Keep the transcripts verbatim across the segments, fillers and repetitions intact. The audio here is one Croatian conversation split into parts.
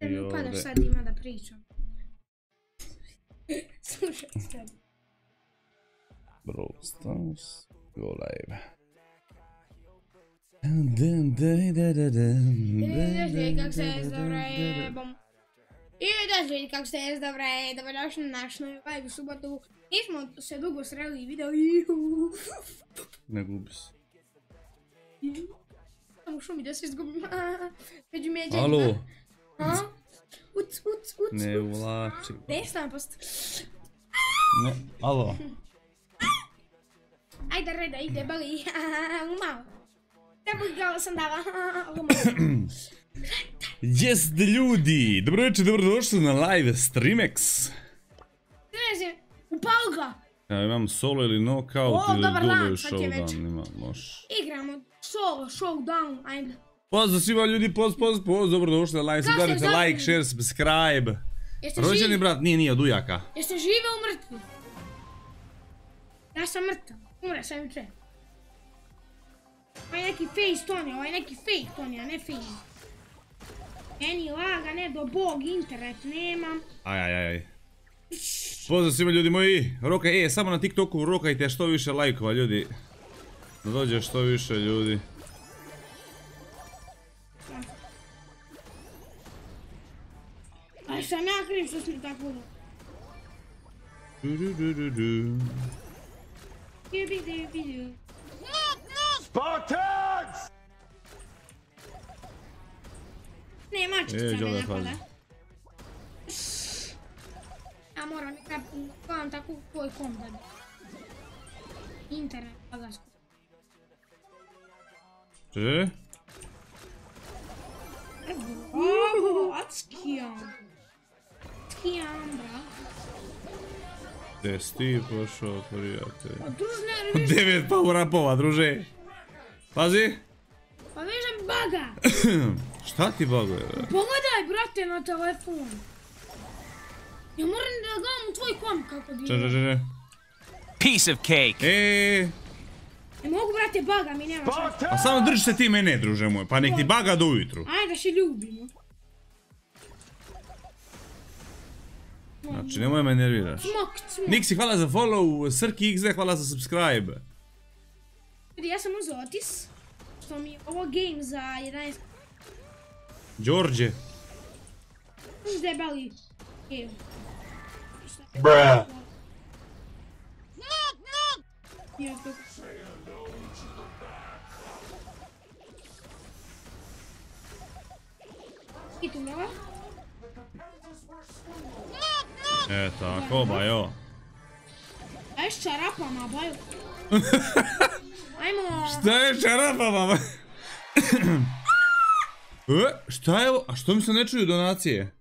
Ne mi upadaš sad ima da pričam. Slušaj sad. Brawl Stars, go live. Ideš li kak se zdravrebom. Ideš li kak se zdravrebom. Dobrodošli na naš novi live u subotu. Nismo se dugo sreli i video. Ne gubi se. Tamo u šumi da se izgubim. Među međenjima. Alo. Uc, uc, uc. Ne uvlači. Desna post. Ne, alo. Ajde reda, ide bali. Umalo. Tebo igrala sam dava. Jest ljudi, dobro večer, dobrodošli na live Streamex. Ne znam, upao ga. Ja imam solo ili knockout O, ili dobar duo dan, ili sad je večer. showdown, ima, može. Igramo solo, showdown, ajde. Pozdrav svima ljudi, poz, poz, poz, dobrodošli na live, Kako sudarite se like, zove? share, subscribe. Jeste Rođeni živi? brat, nije, nije, od ujaka. Jeste žive u mrtvi? Ja sam mrtav, umre sam juče. Ovaj neki face Tony, ovaj neki fake Tony, a ne face. Meni laga, ne do bog, internet nemam. Aj, aj, aj. Pozdrav svima ljudi moji, rokaj, e, samo na TikToku rokajte što više lajkova ljudi. Da dođe što više ljudi. Aj sam ja kriv što sam tako da. Du, du, du, du, du. Jubi, dubi, du. Spartans! Ne, E, mačica me dole napada. fazi. Ja moram nekak, gledam tako tvoj kom da bi. Internet, pagasko. Če? Bravo, atskijam. Atskijam, bra. Gdje si ti pošao, prijatelj? Pa družne, viš, Devet power upova, druže. Pazi. pa vižem baga. Šta ti baguje, bre? Pogledaj, brate, na telefon. Ja moram da gledam u tvoj kom kako bi. Če, če, če, če. Piece of cake! Eee. Ne mogu, brate, baga mi nema šta. A samo drži se ti mene, druže moj, pa nek ti baga do ujutru. Ajde da se ljubimo. Znači, nemoj me nerviraš. Smok, smok. Niksi, hvala za follow, Srki iks de, hvala za subscribe. Ljudi, ja sam uzeo Otis. Što mi je ovo game za jedanaest. Đorđe. Už debeli game. Bruh. Ja to... I tu mnogo? E, tako, ba jo. Ajde s čarapama, baju. Ajmo... Šta je čarapa, mama? E, šta je ovo? A što mi se ne čuju donacije?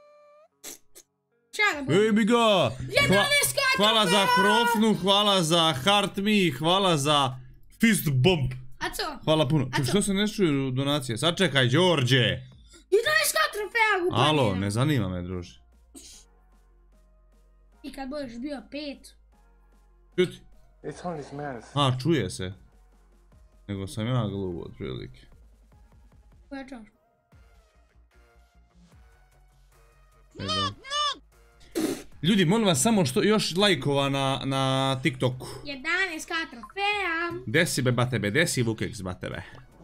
Čara, baju. Ej, bi ga! Hva- jedanaest karta, Hvala za Krofnu, hvala za Heart Me, hvala za Fist Bomb. A co? Hvala puno. A Ču, co? što se ne čuju donacije? Sačekaj, Đorđe! jedanaest trofeja gupanja. Alo, ne zanima me, druže. I kad budeš bio pet. Čuti. It's only this man. A, čuje se. Nego sam ja glup, otprilike. Koja čaš? E, da. Ljudi, molim vas samo što još lajkova na, na TikToku. jedanaest trofeja. Desi be batebe, desi Vukeks batebe.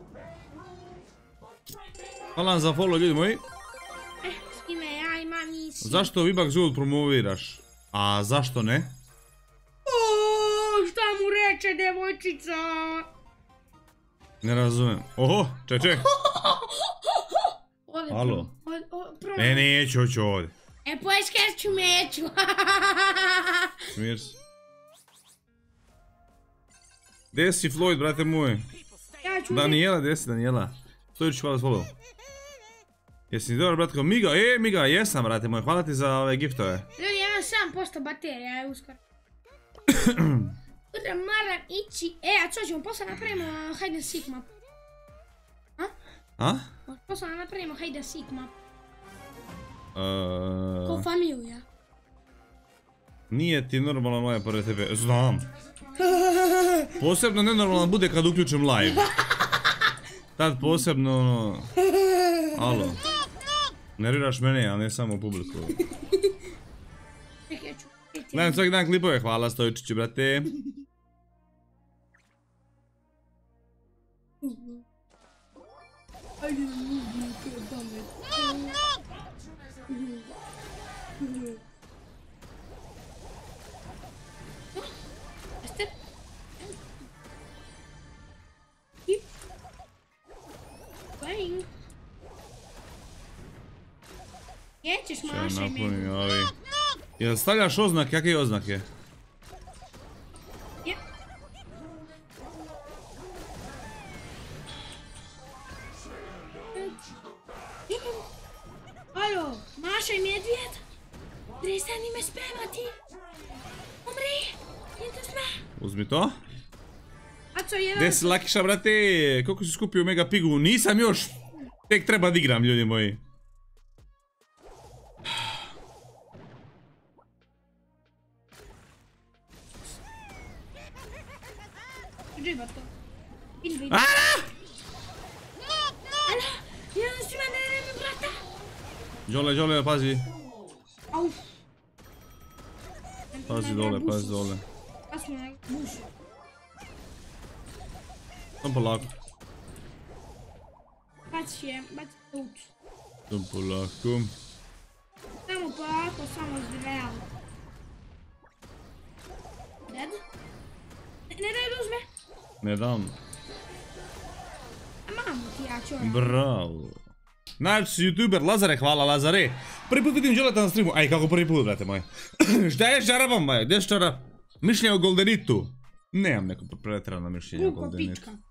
Hvala vam za follow, ljudi moji. Eh, s kime ja imam misiju. Zašto Vibak Zul promoviraš? A zašto ne? Oooo, šta mu reče devojčica? Ne razumem. Oho, če, če. Ode, Alo. ode, ode, prvo. Ne, neću, hoću ovdje. E, pojskerću meću. Smir se. Gdje si Floyd, brate moj? Ja ću Danijela, gdje si Danijela? Stojić, hvala za follow. Jesi dobar, brate, kao Miga? E, Miga, jesam, brate moj, hvala ti za ove giftove. Ljudi, ja imam sedam posto baterija, je uskoro. Utra moram ići. E, a co ćemo posle napravimo hide and seek map? A? A? Posle napravimo hide and seek map. Eee... Ko familija. Nije ti normalno moja pored tebe, znam. Posebno nenormalno bude kad uključim live. Tad posebno ono... Alo. Nerviraš mene, a ne samo publiku. Čekaj, ću. Gledam svaki dan klipove, hvala Stojčiću, brate. Ajde, ljudi, to je pamet. Jeste? Hip. Playing. Jećeš, Čaj mašaj mi. napunim ovi. Jel stavljaš oznake, kakve oznake? Je. Alo, mašaj medvjed. Prestani me spevati. Umri. Idem sve. Uzmi to. A co jedan? Gdje si Lakiša, brate? Koliko si skupio Mega Pigu? Nisam još. Tek treba da igram, ljudi moji. Džiba to. Idi vidi. Aaaa! Ala, jedan svima ne vreme, brata. Đole, đole, pazi. Auf. Pazi dole, pazi dole. Pa smo na bušu. Samo polako. Baci je, baci tut. Samo polako. Samo polako, samo zdravljamo. Dead? Ne, ne daj da uzme. Ne dam. A mamu ti ja ću. Bravo. Znači, youtuber Lazare, hvala Lazare. Prvi put vidim Đoleta na streamu. Aj, kako prvi put, brate moje. Šta je s čarapom, moje? Gdje je čarap? Mišljenje o Goldenitu. Nemam neko pretjerano mišljenje o Kuko Goldenitu. pička.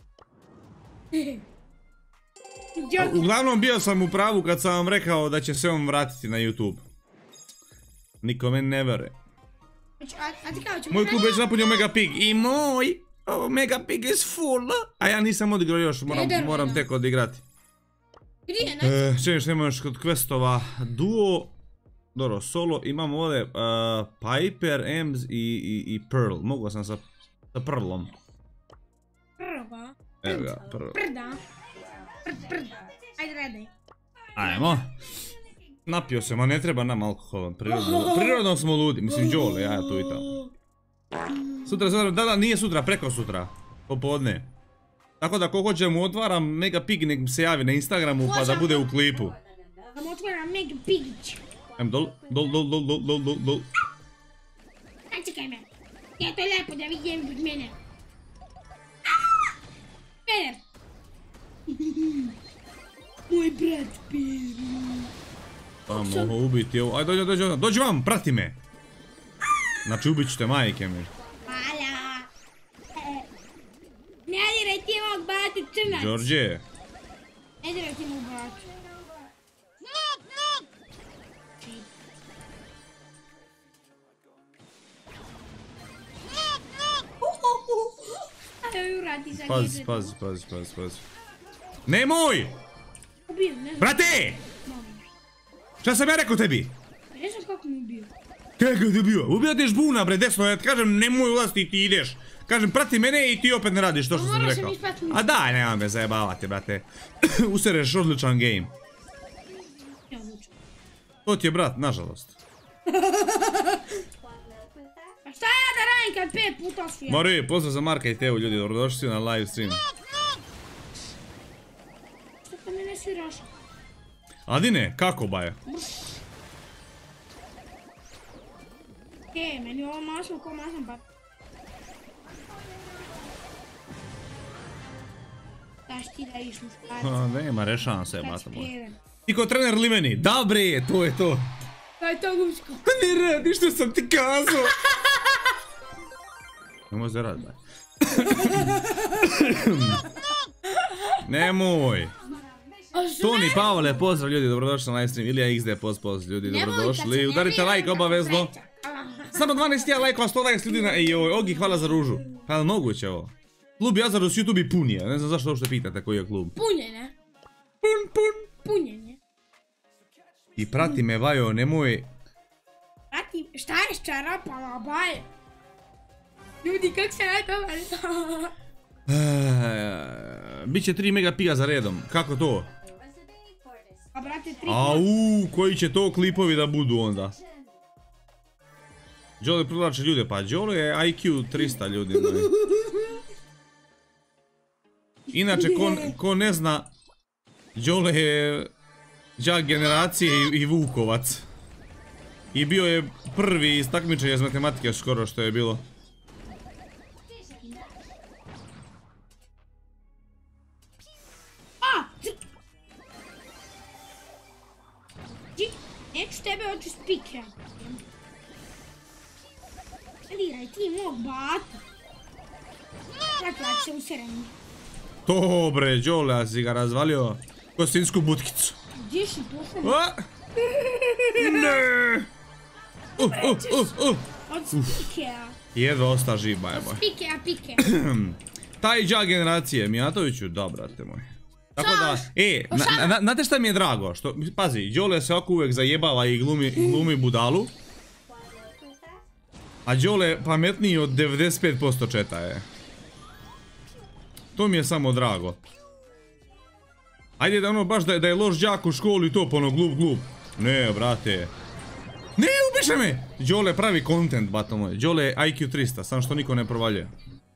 Uglavnom bio sam u pravu kad sam vam rekao da će se on vratiti na YouTube. Niko meni ne vere. A ti kao ćemo... Moj klub već napunio Mega Pig. I moj oh, Mega Pig is full. A ja nisam odigrao još, moram, moram tek odigrati. Gdje je, ne? E, Čekaj što imamo još kod questova. Duo, dobro, solo, imamo ovdje uh, Piper, Ems i, i, i Pearl. Mogu sam sa, sa Pearlom. Prva. Evo ga, Pearl. Prda. Prd, prd. Ajde, redaj. Ajmo. Napio se, ma ne treba nam alkohola. Prirodno, prirodno smo ludi, mislim Đole, ja tu i tamo. Sutra, sutra, da da, nije sutra, preko sutra. Popodne. Tako da ko hoće mu otvaram Mega Pig, nek se javi na Instagramu pa da bude u klipu. Da mu otvaram Mega Pigić. Ehm, dol, dol, dol, dol, dol, dol, dol, dol. Aj, čekaj me. Ja to je lepo da vidim kod mene. Peder. Moj brat Peder. Pa mogu ubiti ovo. Aj, dođi, dođi, dođi vam, prati me. Znači ubit ću te majke mi. Hvala. Ne diraj ti mog batu crnac. Đorđe. Ne diraj ti mog batu. Ajoj, uradi za Pazi, pazi, pazi, pazi, pazi. Nemoj! Ubio, ne znam. Brate! Šta sam ja rekao tebi? Ne znam kako mi ubio. Kako te bio? Ubio te žbuna, bre, desno, ja ti kažem nemoj ulaziti i ti ideš. Kažem, prati mene i ti opet ne radiš to što sam rekao. A daj, nemam me zajebavati, brate. Usereš odličan game. To ti je brat, nažalost. A šta ja da radim kad pet puta su ja? Mori, pozdrav za Marka i Teo, ljudi, dobrodošli si na live stream. Što pa me ne sviraš? Adine, kako baje? E, meni je ovo masno ko masno pa... Daš ti da iš muškarac. A, nema, rešavam se, Kad bata moj. spjevam. Ti ko trener li meni? Da bre, to je to. To je to guško. Ne radi što sam ti kazao. Nemoj se rad, baj. Nemoj. Toni, Pavle, pozdrav ljudi, dobrodošli na live stream. Ilija iks de, poz, poz, ljudi, dobrodošli. Udarite like obavezno. Samo dvanaest hiljada lajkova, sto dvanaest ljudi na... Ej, oj, Ogi, hvala za ružu. Pa je moguće ovo? Klub Jazarus YouTube i pun je, ne znam zašto uopšte pitate koji je klub. Punjenje. Pun, pun. Punjenje. I prati me, Vajo, nemoj... Prati, šta je s čarapama, baj? Ljudi, kak se ne dobar? Biće tri Mega Piga za redom, kako to? A brate, tri... Au, koji će to klipovi da budu onda? Jolly privlači ljude, pa Jolly je I Q trista ljudi. Ne. Inače, ko, ko ne zna, Jolly je đak generacije i, i Vukovac. I bio je prvi iz takmičenja iz matematike skoro što je bilo. Neću tebe oću spike. Diraj ti mog bata. Dakle, će usereni. To bre, Jolly, a si ga razvalio kostinsku butkicu. Gdje si pošao? Ne! Uh, uh, uh, uh. Od spikea. Jedva osta živ, bajba. Od spikea pike. Taj đak generacije, Mijatoviću, da, brate moj. Tako da, e, znate šta mi je drago? Što, pazi, Jolly se oko uvijek zajebava i glumi, glumi budalu. A Jolly je pametniji od devedeset pet posto četa je. To mi je samo drago. Ajde da ono baš da je, da je loš đak u školi i to pa ono glup glup. Ne, brate. Ne, ubiše me! Jolly pravi content, bato moj. Jolly je I Q trista, samo što niko ne provaljuje.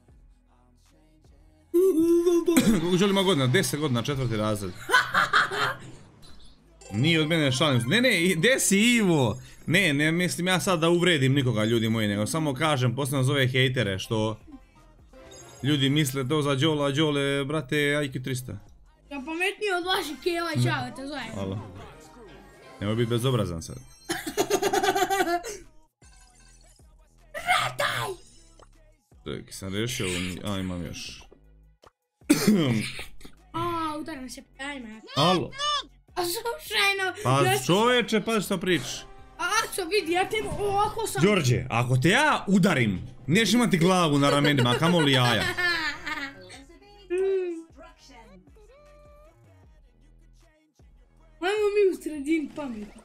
Jolly ima godina, deset godina, četvrti razred. Nije od mene, šalim se. Ne, ne, gdje si Ivo? Ne, ne mislim ja sad da uvredim nikoga, ljudi moji, nego samo kažem, posebno za ove hejtere, što ljudi misle to za Jolly, a Jolly, brate, I Q trista. Ja pametniji od vaših keva i čao, te zove. Hvala. Nemoj biti bezobrazan sad. Rataj! Čekaj, sam rešio, a imam još. A, udaram se, ajme. Alo. A slušajno. Pa čoveče, pa što pričaš? A, co vidi, ja te ovako sam... Đorđe, ako te ja udarim, neš imati glavu na ramenima, kamo li jaja? Ajmo mi u sredini pametno.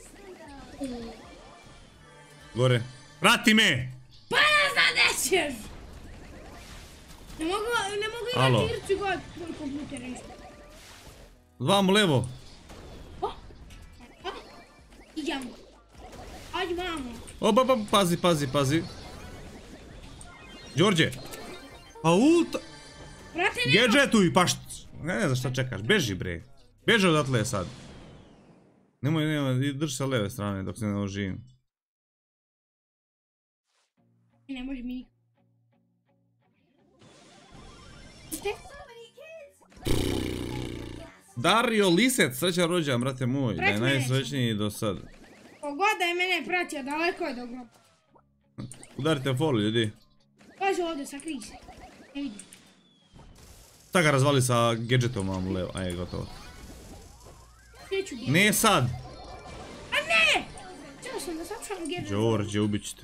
Gore. Vrati me! Pa ne znam gdje ćeš! Ne mogu, ne mogu imati ircu god tvoj kompjuter isto. Vamo levo. O? O? Idemo. Ajde mamo. Opa, pa, pazi, pazi, pazi. Đorđe. Pa ulta... Brate, nema. Gadgetuj, pa št... Ne, ne znam šta čekaš, beži bre. Beži odatle sad. Nemoj, nemoj, drži sa leve strane dok se ne oživim. Ne može mi nikako. Dario Lisec, srećan rođendan, brate moj, da je najsrećniji do sad. Kogod da je mene pratio, daleko je do groba. Udarite follow, ljudi. Pazi ovdje, sakrij se. Ne vidim. Šta ga razvali sa gadgetom vam levo, ajde gotovo. Neću gdje. Ne sad! A ne! Čeo sam da sapšam gadget. Đorđe, ubit ćete.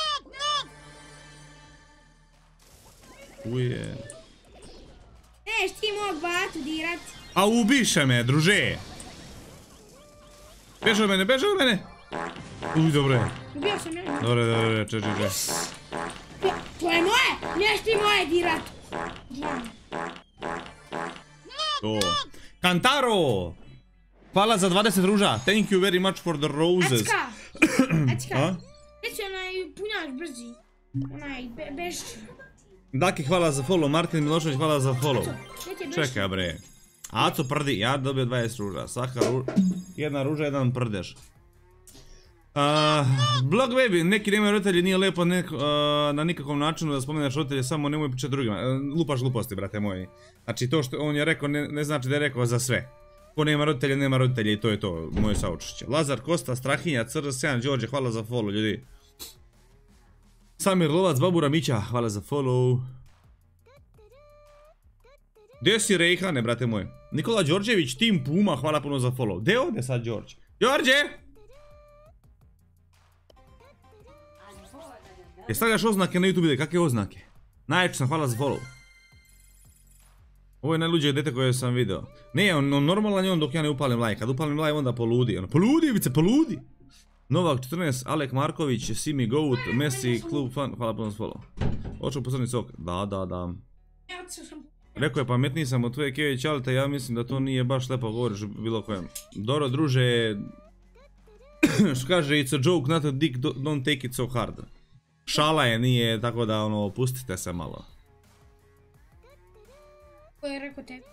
Uje. Neš ti mog batu dirat. A ubiše me, druže! Beže od mene, beže od mene! Uj, dobre. Ubio sam mene. Dobre, dobre, če, če, če. To je moje! Neš ti moje dirat. To. Kantaro! Hvala za dvadeset ruža. Thank you very much for the roses. Ačka! Ačka! Reći onaj punjač brzi. Onaj bešći. Daki, hvala za follow. Martin Milošević, hvala za follow. Čekaj bre. Aco prdi, ja dobio dvadeset ruža. Svaka ruža, jedna ruža, jedan prdež. Blog baby, neki nemaju roditelji, nije lepo na nikakvom načinu da spomeneš roditelje, samo nemoj pričati drugima. Lupaš gluposti, brate moji. Znači to što on je rekao ne znači da je rekao za sve. Ko nema roditelja, nema roditelja i to je to, moje saučešće. Lazar Kosta, Strahinja, C R sedam, Đorđe, hvala za follow, ljudi. Samir Lovac, Babura Mića, hvala za follow. Gdje si Rejhane, brate moje? Nikola Đorđević, Tim Puma, hvala puno za follow. Gdje je ovdje sad Đorđe? Đorđe! Je stavljaš oznake na YouTube videa, kakve oznake? Najjače sam, hvala za follow. Ovo je najluđe dete koje sam video. Ne, on, on normalan je on dok ja ne upalim like. Kad upalim like onda poludi. Ono, poludi, vice, poludi! Novak četrnaest, Alek Marković, Simi Goat, Messi, Klub Fan, hvala puno za follow. Očeo posredni sok. Da, da, da. Rekao je pametniji sam od tvoje Kević, ali te ja mislim da to nije baš lepo govoriš bilo kojem. Dobro druže, što kaže it's a joke, not a dick, don't take it so hard. Šala je, nije, tako da ono, pustite se malo. Ko je rekao tebi?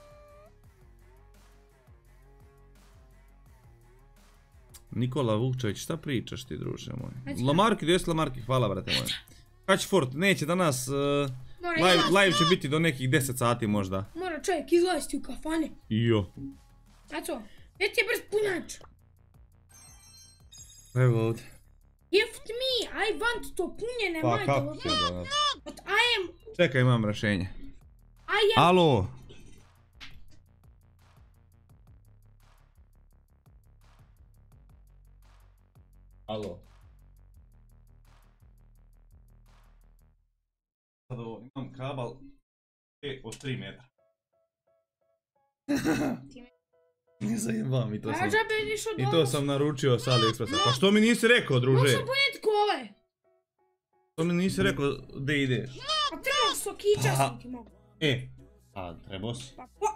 Nikola Vukčević, šta pričaš ti druže moj? Lamarki, gdje si Lamarki? Hvala brate moj. Kać Fort, neće danas, uh, live, live će biti do nekih deset sati možda. Mora čovjek izlaziti u kafane. Jo. A co? Gdje ti je brz punjač? Evo ovdje. Gift me, I want to punjene Pa majke. kako će danas? But I am... Čekaj, imam rješenje. I am... Alo. Alo. Sad ovo, imam kabel od tri metra. Ne zajebam i to A sam... ja džabe išao I dobro. to sam naručio s AliExpressa. Pa što mi nisi rekao, druže? Mogu sam ponijeti kole. Što mi nisi rekao gdje ideš? Pa trebao sokića sam ti mogu. E, a trebao si? Pa po...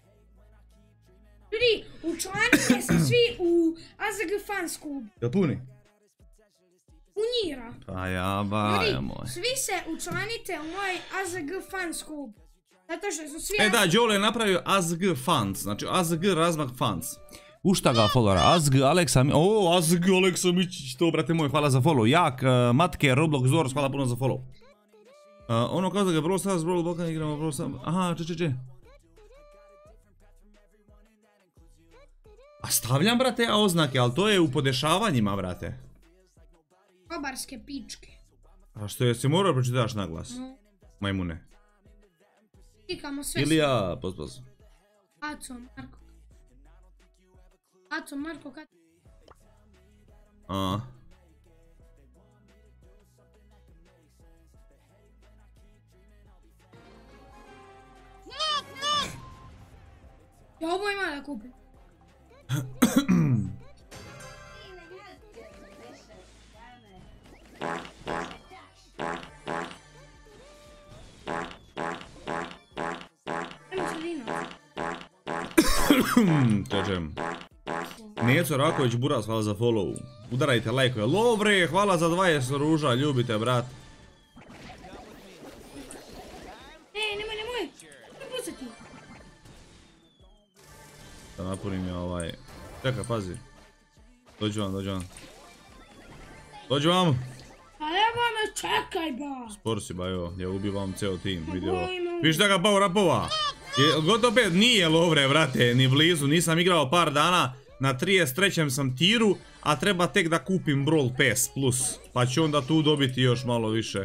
Ljudi, učlanite se svi u A Z G Fans Club. Jel puni? Punira. Pa ja, baja Ljudi, moj. svi se učlanite u moj A Z G Fans Club. Zato što su svi... E da, Đole je napravio A Z G Fans, znači A Z G razmak Fans. U šta ga followera? A Z G Aleksa Mi... O, A Z G Aleksa Mičić, to brate moj, hvala za follow. Jak, uh, Matke, Roblox, Zors, hvala puno za follow. Uh, ono kao da ga Brawl Stars, Brawl Balkan igramo, Brawl Stars... Aha, če, če, če. A stavljam, brate, ja oznake, ali to je u podešavanjima, brate. Kobarske pičke. A što je, si morao pročitaš na glas? No. Majmune. Klikamo sve. Ili ja, pozpoz. Aco, Marko. Aco, Marko, kad... A. Ja ovo ima da kupim. Čečem. Neco Raković Buras, hvala za follow. Udarajte lajkove. Lovre, hvala za dvadeset ruža, ljubite brat. E, nemoj, nemoj. Ne pucati. Da napunim ja ovaj... Čekaj, pazi. Dođu vam, dođu vam. Dođu vam! A nema me, čekaj ba. Spor si ba, evo, ja ubio vam ceo tim, vidi ovo. Bojno. Viš da ga power upova? Je, gotovo opet nije Lovre, brate, ni blizu, nisam igrao par dana, na trideset trećem sam tiru, a treba tek da kupim Brawl Pass plus, pa ću onda tu dobiti još malo više.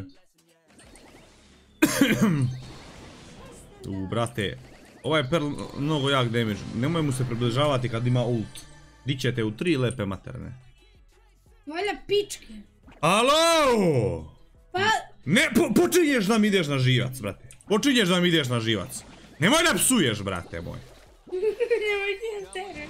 U, brate, ovaj Pearl mnogo jak damage, nemoj mu se približavati kad ima ult. Dićete u tri lepe materne. Valja pičke. Alo! Pa... Ne, po, počinješ da mi ideš na živac, brate. Počinješ da mi ideš na živac. Nemoj da psuješ, brate moj. Nemoj ti na teren.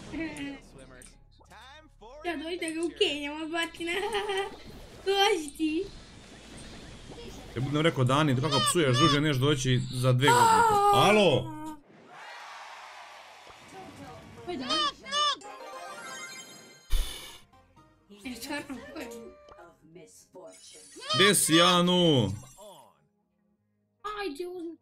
Ja dođi da ga ukenjamo, batina. Dođi ti. Ja budem rekao Dani, kako psuješ, druže, neš doći za dve godine. Alo! Koji dan? E, stvarno, koji? Gdje si, Janu? Ajde, uzmi.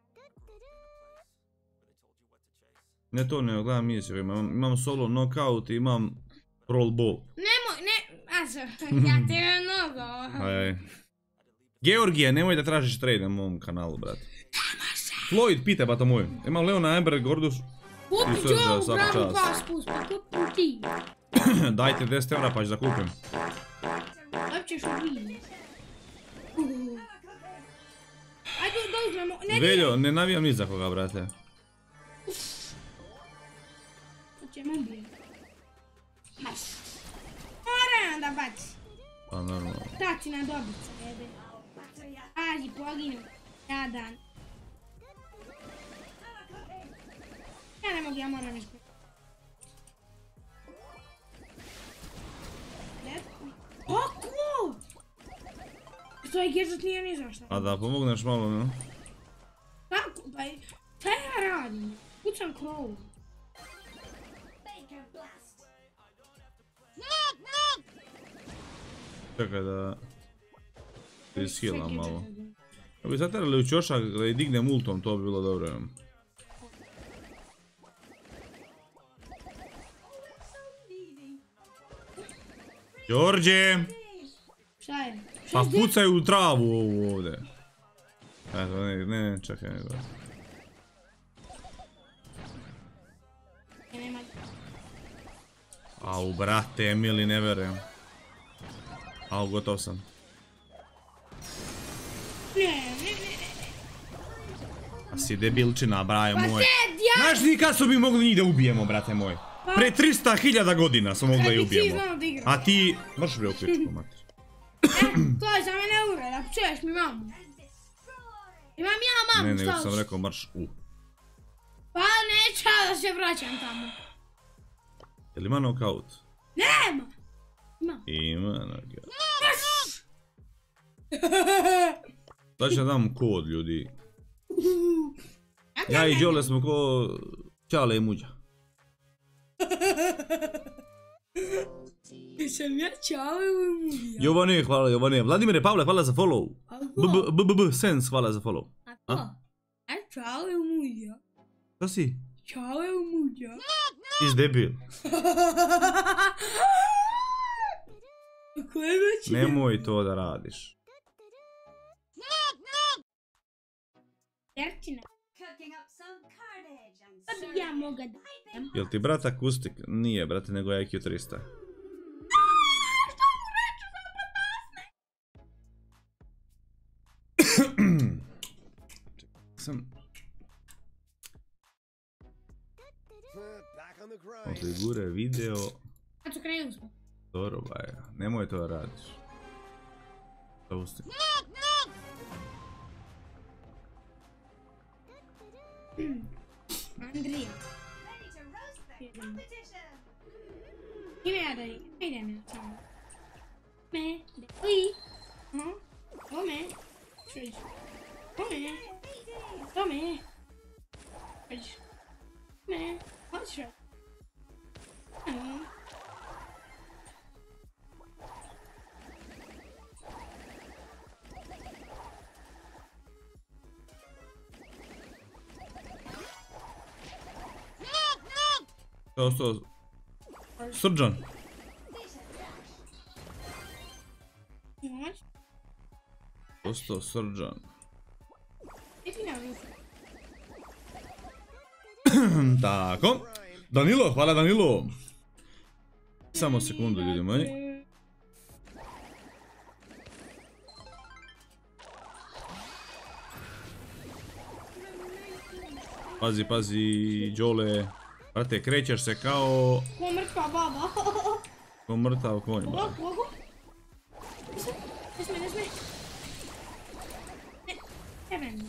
Ne to ne, gledam misiju, imam, imam solo knockout i imam roll ball. Nemoj, ne, azo, ja te mnogo. Aj. Georgije, nemoj da tražiš trade na mom kanalu, brate. Floyd, pite bata moj, imam Leona, Amber, Gordus. Kupi Joe, bravo, pas pusti, kupi ti. Dajte deset eura pa ću da kupim. Da ćeš ubiti. Ajde da uzmemo, ne Veljo, ne navijam ni za koga, brate. ćemo ubiti. Moram da baci. Pa normalno. Taci na dobica, jebe. Pazi, poginu. Jadan. Ja ne mogu, ja moram ispred. Kako? To je gadget nije ni zašto. A da pomogneš malo, ne? Kako? Pa Šta ja radim? Kucam krovu. Čekaj da... Da ishilam malo. Ako bi zaterali u ćošak da i dignem ultom, to bi bilo dobro. Đorđe! Šta je? Pa pucaju u travu ovu ovdje. Eto, ne, ne, čekaj, ne, da. Au, brate, Emili, ne verujem. Au, gotov sam. Ne, ne, ne, ne. A si debilčina, brajo Pa moj. ded, ja... Znaš ni kad su mi mogli njih da ubijemo, brate moj? Pre tristo hiljada godina smo mogli da je Kad bi ti ubijemo. znao da igraš. A ti... Mrš bre u pičku, mater. To je za mene uvreda, čuješ mi mamu. Imam ja mamu, Ne, nego šta sam hoćeš? rekao mrš u. Pa neću ja da se vraćam tamo. Jel ima knockout? Nema! Ima. Ima knockout. Da ću dam kod, ljudi. Ja i Đole smo ko... Ćale i Muđa. Sam ja čao i Muđa. Jovane, hvala Jovane. Vladimire, Pavle, hvala za follow. A ko? B B B Sens, hvala za follow. A ko? A čao i Muđa. Šta si? Čao i Muđa. Is debil. Ko je već? Nemoj to da radiš. Terčina. Pa bi ja moga da... Jel ti brat akustik? Nije, brate, nego je I Q trista. Sam... Konfigure video... Kad su krenuli smo? Dobro, baja. Nemoj to da radiš. Zapusti. Andrija. Ime ja da idem, idem ja samo. Me, da i. Aha, tome. Čuć. Tome. Tome. Čuć. Me, hoću. Aha. To sto... Srđan. Moć. To sto Srđan. I ti nam nisi. Tako. Danilo, hvala Danilo. Samo sekundu, ljudi moji. Pazi, pazi, Đole. Brate, krećeš se kao... Ko mrtva baba. Ko mrtav konj. Kogo, kogo? Ne sme, ne sme. Ne, ne vrem.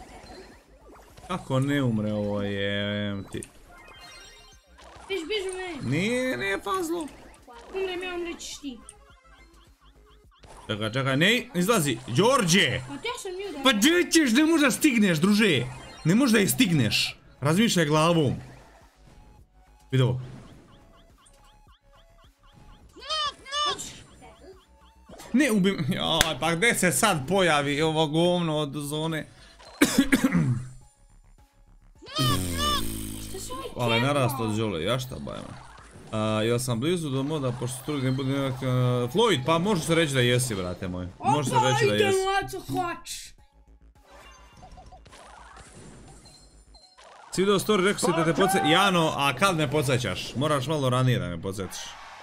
Kako ne umre ovo je ti. Biš, biš u mene. Nije, nije fazlo. Umrem ja, umrećiš ti. Čekaj, čekaj, ne, izlazi. Đorđe! Pa te sam nju da... Pa gdje ćeš, ne možeš da stigneš, druže. Ne možeš da je stigneš. Razmišljaj glavom. Vidi ovo. Ne ubim... Jaj, pa gdje se sad pojavi ovo govno od zone? Hvala je narasto od Đole, ja šta bajma. Jel sam blizu do moda, pošto strujeg ne bude nekakva... Floyd, pa može se reći da jesi, brate moj. Može se reći da jesi. Opa, idem, hoć. Si vidio story, rekao si da te podsje... Jano, a kad me podsjećaš? Moraš malo ranije da me podsjetiš.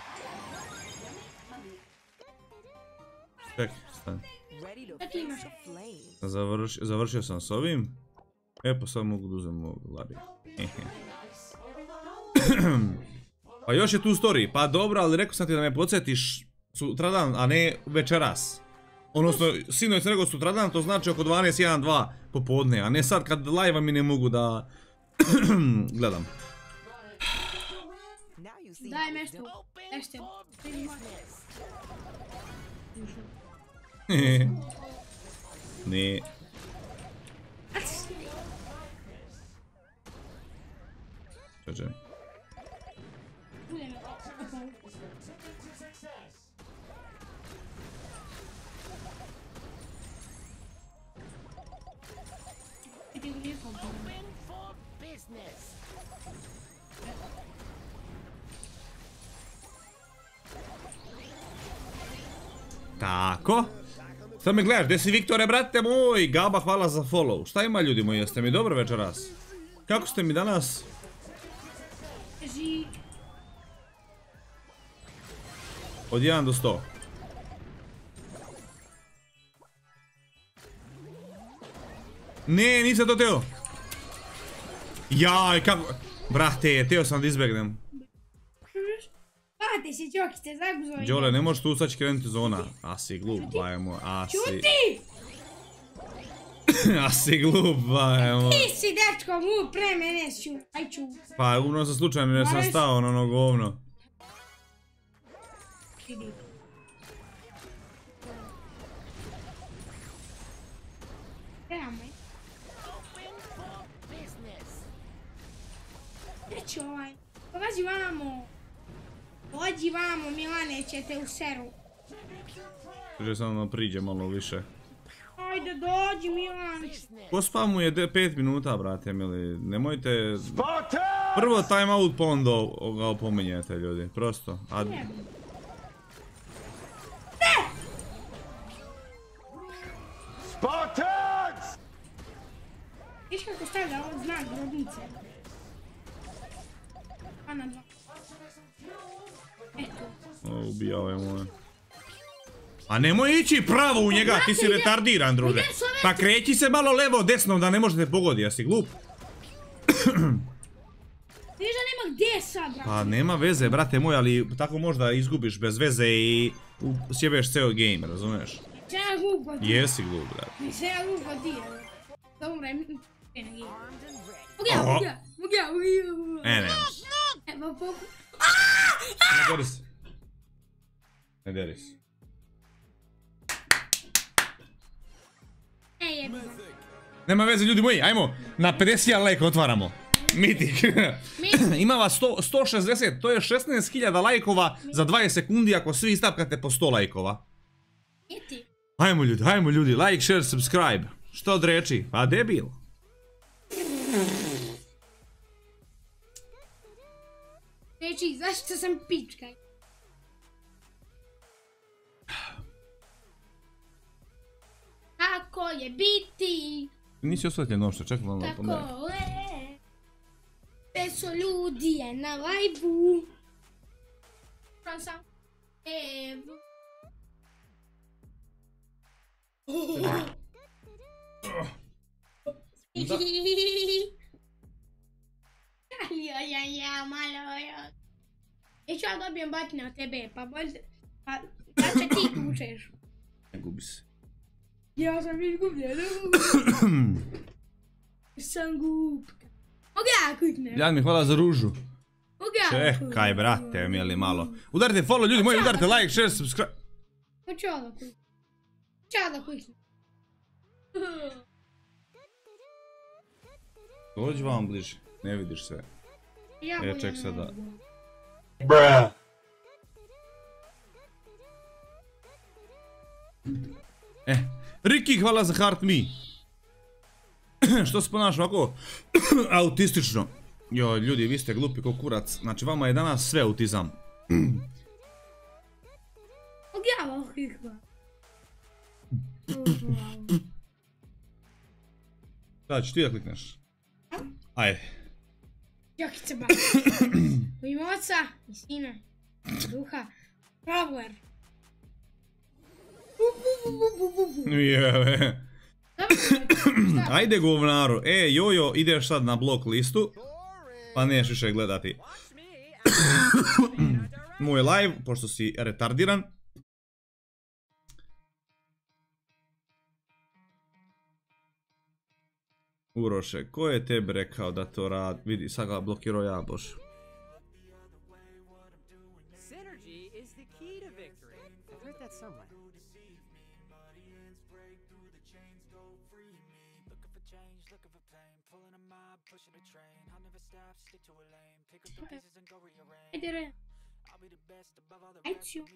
Čekaj, stani. Šta ti imaš? Završ, završio sam s ovim. E, pa sad mogu da uzem ovog Larija. Pa još je tu story. Pa dobro, ali rekao sam ti da me podsjetiš sutradan, a ne večeras. Odnosno, sinoć sam rekao sutradan, to znači oko dvanaest jedan dva popodne, a ne sad kad live-a mi ne mogu da... gledam. Daj mesto. Nešto. Ne. Čekaj. Tako. Sad me gledaš, gdje si Viktore, brate moj? Gaba, hvala za follow. Šta ima ljudi moji, jeste mi dobro večeras? Kako ste mi danas? Od jedan do sto. Ne, nisam to teo. Jaj, kako... Brate, teo sam da izbjegnem. Pate se, Đokice, zaguzoj. Đole, ne možeš tu sad će krenuti zona. A si glup, bajemo, a si... Čuti! A si glup, bajemo. Ti si, dečko, mu pre mene ću. Aj ću. Pa, umno sam slučajno jer sam stao na ono govno. Trebamo je. Reći ovaj. Dođi vamo. Dođi vamo, Milane, ćete u seru. Kaže samo da priđe malo više. Ajde, dođi, Milane. Ko spamuje pet minuta, brate, mili. Nemojte... Prvo timeout, pa onda ga opominjete, ljudi. Prosto. A... Ne! Spartans! Viš kako stavlja ovaj znak grobnice? A na dva. Eto. O, ubijao je moje. A nemoj ići pravo u njega, ti si retardiran, druže. Pa kreći se malo levo, desno, da ne možete pogoditi, jesi glup. Viš da nema gdje sad, brate? Pa nema veze, brate moj, ali tako možda izgubiš bez veze i sjebeš ceo game, razumiješ? Če ja glup kod ti? Jesi glup, brate. Če ja glup kod ti, da umrem. Ne, ne, ne. Mogu ja, mogu ja, mogu ja, mogu ja. E, nemaš. E, pa poku... Ne deri se. Ne deri se. E, jebi. Nema veze, ljudi moji, ajmo, na pedeset hiljada lajka otvaramo. Mitik. Ima vas sto šezdeset, to je šesnaest hiljada lajkova za dvadeset sekundi ako svi istapkate po sto lajkova. Iti. Ajmo ljudi, ajmo ljudi, like, share, subscribe. Što od reči? Pa debil. Reči, zašto sam pička? Kako je biti? Nisi osvetljen nošta, čekaj malo Kako pomeri. je? Peso ljudi je na lajbu. Sam sam. Evo. Ja, ja, ja, malo, ja. Neću ja dobijem batine od tebe, pa bolje... Pa, da će ti tučeš. Ne gubi se. Ja sam izgubljen. Sam gubka. Mogu ja kliknem? Jan mi hvala za ružu. Mogu ja kliknem? Čekaj, brate, mijeli malo. Udarite follow, ljudi moji, udarite like, share, subscribe. Hoću ja da kliknem. Hoću ja da kliknem. Dođi vam bliže, ne vidiš sve. Ja E, bolje ček ne sada. mogu. Bruh. E, Riki, hvala za heart me. Što se ponaša ovako autistično? Jo, ljudi, vi ste glupi ko kurac. Znači, vama je danas sve autizam. Mogu ja da kliknem? Sada ću ti da klikneš. Ajde. Đokice ba. U ime oca i sina i duha. Problem. Jebe. Dobro, šta? Ajde govnaru. E, Jojo, ideš sad na blok listu. Pa neš više gledati moj live, pošto si retardiran. Uroše, ko je tebi rekao da to radi? Vidi, sad ga blokirao ja, bože. Synergy is the key to victory. I've heard that somewhere. Ajde re. Ajću.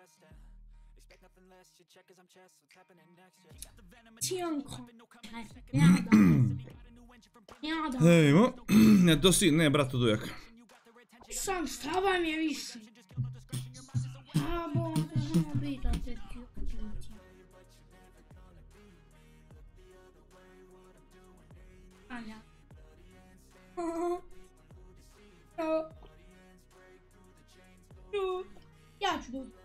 Cionko. Njada. Njada. Hejmo. Ne, to si, ne, brat, Dujak. Sam, šta vam je više? A, bo, to znamo biti, te ti biti. Anja. Ja ću doći.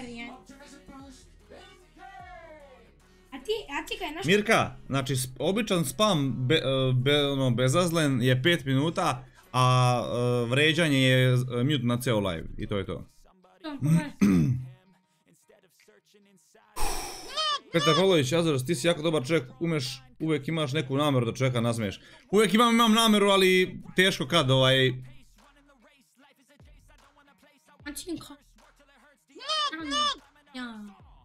A ti, a ti kaj naš... Mirka, znači sp- običan spam be, e, be, ono, bezazlen je pet minuta, a e, vređanje je e, mute na ceo live i to je to. Petar Pavlović, Azoros, ti si jako dobar čovjek, umeš, uvijek imaš neku namjeru da čovjeka nasmiješ. Uvijek imam, imam namjeru, ali teško kad ovaj... Ančinko. Ja.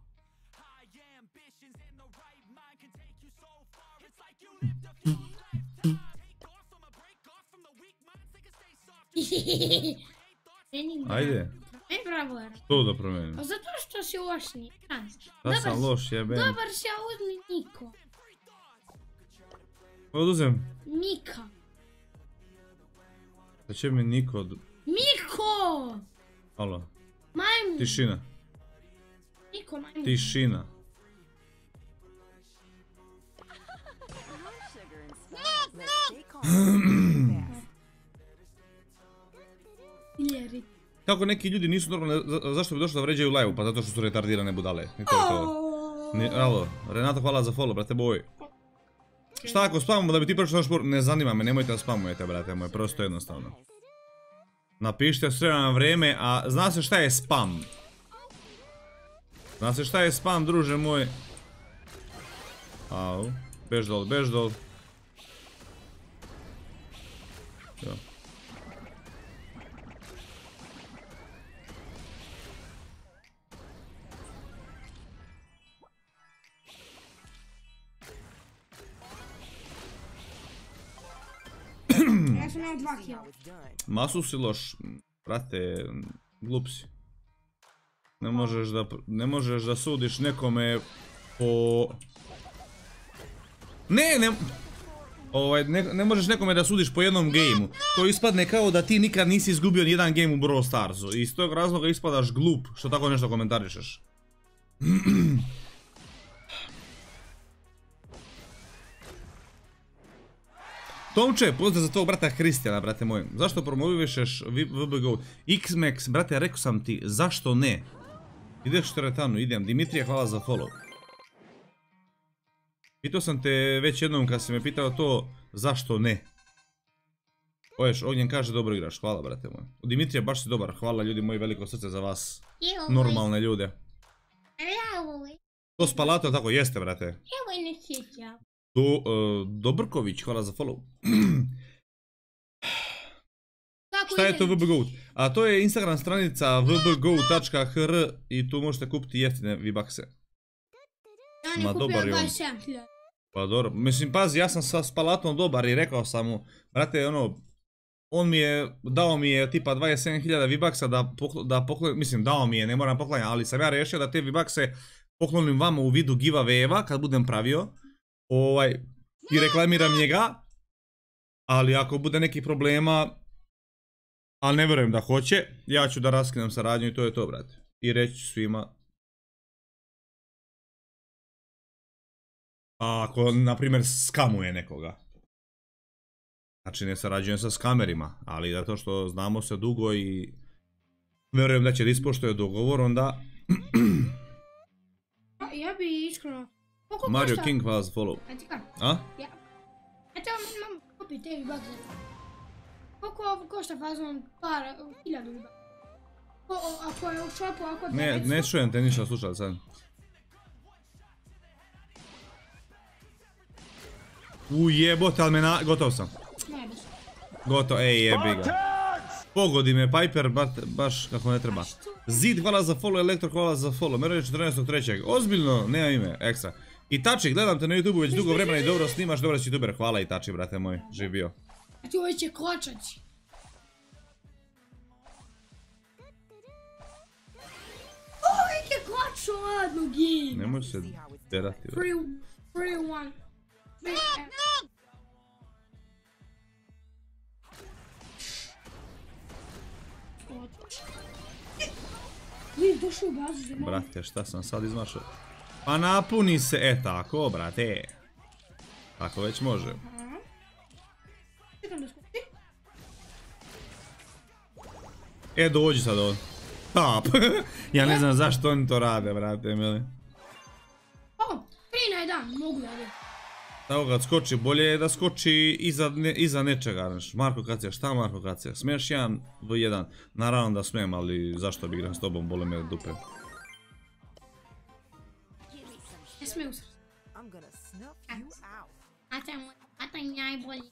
Ajde. E, bravo, jer. To da promijenim. A zato što si loš ni... Da sam loš, jebem. Dobar si, a uzmi Niko. Oduzem. Mika. Da će mi niko od... Miko! Alo. Majmun. Tišina. Miko, majmun. Tišina. Iljeri. Kako neki ljudi nisu normalni, za- zašto bi došli da vređaju live-u? Pa zato što su retardirane budale. I to je to. Ni, alo, Renato, hvala za follow, brate boj. Šta ako spamamo da bi ti prošao naš por... Ne zanima me, nemojte da spamujete, brate moj, prosto jednostavno. Napišite sve na vreme, a zna se šta je spam. Zna se šta je spam, druže moj. Au, bež dol, bež dol. Jo. Ja sam imao dva kila. Masu si loš, brate, glup si. Ne možeš da, ne možeš da sudiš nekome po... Ne, ne... Ovaj, ne, ne možeš nekome da sudiš po jednom gameu. To ispadne kao da ti nikad nisi izgubio nijedan game u Brawl Starsu. I iz tog razloga ispadaš glup, što tako nešto komentarišeš. Tomče, pozdrav za tvog brata Kristijana, brate moj. Zašto promovišeš V B G O? X-Max, brate, rekao sam ti, zašto ne? Ideš teretanu, idem. Dimitrije, hvala za follow. Pitao sam te već jednom kad si me pitao to, zašto ne? Oješ, Ognjen kaže, dobro igraš, hvala, brate moj. Dimitrije, baš si dobar, hvala ljudi moji, veliko srce za vas. Normalne ljude. To spalato, tako jeste, brate. Evo i ne sjeća. Do, uh, Dobrković, hvala za follow. Šta je to V B G O? A to je Instagram stranica v b g o tačka h r i tu možete kupiti jeftine V-Buckse. Ja Ma, ne dobar kupio je on. dvadeset sedam hiljada. Pa dobro, mislim pazi, ja sam sa spalatom dobar i rekao sam mu, brate, ono, on mi je, dao mi je tipa dvadeset sedam hiljada V-Bucksa da, poklo, da poklonim, mislim dao mi je, ne moram poklanjati, ali sam ja rešio da te V-Buckse poklonim vama u vidu giveaway-eva kad budem pravio. Ovaj, i reklamiram njega, ali ako bude nekih problema, ali ne vjerujem da hoće, ja ću da raskinem saradnju i to je to, brate. I reći ću svima. A ako, na primjer, skamuje nekoga. Znači, ne sarađujem sa skamerima, ali zato što znamo se dugo i vjerujem da će da ispoštuje dogovor, onda... Ja bi iskreno... Koliko Mario košta? King, hvala za follow. A ti kako? A? Ja. Eto, imam kupiti te V-Buckse. Koliko ovo košta fazon par, hiljadu V-Bucksa? Ako je u shopu, ako je... Ne, ne čujem te ništa slušati sad. Ujebote, ali me na... Gotov sam. Ne, bez. Gotov, ej jebi ga. Pogodi me Piper, baš kako ne treba. Zid, hvala za follow, Elektro, hvala za follow. Merović četrnaestog trećeg Ozbiljno, nema ime, ekstra. Itači, gledam te na YouTube već dugo vremena i dobro snimaš, dobro si youtuber. Hvala Itači, brate moj, živ bio. A ti ovo će klačać. Ovo je klačo ladno game. Nemoj se derati. Three, three, one. Viš, došao u bazu za mene. Brate, šta sam sad izmašao? Pa napuni se, e tako, brate. Tako već može. Čekam da skoči. E, dođi sad ovdje. Tap. Ja ne znam zašto oni to rade, brate, mili. O, tri na jedan, mogu da vidim. Evo kad skoči, bolje je da skoči iza, ne, iza nečega, znaš. Marko Kacija, šta Marko Kacija? Smiješ jedan do jedan. Naravno da smijem, ali zašto bi igram s tobom, bole me dupe. Ne smiju se. A taj najbolji.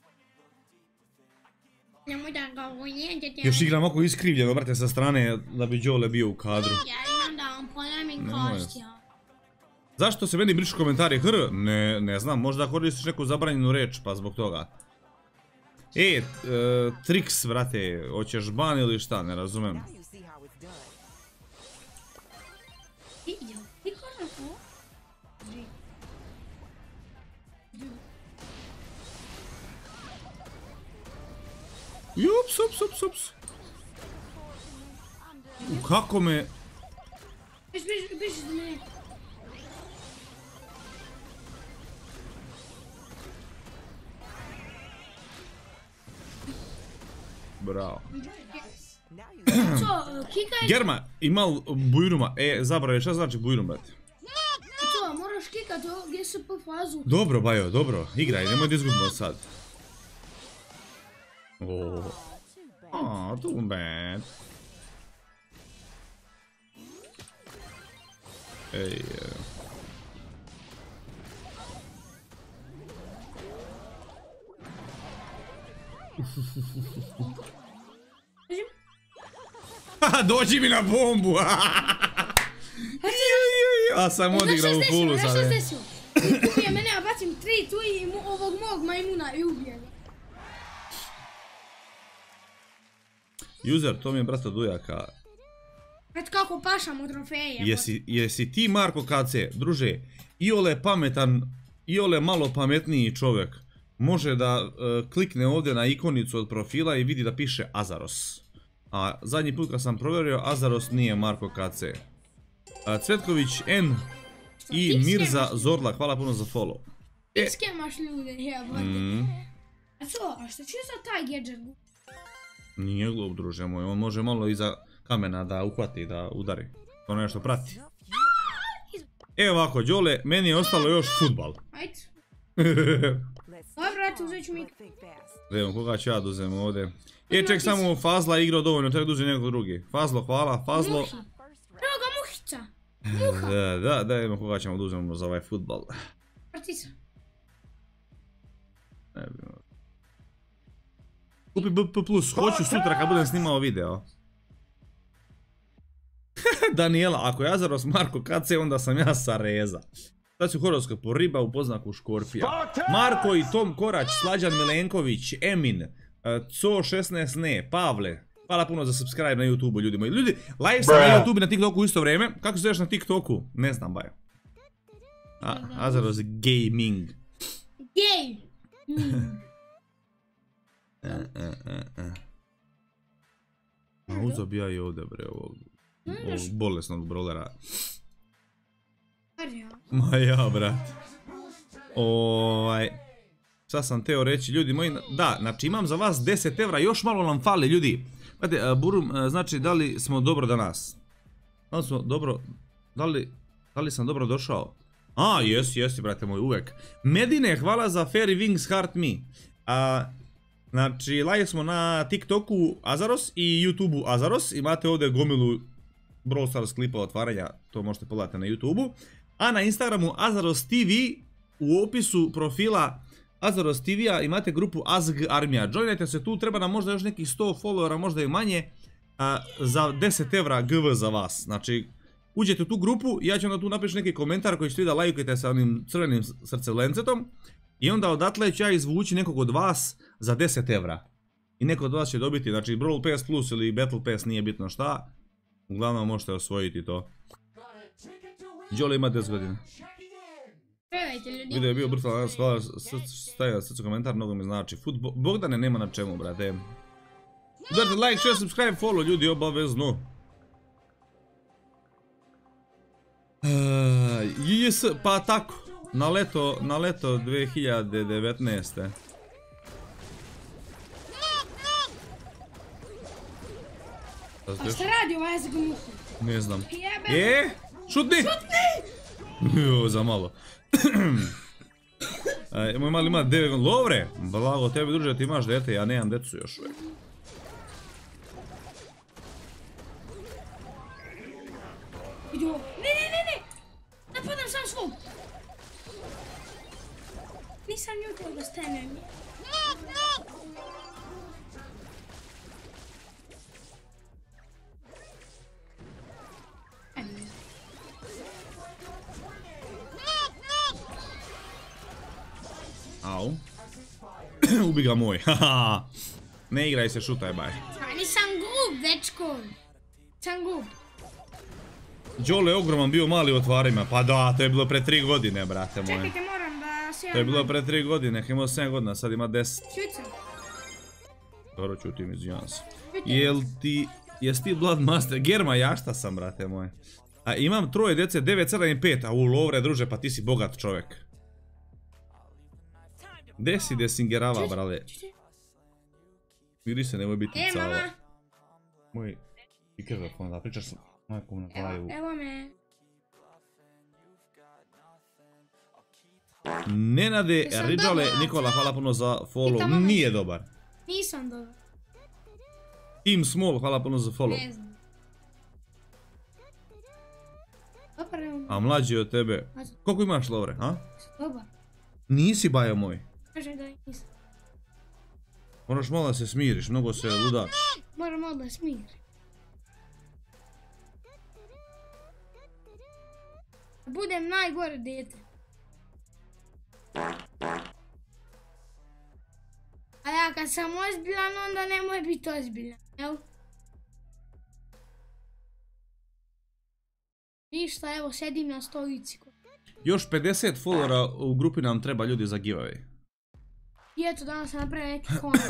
Nemoj da ga ujedete. Još igram oko iskrivljeno, brate, sa strane, da bi Đole bio u kadru. Ja imam da vam polemim Nemoj. koštija. Zašto se meni brišu komentari hr? Ne, ne znam, možda koristiš neku zabranjenu reč, pa zbog toga. E, e Trix, brate, hoćeš ban ili šta, ne razumem. Jups, ups, ups, ups. U, kako me... Biš, biš, biš za mene. Bravo. Co, kikaj? Germa, imal bujruma. E, zabrave, šta znači bujrum, brate? Co, moraš kikat u G S P fazu. Dobro, Bajo, dobro. Igraj, nemoj da izgubimo sad. Oh. Oh, too bad. Ej, Haha, dođi mi na bombu! A sam odigrao u fullu sad. Znaš šta se desilo? Ubije mene, a bacim tri tu i mu, ovog mog majmuna i ubije ga. User, to mi je brata Dujaka. Već kako pašamo trofeje. Jesi, jesi ti Marko K C, druže, iole pametan, iole malo pametniji čovjek, može da uh, klikne ovdje na ikonicu od profila i vidi da piše Azaros. A zadnji put kad sam provjerio, Azaros nije Marko K C. Uh, Cvetković N i Mirza Zorla, hvala puno za follow. Ti skemaš ljude, jebote. Mm. A co, a šta će za taj gadget? Nije glup, druže moj, on može malo iza kamena da uhvati, da udari. To nešto prati. Evo ovako, Đole, meni je ostalo još futbal. Ajde. Dobro, eto, uzet ću mi. Evo, koga ću ja da uzem ovdje. E, ček, samo Fazla igrao dovoljno, treba da uzem nekog drugi. Fazlo, hvala, Fazlo. Muhi. Evo ga, muhica. Muha. Da, da, da, evo koga ćemo da uzmemo za ovaj futbal. Partica. Ne bi... Kupi B P plus, hoću sutra kad budem snimao video. Daniela, ako je Azaros Marko K C, onda sam ja Sareza. Sad ću horoskopu riba u poznaku škorpija. Marko i Tom Korać, Slađan Milenković, Emin, Co šesnaest ne, Pavle. Hvala puno za subscribe na YouTube, ljudi moji. Ljudi, live sam na YouTube i na TikToku u isto vrijeme. Kako se zoveš na TikToku? Ne znam, baje. Azaros Gaming. Gay. E, e, e, e. Ma uzo bi ja i ovdje, bre, ovog, ovog bolesnog brolera. Ma ja, brat. Ovaj... Sad sam teo reći, ljudi moji, da, znači imam za vas deset evra, još malo nam fali, ljudi. Znate, Burum, znači, da li smo dobro danas? Da li smo dobro, da li, da li sam dobro došao? A, jesi, jesi, brate moj, uvek. Medine, hvala za Fairy Wings Heart Me. A... Znači, live smo na TikToku Azaros i YouTubeu Azaros. Imate ovdje gomilu Brawl Stars klipa otvaranja, to možete pogledati na YouTubeu. A na Instagramu Azaros T V, u opisu profila Azaros T V-a imate grupu Azg Armija. Joinajte se tu, treba nam možda još nekih sto followera, možda i manje. A, za deset evra G V za vas. Znači, uđete u tu grupu, ja ću onda tu napiši neki komentar koji ćete da lajkujete sa onim crvenim srcelencetom i onda odatle ću ja izvući nekog od vas za deset evra. I neko od vas će dobiti, znači Brawl Pass Plus ili Battle Pass, nije bitno šta. Uglavnom možete osvojiti to. Đole ima deset godina. Pevajte ljudi. Video je bio brutalan, hvala, stavio srcu komentar, mnogo mi znači. Bogdane nema na čemu, brate. Udarite like, share, subscribe, follow, ljudi, obavezno. J S, pa tako, na leto, na leto dvije hiljade devetnaeste. A šta radi ovaj jezik u muhu? Ne znam. Jebe. E, šutni! Šutni! Jo, za malo. Moj mali ima devet godina. Lovre, blago tebi druže, ti imaš dete, ja nemam decu još uvijek. Idu, ne, ne, ne, ne! Napadam sam svog! Nisam jutro da stanem. Au. Ubi ga moj, haha. Ne igraj se, šutaj baj. Nisam glup, dečko. Sam glup. Đole je ogroman bio mali u otvarima, pa da, to je bilo pre tri godine, brate moje. Čekajte, moram da se... To je bilo pre tri godine, imao sedam godina, sad ima deset. Čućem. Dobro, čutim, izvinjam se. Jel ti, jes ti Bloodmaster? Germa, ja šta sam, brate moje. A imam troje djece, devet, sedam i pet, a u Lovre, druže, pa ti si bogat čovjek. Gde si desingerava, brale? Vidi se, nemoj biti E, cala. mama. Moj mikrofon, da pričaš sam majkom na live. Evo me. Nenade Jesam Ridžale, dobar. Nikola, hvala puno za follow. Pita mama. Nije dobar. Nisam dobar. Team Small, hvala puno za follow. Ne znam. Dobar, evo me. A mlađi od tebe. Mlađi. Koliko imaš, Lovre, a? Dobar. Nisi bajo moj. Kažem da nisam. Moraš malo da se smiriš, mnogo se ludač. Moram malo da smiri. Budem najgore dete. A ja kad sam ozbiljan, onda nemoj biti ozbiljan, jel? Ništa, evo, sedim na stolici. Još pedeset followera u grupi nam treba, ljudi, za giveaway. I eto, danas sam napravio neki konak.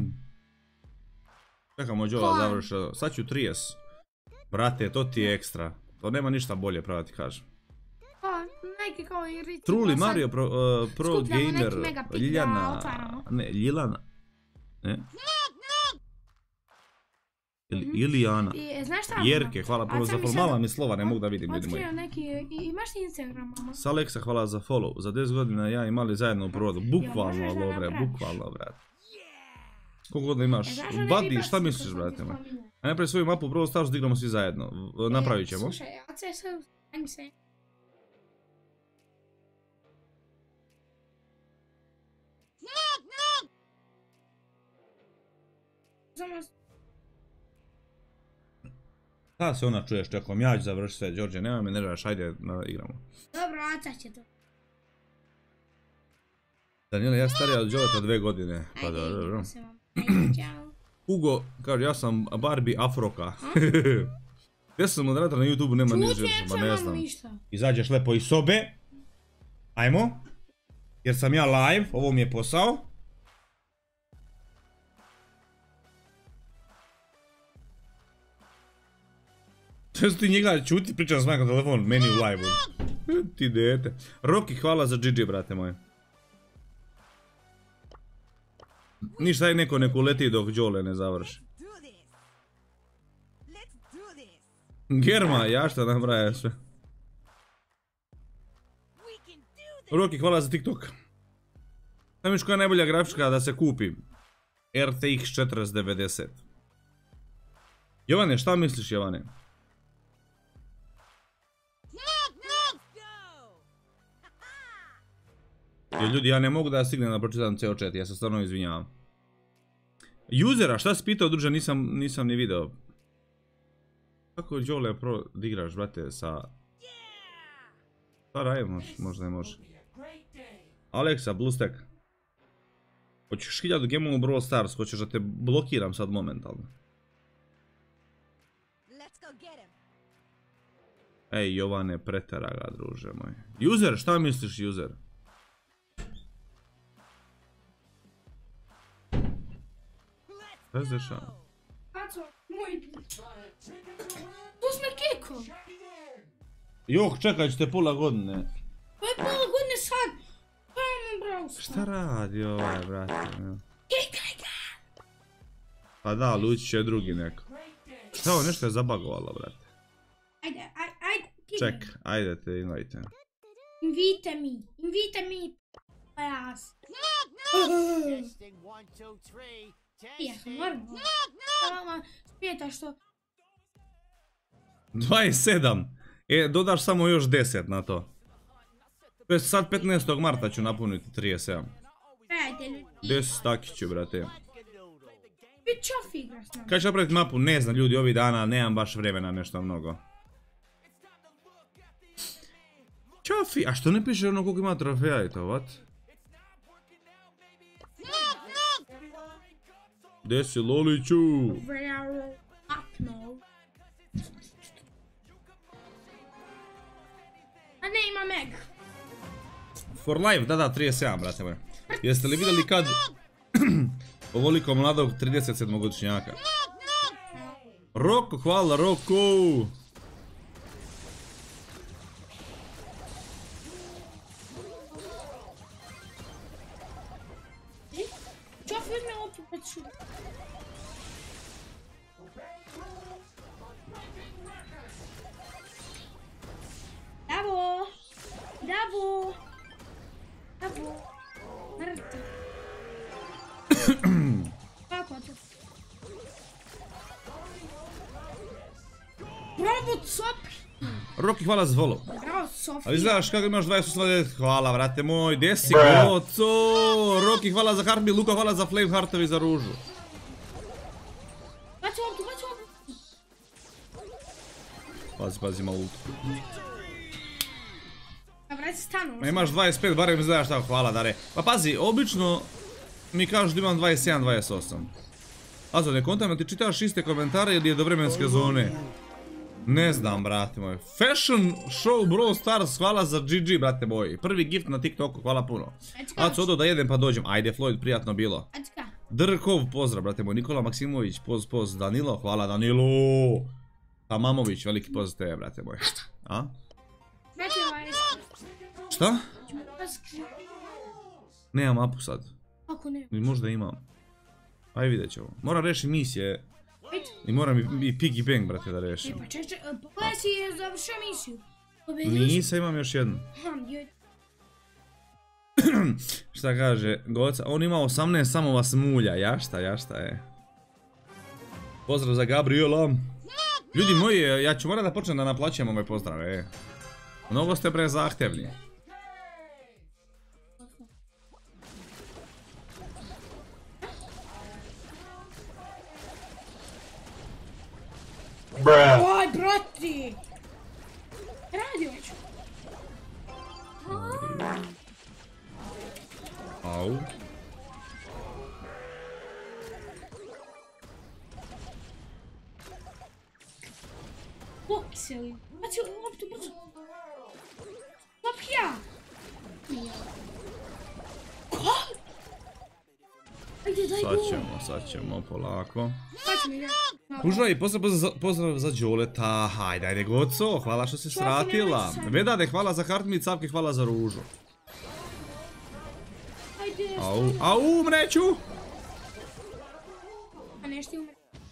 Čekamo Đola Kolan. završi. Sad ću trideset. Brate, to ti je ekstra. To nema ništa bolje, pravo ti kažem. Pa, neki kao i rici. Truli Mario Pro, uh, Pro skupljamo neki Gamer, megapik da Ljiljana, otvaramo. ne, Ljiljana, ne? Ili, Ilijana, I, znaš šta? Jerke, hvala puno A za sam mi follow, sad- mala mi slova, ne mogu da vidim, ljudi moji. Otkrio neki, i, imaš ti Instagram, mama? Saleksa, hvala za follow, za deset godina ja i mali zajedno u provodu, bukvalno, možeš da Lovre, napraviš? bukvalno, brate. Koliko god da imaš, E, znaš onaj Buddy, ribac šta koji misliš, sam brate ti moj? spominjao? Ajde napravi svoju mapu, Brawl Stars, da igramo svi zajedno, napravit ćemo. Slušaj, a C S, ajme se. Samo... Kada se ona čuješ, čekom, ja ću završiti sve, Đorđe, nema me nerviraš, ajde, na, igramo. Dobro, Aca će to. Daniela, ja starija od Đoleta dve godine, pa Ajde, da, dobro. vidimo se vam. Ajde, čao. Hugo, kaže, ja sam Barbie Afroka. Gdje sam moderator na YouTube, nema ništa, Čuti, pa ja ne nemam znam. ništa. Izađeš lepo iz sobe. Ajmo. Jer sam ja live, ovo mi je posao. Sve su ti njega čuti, pričam s majkom telefon, meni u live-u. Ti dete. Roki, hvala za G G, brate moje. Ništa, aj neko neko leti dok Đole ne završi. Do this. Let's do this. Germa, ja šta nabraja sve. We can do this. Roki, hvala za TikTok. Znam još koja je najbolja grafička da se kupi. R T X četrdeset devedeset. Jovane, šta misliš, Jovane? Let's go. Jer ljudi, ja ne mogu da stignem da pročitam ceo chat, ja se stvarno izvinjavam. Usera, šta si pitao, druže, nisam, nisam ni video. Kako Đole pro da igraš, brate, sa... Stara je, možda ne može. Alexa, BlueStack. Hoćeš hiljadu gemova u Brawl Stars, hoćeš da te blokiram sad momentalno. Ej, Jovane, pretera ga, druže moj. User, šta misliš, user? Šta se dešava? Paco, moj... Tu sme keko! Jok, čekaj, ćete pola godine. Pa je pola godine sad! Pa imam Brawl. Šta radi ovaj, brate? Kekaj ga! Pa da, lući će drugi neko. Šta ovo, nešto je zabagovalo, brate. Ajde, ajde, ajde. Ček, ajde te invajte. Invite mi, invite mi. Pa jas. Ja sam normalno. Vama smijeta što... dvadeset sedam. E, dodaš samo još deset na to. To je sad petnaestog marta ću napuniti trideset sedam. Ajde ljudi. deset stakiću, brate. Bit čof igra s nama. Kaj ću napraviti mapu? Ne znam, ljudi, ovih dana nemam baš vremena nešto mnogo. Čofi, a što ne piše ono koliko ima trofeja i to, what? Gdje si, Loliću? A ne, ima Meg. For life, da da, trideset sedam, brate moje. Jeste li vidjeli kad ovoliko mladog trideset sedmogodišnjaka? Roko, hvala Roko! Čof, uzme loptu pred šut. Bravo! Bravo! Bravo! Mrtav. Kako to? Bravo, Sopi! Roki, hvala za follow. Bravo, Sofija. Ali znaš kako imaš dvadeset osam, hvala vrate moj, gdje si goco? Roki, hvala za heartbeat, Luka, hvala za flame heartovi za ružu. Baci loptu, baci loptu. Pazi, pazi, ima ult. A vrati stanu. Ma imaš dvadeset pet, barem znaš šta, hvala dare. Pa pazi, obično mi kažu da imam dvadeset sedam, dvadeset osam. A to ne kontam, ti čitaš iste komentare ili je do vremenske zone? Ne znam, brate moj. Fashion show Brawl Stars, hvala za G G, brate moj. Prvi gift na TikToku, hvala puno. A co odo da jedem pa dođem. Ajde, Floyd, prijatno bilo. Drkov, pozdrav, brate moj. Nikola Maksimović, poz, poz. Danilo, hvala Danilo. Tamamović, veliki pozdrav tebe, brate moj. A? Šta? Nemam mapu sad. Kako ne? Možda imam. Aj vidjet ćemo. Moram reši misije. I moram i Piggy Bank, brate, da rešim. Pa češ, pogledaj si je završio misiju. Nisam, imam još jednu. Šta kaže, Goca, on ima osamnaest, samo vas mulja, jašta, jašta je. Pozdrav za Gabriela. Ljudi moji, ja ću morat da počnem da naplaćujem ove pozdrave. Mnogo ste prezahtevni. Oj, brati! Radio ću. Au. Pokseli. Baci loptu, brzo. Lopja! Ajde, daj Sad gol. ćemo, sad ćemo, polako. Sad ćemo igrati. Užvaj, pozdrav za, pozdrav za Đoleta, hajde, ajde Goco, hvala što si sratila. Vedade, hvala za heartbeat, Savke, hvala za ružu. Ajde. Au, au, umreću! A nešto je umre.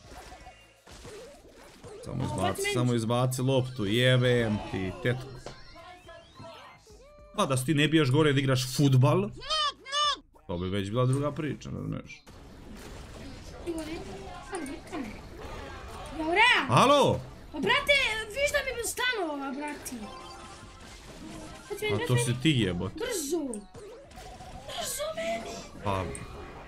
Samo izbaci, samo izbaci loptu, jebem ti, tetku. Pa da si ti ne bijaš gore da igraš futbal, to bi već bila druga priča, ne znaš. Dobra! Halo! Pa brate, viš da mi stanova, brati. A to si ti jebot. Brzo! Brzo meni! Pa...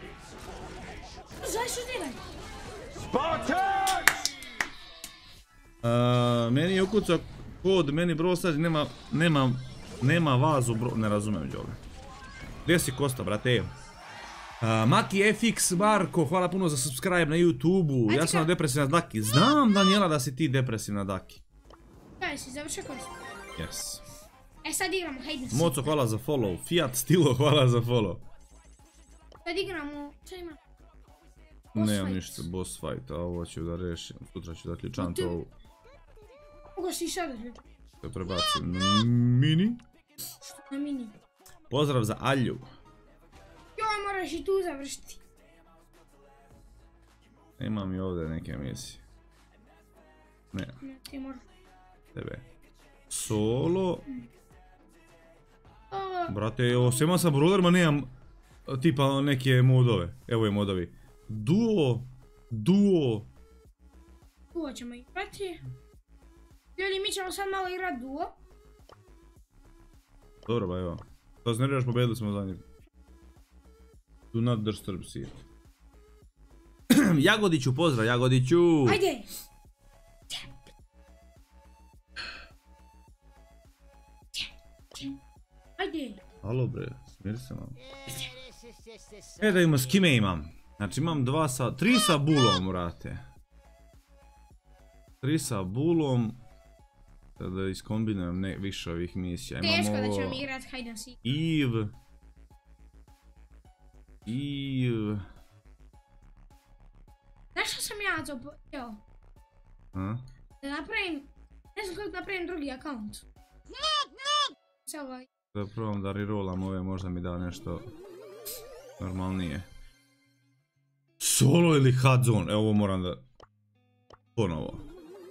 Zaj što diraj! Spartans! Uh, meni je ukucao kod, meni bro sad nema, nema, nema vazu bro, ne razumijem Đole. Gdje si Kosta, brate? Uh, Maki F X Marko, hvala puno za subscribe na YouTube-u, ja sam depresivna Daki. Znam Daniela da si ti depresivna Daki. Kaj si završio Kosta? Yes. E sad igramo hide and seek. Moco, hvala za follow. Fiat Stilo, hvala za follow. Sad igramo, šta ima? Nemam ništa, boss fight, a ovo ću da rešim. Sutra ću da ključam to ovu. Koga si sada ključam? Da prebacim na mini. Na mini. Pozdrav za Alju. Joj, moraš i tu završiti. Imam i ovdje neke misije. Ne, Ne, ti moraš. tebe. Solo. A, Brate, osim sa broderima nemam tipa neke modove. Evo je modovi. Duo. Duo. duo ćemo igrati. Ljudi, mi ćemo sad malo igrat duo. Dobro, ba evo. To se ne reš, pobedili smo za njih. Do not disturb shit. Jagodiću, pozdrav Jagodiću. Ajde! Ajde! Halo bre, smiri se malo. E da ima, s kime imam? Znači imam dva sa, tri sa bulom, vrate. Tri sa bulom. Da iskombinujem ne, više ovih misija. Teško Imam da ovo ćemo igrat hide and seek. Eve. Eve. Znaš što sam ja to htio? A? Da napravim, ne znam kako da napravim drugi account. Sve ovaj. Da probam da rerolam ove, možda mi da nešto normalnije. Solo ili Hadzone? Evo ovo moram da... Ponovo.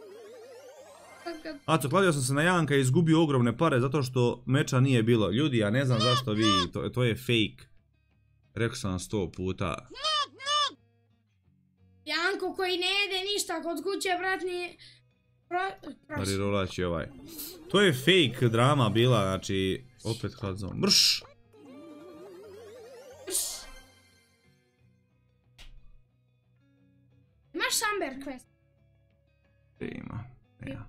Aco, kladio sam se na Janka i izgubio ogromne pare zato što meča nije bilo. Ljudi, ja ne znam zašto vi, to, to je fake. Rekao sam vam sto puta. Janko koji ne jede ništa kod kuće, vratni... Pro... prosi. Rerolat će ovaj. To je fake drama bila, znači... Opet Hadzone. Mrš! Imaš Samber quest? Ima. Ja.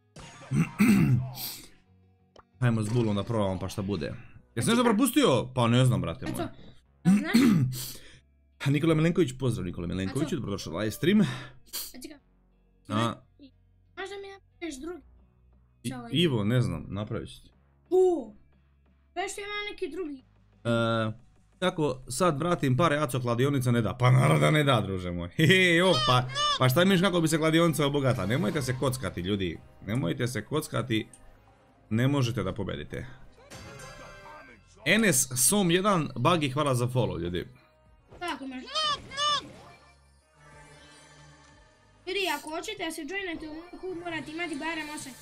Hajmo s bulom da probamo pa šta bude. Jesi nešto propustio? Pa ne znam, brate moj. Eto, znaš? Nikola Milenković, pozdrav Nikola Milenković, dobrodošao live stream. Eto ga. A, Možda mi napraviš drugi. I- Šta ovaj? Ivo, ne znam, napravit ću ti. U. Znaš što ima neki drugi? E, kako sad vratim pare, Aco, kladionica ne da. Pa naravno da ne da, druže moj. Hehe, jo, pa, pa šta miš kako bi se kladionica obogata? Nemojte se kockati, ljudi. Nemojte se kockati. Ne možete da pobedite. N S Som jedan, Bagi, hvala za follow, ljudi. Tako imaš. Ljudi, ako hoćete da se joinete u moj klub, morate imati barem osam.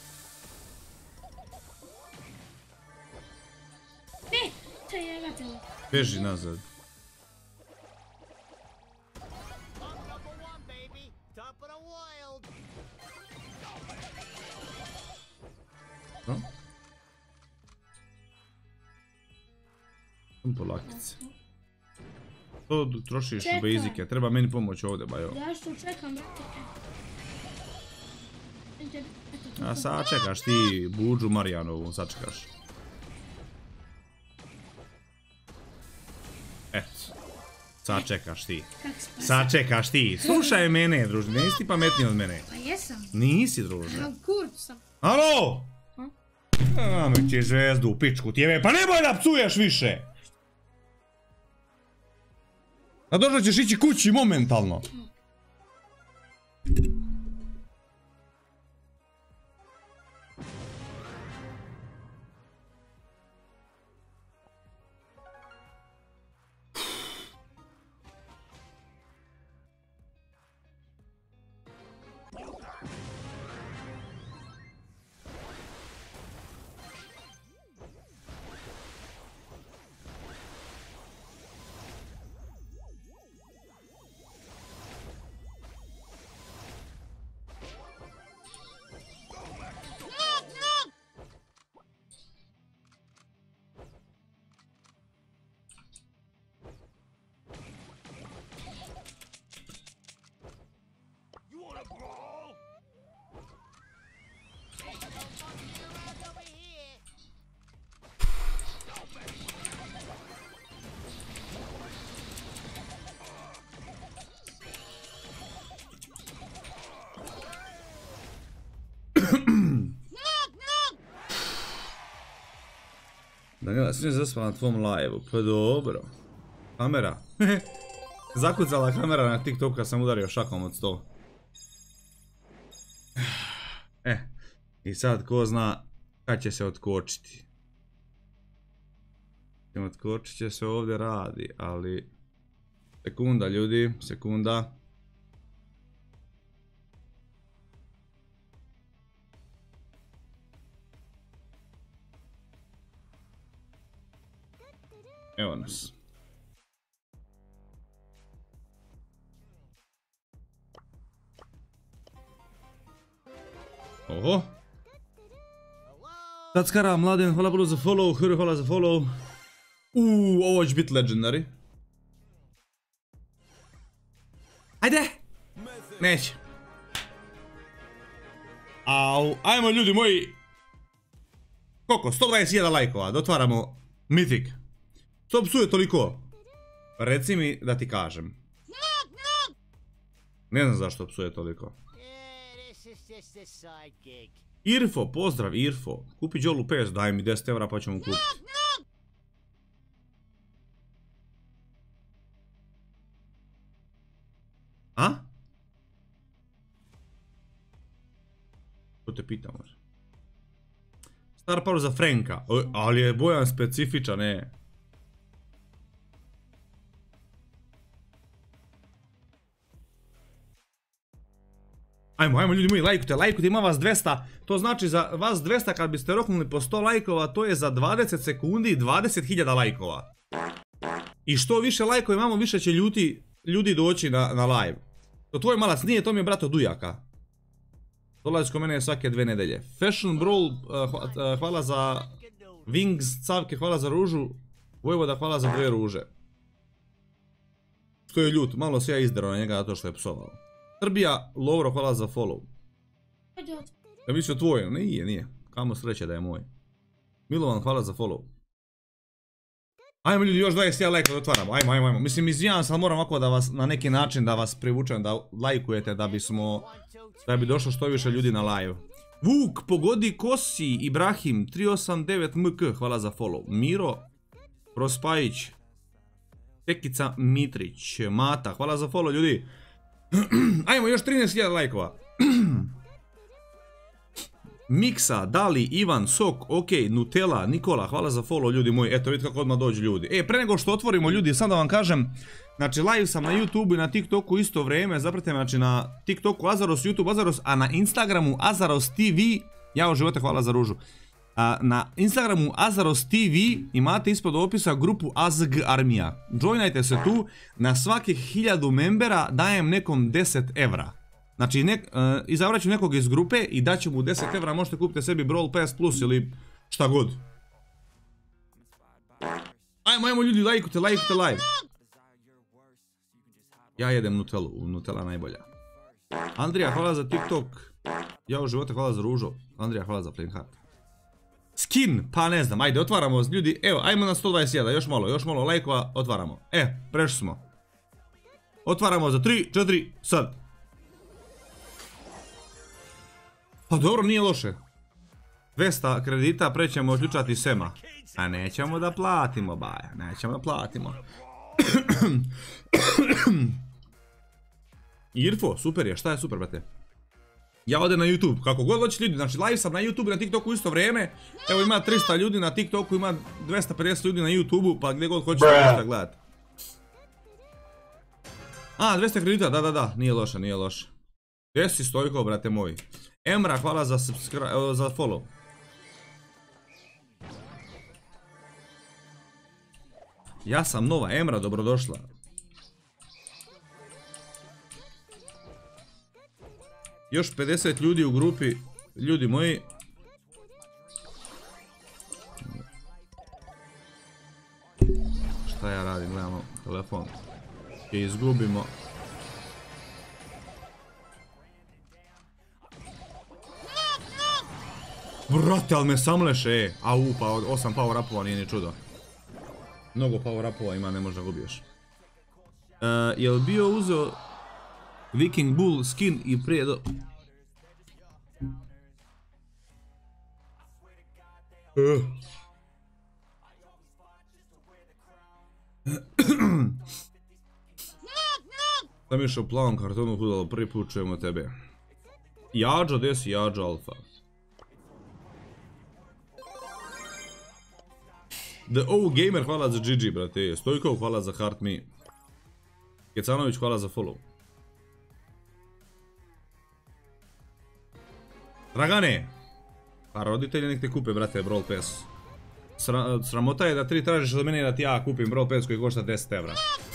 Ne! To je njega telo. Beži nazad. No? Sam polakice. To trošiš u Čekaj. basike, treba meni pomoć ovdje, bajo. Zašto čekam, brate? Eto, A sad čekaš ti Buđu Marijanovu, sad čekaš. Eto. Sad čekaš ti. kak spasi. Sad čekaš ti. Slušaj mene, druže, nisi ti pametniji od mene. Pa jesam. Nisi, druže. A kurc sam. Alo! Ha? Ame ti zvezdu u pičku tjeve, pa nemoj da psuješ više! A došlo ćeš ići kući momentalno. Daniela, svi zaspala na tvom live-u, pa dobro. Kamera. Zakucala kamera na TikToku kad sam udario šakom od sto. E, i sad ko zna kad će se otkočiti. Otkočit će se ovdje radi, ali... Sekunda ljudi, sekunda. Evo nas. Oho. Tackara, Mladen, hvala bilo za follow, Huru, hvala za follow. Uuu, ovo će biti legendary. Ajde! Neće. Au, ajmo ljudi moji. Koliko? sto dvadeset hiljada lajkova, dotvaramo Mythic. Što psuje toliko? Reci mi da ti kažem. Ne znam zašto psuje toliko. Irfo, pozdrav Irfo. Kupi Jolu P S, daj mi deset evra pa ćemo kupiti. A? Što te pitam? Star power za Franka, ali je Bojan specifičan, ne. Ajmo, ajmo ljudi moji, lajkujte, lajkujte, ima vas dvesta, to znači za vas dvesta kad biste roknuli po sto lajkova, to je za dvadeset sekundi dvadeset hiljada lajkova. I što više lajkova imamo, više će ljudi, ljudi doći na, na live. To tvoj malac nije, to mi je brat od Ujaka. Dolazi kod mene svake dve nedelje. Fashion Brawl, uh, hvala za Wings, Cavke, hvala za ružu. Vojvoda, hvala za dve ruže. Što je ljut, malo se ja izderao na njega zato što je psovao. Srbija, Lovro, hvala za follow. Ja mislio tvoj, nije, nije. Kamo sreće da je moj. Milovan, hvala za follow. Ajmo ljudi, još dvadeset hiljada lajka da otvaramo, ajmo, ajmo, ajmo. Mislim, izvijavam se, ali moram ovako da vas, na neki način da vas privučem, da lajkujete, da bismo, da bi došlo što više ljudi na live. Vuk, pogodi kosi, Ibrahim, tri osam devet M K, hvala za follow. Miro, Prospajić, Tekica Mitrić, Mata, hvala za follow ljudi. Ajmo, još trinaest hiljada lajkova. Miksa, Dali, Ivan, Sok, ok, Nutella, Nikola, hvala za follow ljudi moji, eto vidite kako odmah dođu ljudi. E, pre nego što otvorimo ljudi, sad da vam kažem, znači live sam na YouTubeu i na TikToku isto vrijeme, zapratite me, znači na TikToku Azaros, YouTube Azaros, a na Instagramu Azaros T V, ja u živote hvala za ružu. A, na Instagramu Azaros T V imate ispod opisa grupu A Z G Armija. Joinajte se tu, na svakih hiljadu membera dajem nekom deset evra. Znači, nek, uh, izabrat ću nekog iz grupe i daću mu deset evra, možete kupiti sebi Brawl Pass Plus ili šta god. Ajmo, ajmo ljudi, lajkujte, lajkujte live. Ja jedem Nutellu, Nutella najbolja. Andrija, hvala za TikTok. Ja u živote hvala za ružo. Andrija, hvala za Plain Heart. Skin, pa ne znam, ajde, otvaramo ljudi. Evo, ajmo na sto dvadeset jedan, još malo, još malo lajkova, otvaramo. E, prešli smo. Otvaramo za tri, četiri, sad. Pa dobro, nije loše. dvesta kredita, prećemo odključati Sema. A nećemo da platimo, baja. Nećemo da platimo. Irfo, super je. Šta je super, brate? Ja odem na YouTube. Kako god hoćete ljudi. Znači, live sam na YouTube i na TikToku u isto vrijeme. Evo ima tristo ljudi na TikToku, ima dvesta pedeset ljudi na YouTubeu, pa gdje god hoćete možete gledati. A, dvesta kredita, da, da, da. Nije loše, nije loše. Gdje si Stojko, brate moj? Emra, hvala za, za follow. Ja sam nova, Emra, dobrodošla. Još pedeset ljudi u grupi, ljudi moji. Šta ja radim, gledamo telefon. I izgubimo. Brate, ali me samleše, e. Au, pa osam power upova nije ni čudo. Mnogo power upova ima, ne možda gubiješ. Uh, jel bio uzeo Viking Bull skin i prije do... Uh. Sam išao plavom kartonu hudalo, prvi put čujemo tebe. Jađo, gdje si Jađo Alfa? The O Gamer, hvala za G G, brate. Stojkov, hvala za Heart Me. Kecanović, hvala za follow. Dragane! Pa roditelji nek te kupe, brate, Brawl Pass. Sra sramota je da ti tražiš od mene da ti ja kupim Brawl Pass koji košta deset evra.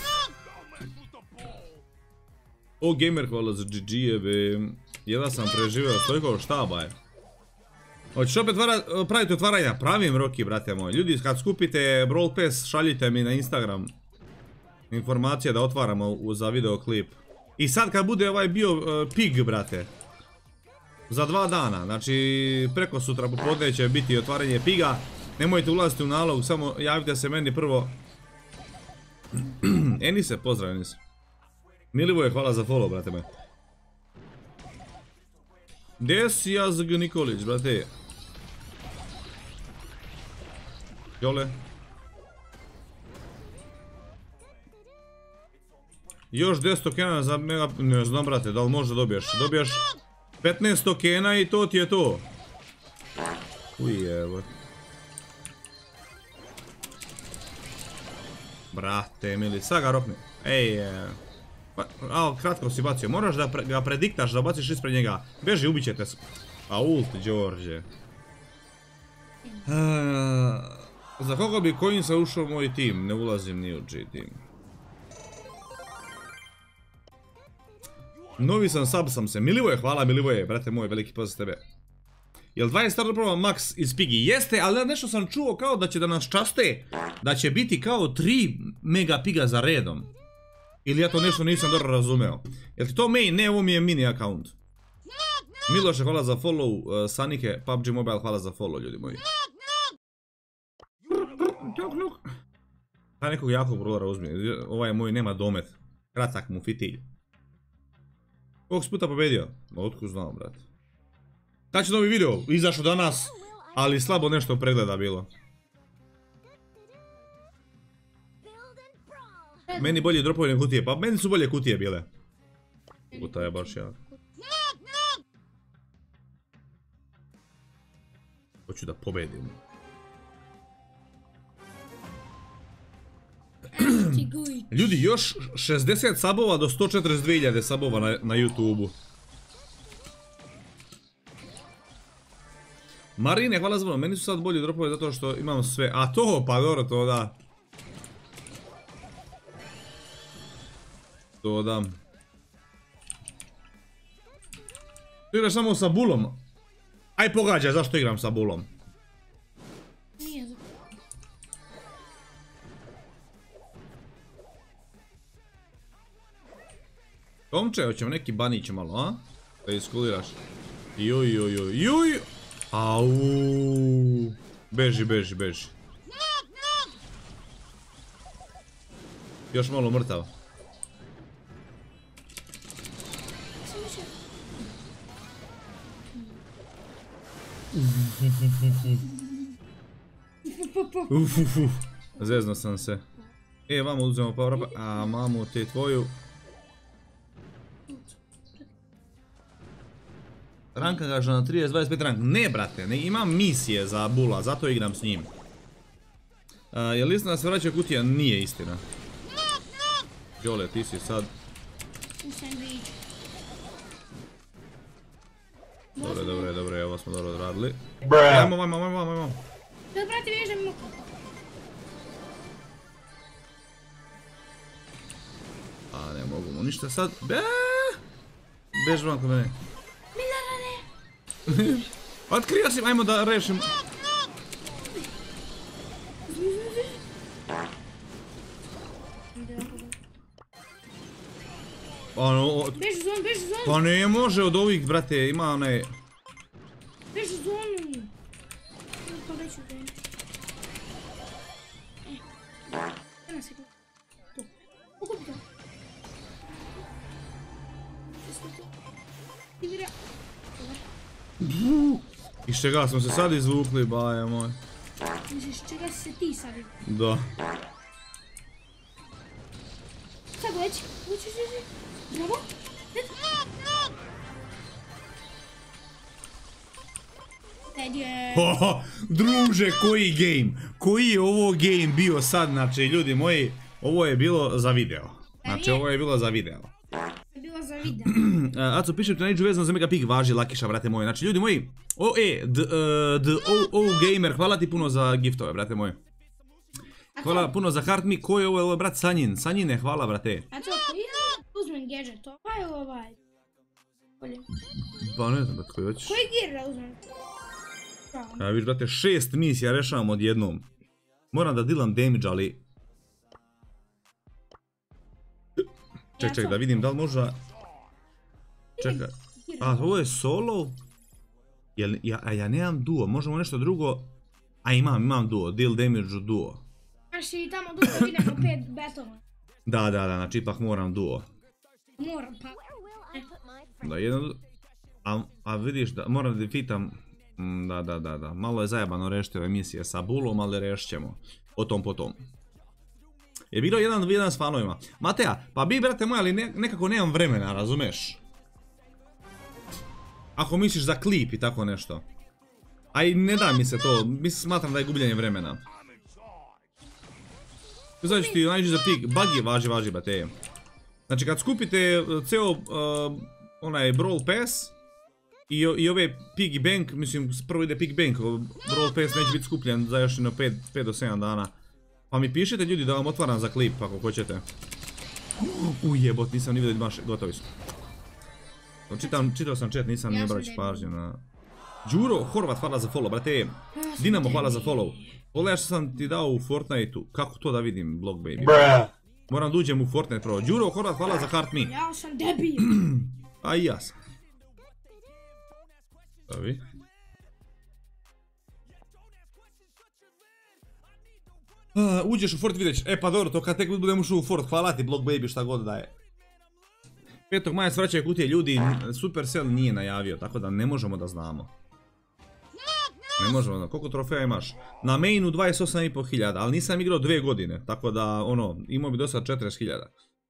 O Gamer, hvala za G G-eve. Jedan sam preživio, Stojkov, šta ba je? Hoćeš opet praviti otvaranja? Pravim, Roki, brate moj. Ljudi, kad skupite Brawl Pass, šaljite mi na Instagram informacije da otvaramo za videoklip. I sad kad bude ovaj bio uh, pig, brate, za dva dana, znači preko sutra popodne će biti otvaranje piga. Nemojte ulaziti u nalog, samo javite se meni prvo. Enise, pozdrav Enise. Milivoje, hvala za follow, brate moj. Gdje si Jazg Nikolić, brate? Jole. Još deset tokena za mega... Ne znam, brate, da li možda dobiješ? Dobiješ petnaest tokena i to ti je to. Uj, evo. Brate, mili, sad ga rokni. Ej, e... A, kratko si bacio, moraš da pre, ga prediktaš, da baciš ispred njega. Beži, ubit ćete se. A ult, Đorđe. Za koga bi Coinsa ušao u moj tim? Ne ulazim ni u G-team. Novi sam, sub sam se. Milivoje, hvala Milivoje, brate moj, veliki pozdrav tebe. Jel dvadeset star doprava Max iz Pigi? Jeste, ali nešto sam čuo kao da će da nas časte. Da će biti kao tri mega piga za redom. Ili ja to nešto nisam dobro razumeo. Jel ti to main? Ne, ovo mi je mini account. Miloše, hvala za follow. Uh, Sanike, P U B G Mobile, hvala za follow, ljudi moji. Taj nekog jakog brodara uzmi. Ovaj moj nema domet. Kratak mu fitilj. Koliko si puta pobedio? Otkud znam, brate. Kad će novi video? Izašao danas, ali slabo nešto pregleda bilo. Meni bolje dropovine kutije, pa meni su bolje kutije bile. Puta je baš ja. Hoću da pobedim. Ljudi, još šezdeset sabova do sto četrdeset dvije hiljade sabova na, na YouTube-u. Marine, hvala za mnom, meni su sad bolji dropove zato što imam sve. A to, pa dobro, to da. To da. Tu igraš samo sa bulom. Aj pogađaj, zašto igram sa bulom? Nije za... Tomče, hoćemo neki banić malo, a? Da iskuliraš. Joj, joj, joj, joj. Au. Beži, beži, beži. Još malo mrtav. Uf, uf, uf. Zezno sam se. E, vamo uzmemo power up, a mamu te tvoju. Ranka gaža na trideset dvadeset pet rank. Ne, brate, ne, imam misije za bula, zato igram s njim. Uh, je li istina da se vraća kutija? Nije istina. Jole, ti si sad... Dobre, dobre, dobre, ovo smo dobro odradili. Ajmo, ajmo, ajmo, ajmo, ajmo. Da, brate, vježem. A, ne mogu mu ništa sad. Be! Bež vam kod mene. Milarane! Otkrio si, ajmo da rešim. Ano, beži zonu, beži zonu! Pa ne može od ovih, brate, ima onaj... Beži zonu! Pa neću da je... E, jedna sekunda. To. Pokupi to. Igra. Iz čega smo se sad izvukli, baje moj. Misliš, čega si se ti sad izvukli? Da. sad leći. Ući, ući, ući. Bravo. Dead je. Oho, druže, koji game? Koji je ovo game bio sad, znači, ljudi moji, ovo je bilo za video. Znači, ovo je bilo za video. Je bilo za video. Aco, pišem ti na iđu vezano za Mega Pig, važi Lakiša, brate moji. Znači, ljudi moji, o, e, d, uh, d, o, o, gamer, hvala ti puno za giftove, brate moji. Hvala puno za heart me, ko je ovo, ovo je brat Sanjin, Sanjine, hvala, brate. A to, koji ja uzmem gadget, ovaj ili ovaj? Bolje. Pa ne znam, brate, koji hoćeš. Koji gear da uzmem? Ja viš, brate, šest misija rešavam odjednom. Moram da dilam damage, ali... Ček, ček, da vidim da li možda... Čekaj. A, ovo je solo? Jel, ja, a ja nemam duo, možemo nešto drugo? A imam, imam duo, deal damage u duo. Znaš i tamo dugo idemo pet battle. Da, da, da, znači ipak moram duo. Moram pa. Da, jedan... A, a vidiš da, moram da defitam... Mm, da, da, da, da, malo je zajebano rešiti ove misije sa bulom, ali rešit ćemo. O tom potom. Je bilo jedan, jedan s fanovima. Mateja, pa bi, brate moj, ali ne, nekako nemam vremena, razumeš? Ako misliš za klip i tako nešto. A i ne da mi se to, mislim smatram da je gubljenje vremena. Znači ću ti nađi za pig, buggy važi, važi, brate. Znači kad skupite ceo uh, onaj Brawl Pass i, i ove Piggy Bank, mislim prvo ide Pig Bank, Brawl Pass neće biti skupljen za još jedno pet do sedam dana. Pa mi pišite ljudi da vam otvaram za klip ako hoćete. Ujebot, nisam ni vidio da imaš, gotovi su. Čitam, čitao sam chat, nisam ni obraćao pažnju na... Đuro Horvat, hvala za follow, brate. Dinamo, hvala za follow. Pogledaj što sam ti dao u Fortniteu. Kako to da vidim, Block Baby? Moram da uđem u Fortnite prvo. Đuro Horvat, hvala za heart me. Ja sam debil. A i ja sam. Stavi. Uh, uđeš u Fort, vidjet ćeš. E pa dobro, to kad tek budem ušao u Fort, hvala ti Block Baby šta god daje. petog maja svraćaju kutije ljudi, Supercell nije najavio, tako da ne možemo da znamo. Ne možemo da, koliko trofeja imaš? Na mainu dvadeset osam i pol hiljada, ali nisam igrao dve godine, tako da ono, imao bi do sad četrdeset hiljada.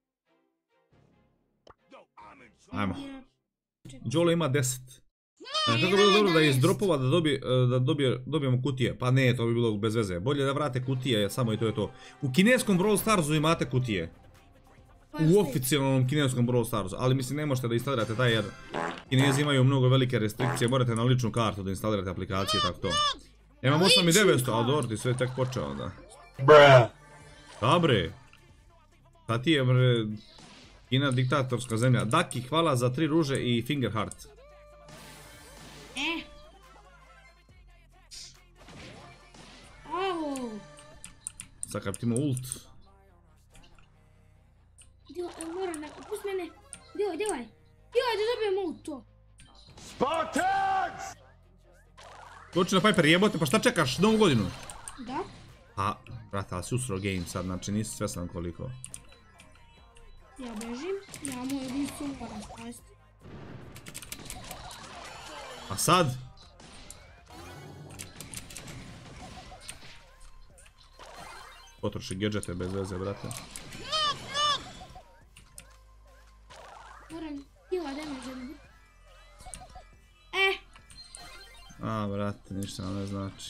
Ajmo. Jolo ima deset. Kako bi bilo dobro da iz dropova da, dobije, da dobije, dobijemo kutije? Pa ne, to bi bilo bez veze. Bolje da vrate kutije, samo i to je to. U kineskom Brawl Starsu imate kutije. U oficijalnom kineskom Brawl Starsu, ali mislim ne možete da instalirate taj jer Kinezi imaju mnogo velike restrikcije, morate na ličnu kartu da instalirate aplikacije, tako to. Ja imam osam hiljada devetsto, ali dobro ti sve tek počeo onda. Da bre. Sad ti je bre, Kina diktatorska zemlja. Daki, hvala za tri ruže i finger heart. E. Ovo. Sad kad ti ima ult. Dio, moram da, pusti mene. Dio, dio, dio, da dobijem ult to. Spartans! Doći na Piper, jebote, pa šta čekaš, novu godinu? Da. A, brate, ali si usro game sad, znači nisi svestan koliko. Ja bežim, ja moju listu moram spasti. A sad? Potroši gadžete bez veze, brate. Moram kila damage da... Eh! A, brate, ništa nam ne znači.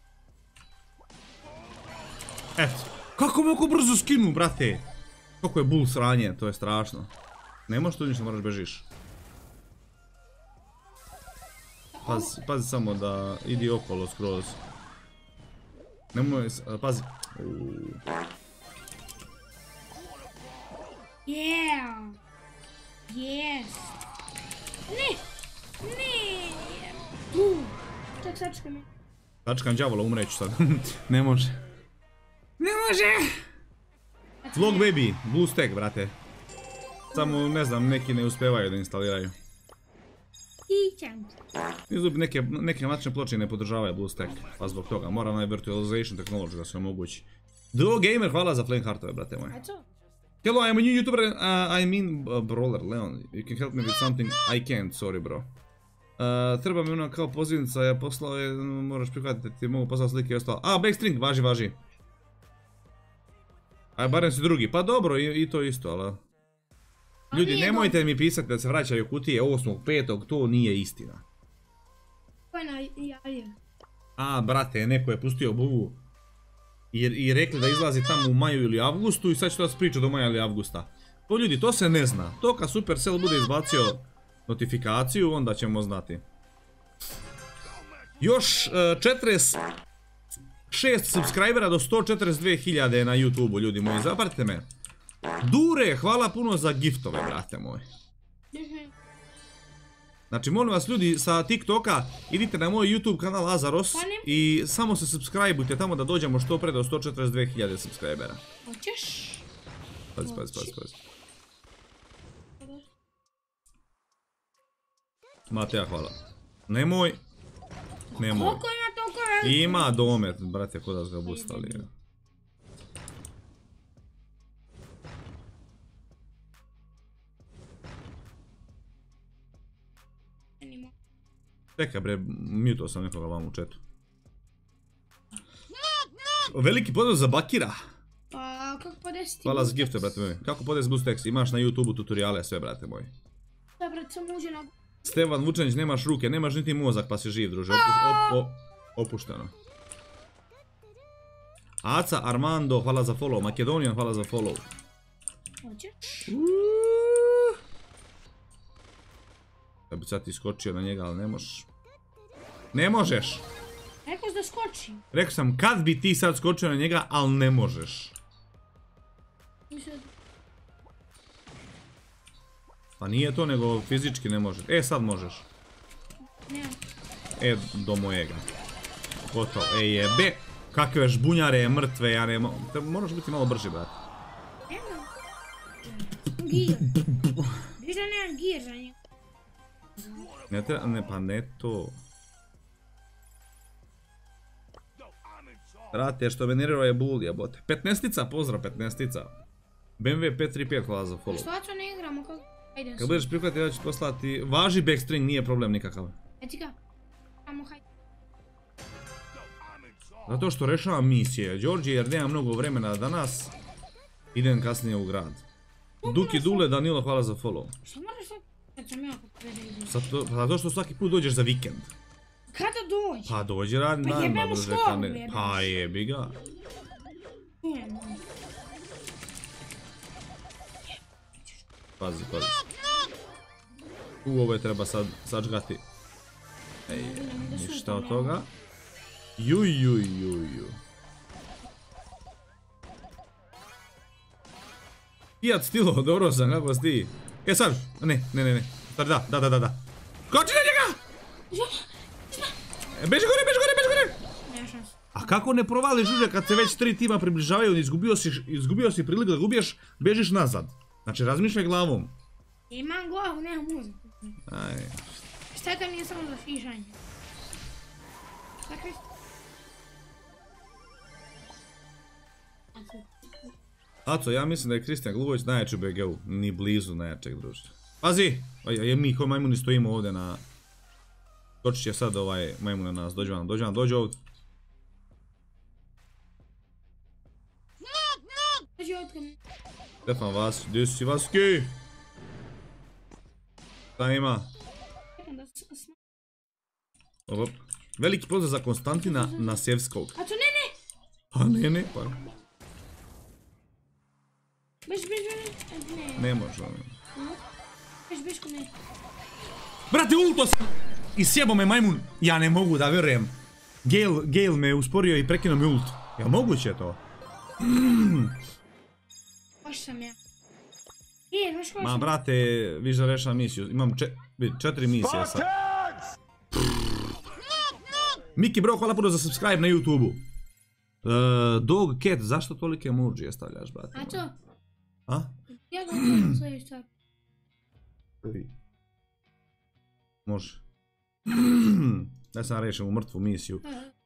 Eto, kako me oko brzo skinu, brate? Kako je bull sranje, to je strašno. Ne možeš tu ništa, moraš bežiš. Pazi, pazi samo da idi okolo skroz. Nemoj, pazi. Yeah! Yes! Ne! Ne! Tu! Čak sačka me. Sačkam đavola, umreću sad. Ne može. Ne može! Vlog baby, blue stack, brate. Samo, ne znam, neki ne uspevaju da instaliraju. Ićam. Izub neke, neke matične ploče ne podržavaju BlueStack, pa zbog toga mora onaj virtualization technology da se omogući. Duo Gamer, hvala za flame heartove, brate moje. Hello, I'm a new YouTuber, uh, I mean uh, brawler, Leon, you can help me with something, I can't, sorry bro. Uh, treba mi ona kao pozivnica, ja poslao je, moraš prihvatiti, ti mogu poslati slike i ostalo. A, backstring, važi, važi. A barem si drugi, pa dobro i, i to isto, ali... Ljudi, nemojte mi pisati da se vraćaju kutije osmog petog, to nije istina. Ko je najavio? A, brate, neko je pustio bubu i, i rekli da izlazi tamo u maju ili avgustu i sad će to vas priča do maja ili avgusta. To ljudi, to se ne zna. To kad Supercell bude izbacio notifikaciju, onda ćemo znati. Još uh, četrdeset šest subscribera do sto četrdeset dvije hiljade na YouTubeu, ljudi moji, zapratite me. Dure, hvala puno za giftove, brate moji. Znači, molim vas ljudi sa TikToka, idite na moj YouTube kanal Azaros i samo se subscribeujte tamo da dođemo što pre do sto četrdeset dvije hiljade subscribera. Hoćeš? Pazi, pazi, pazi, pazi. Mateja, hvala. Nemoj. Nemoj. Koliko ima toliko veliko? Ima domet, brate, ko da ga boostali. Čekaj bre, mutao sam nekoga vam u chatu. Veliki pozdrav za Bakira. Pa, kako podesiti? Hvala za gifte, brate moji. Kako podesti BoostX? Imaš na YouTubeu tutoriale sve, brate moji. Da, brate, sam uđe na... Stevan Vučanić, nemaš ruke, nemaš niti mozak pa si živ, druže. Opu, op, op, opušteno. Aca Armando, hvala za follow. Makedonijan, hvala za follow. Hoćeš? Da bi sad ti skočio na njega, ali ne možeš. Ne možeš! Rekao si da skoči. Rekao sam, kad bi ti sad skočio na njega, ali ne možeš. Mislim... Pa nije to, nego fizički ne možeš. E, sad možeš. Ne. E, do mojega. Gotovo, e jebe. Kakve žbunjare, mrtve, ja ne mogu. Moraš biti malo brži, brate. Nema. Gir. Viš da nemam gir za njega. Ne treba, ne, pa ne to. Brate, što me nervira je bul, jebote. petnestica, pozdrav, petnestica. B M W pet tri pet, hvala za follow. Što ću ne igramo, kako... Ajde. Kad budeš prihvatiti, ja ću poslati. Važi backstring, nije problem nikakav. Eti ga. Ajmo, hajde. Zato što rešavam misije, Đorđe, jer nema mnogo vremena danas. Idem kasnije u grad. Duki Dule, Danilo, hvala za follow. Što moraš sad? Kad sam ja kod tebe idem. Zato, zato što svaki put dođeš za vikend. Kada dođi? Pa dođi radni Pa dan, jebem ma u druže, školu, kad ne- jebem. Pa jebi ga. Nije, ne. Pazi, pazi. U, ovo je treba sad sačgati. Ej, ništa od toga. Juj, juj, juj, juj. Fiat Stilo, dobro sam, kako si ti? E sad, ne, ne, ne, ne. Da, da, da, da, da. Skoči na njega! E, beži gore, beži gore, beži gore! Nema šans. A kako ne provališ duže kad se već tri tima približavaju, izgubio si, izgubio si priliku da gubiješ, bežiš nazad. Znači, razmišljaj glavom. Imam glavu, nemam muziku. Aj. Šta kad nije samo za šišanje? Dakle... Aco, ja mislim da je Kristijan Glubović najjači u B G U. Ni blizu najjačeg, druže. Pazi! Aj, mi ko majmuni stojimo ovdje na... Skočit će sad ovaj majmun na nas. Dođi vam, dođi vam, dođi ovdje. Dođi otkam. Stefan Vasić, gdje si Vaski? Šta ima? Čekam da se sma... Op. Veliki pozdrav za Konstantina Nasevskog. A to ne, ne! Pa ne, ne, pa Beš, beš, beš, ne. ne može ono. Beš, beš, ko ne. Brate, ulto sam! I sjebo me majmun. Ja ne mogu da vjerujem. Gale, Gale me usporio i prekinuo mi ult. Jel moguće to? Baš sam ja. Je, znaš koja Ma sam? brate, viš da rešam misiju. Imam če, vidi, četiri misije sad. Miki bro, hvala puno za subscribe na YouTubeu. Uh, Dog Cat, zašto tolike emoji stavljaš, brate? A to? A? Ja ga gledam sljedeći sad. Može. Da sam rešim u mrtvu misiju.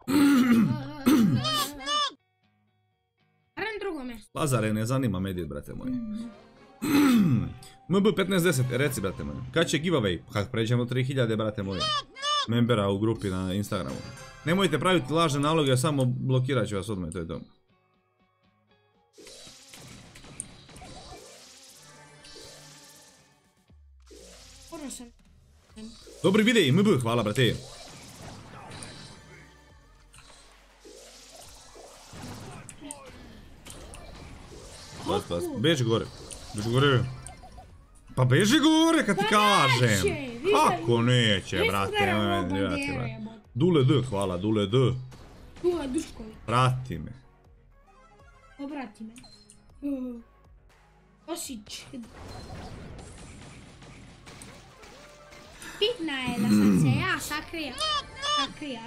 Aram drugo mjesto. Lazare, ne zanima medit, brate moji. M B petnaest deset, reci, brate moji. Kad će giveaway? Kad pređemo tri hiljade, brate moji. Membera u grupi na Instagramu. Nemojte praviti lažne naloge, samo blokirat ću vas odmah, to je to. Stvarno sam... Dobri videi, M B, hvala brate. Pas, pas, beži gore. Beži gore. Pa beži gore kad ti kažem. Kako neće, brate, nemoj me dirati, brate. Dule D, hvala, Dule D. Dule Duškovi. Prati me. Obrati me. Osić. Bitna je da sam se ja sakrija. Sakrija.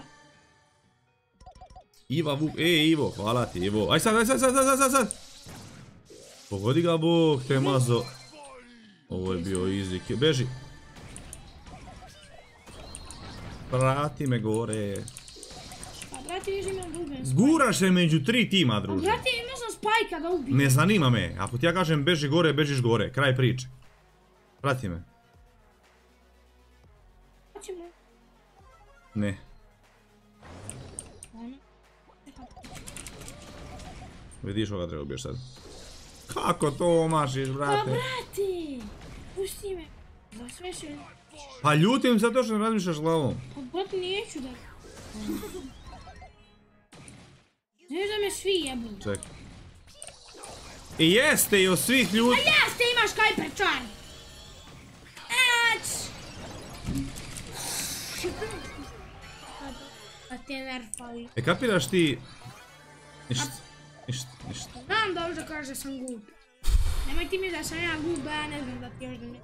Iva Vuk, e Ivo, hvala ti Ivo. Aj sad, aj sad, sad, sad, sad, sad. Pogodi ga Bog, te mazo. Ovo je bio easy, beži. Prati me gore. Pa brate, još imam da ubijem Spike. Guraš se među tri tima, druže. Brate, imao sam Spike-a da ubijem. Ne zanima me, ako ti ja kažem beži gore, bežiš gore, kraj priče. Prati me. Hoćemo. Ne. Vidiš ovoga treba ubiješ sad. Kako to omašiš, Pa brate? brate, pusti me. Za sve še... Pa ljutim se to što ne razmišljaš glavom. Pa brate, neću da... Znaš da me svi jebu. Čekaj. I jeste i od svih ljudi... A jeste, imaš Kuiper čar! Eć! Pa te nerfali. E kapiraš ti... Ništa, ništa, ništa. Znam da ovdje kaže da sam glup. Nemoj ti mi da sam ja glup, ja ne znam da ti još da ne...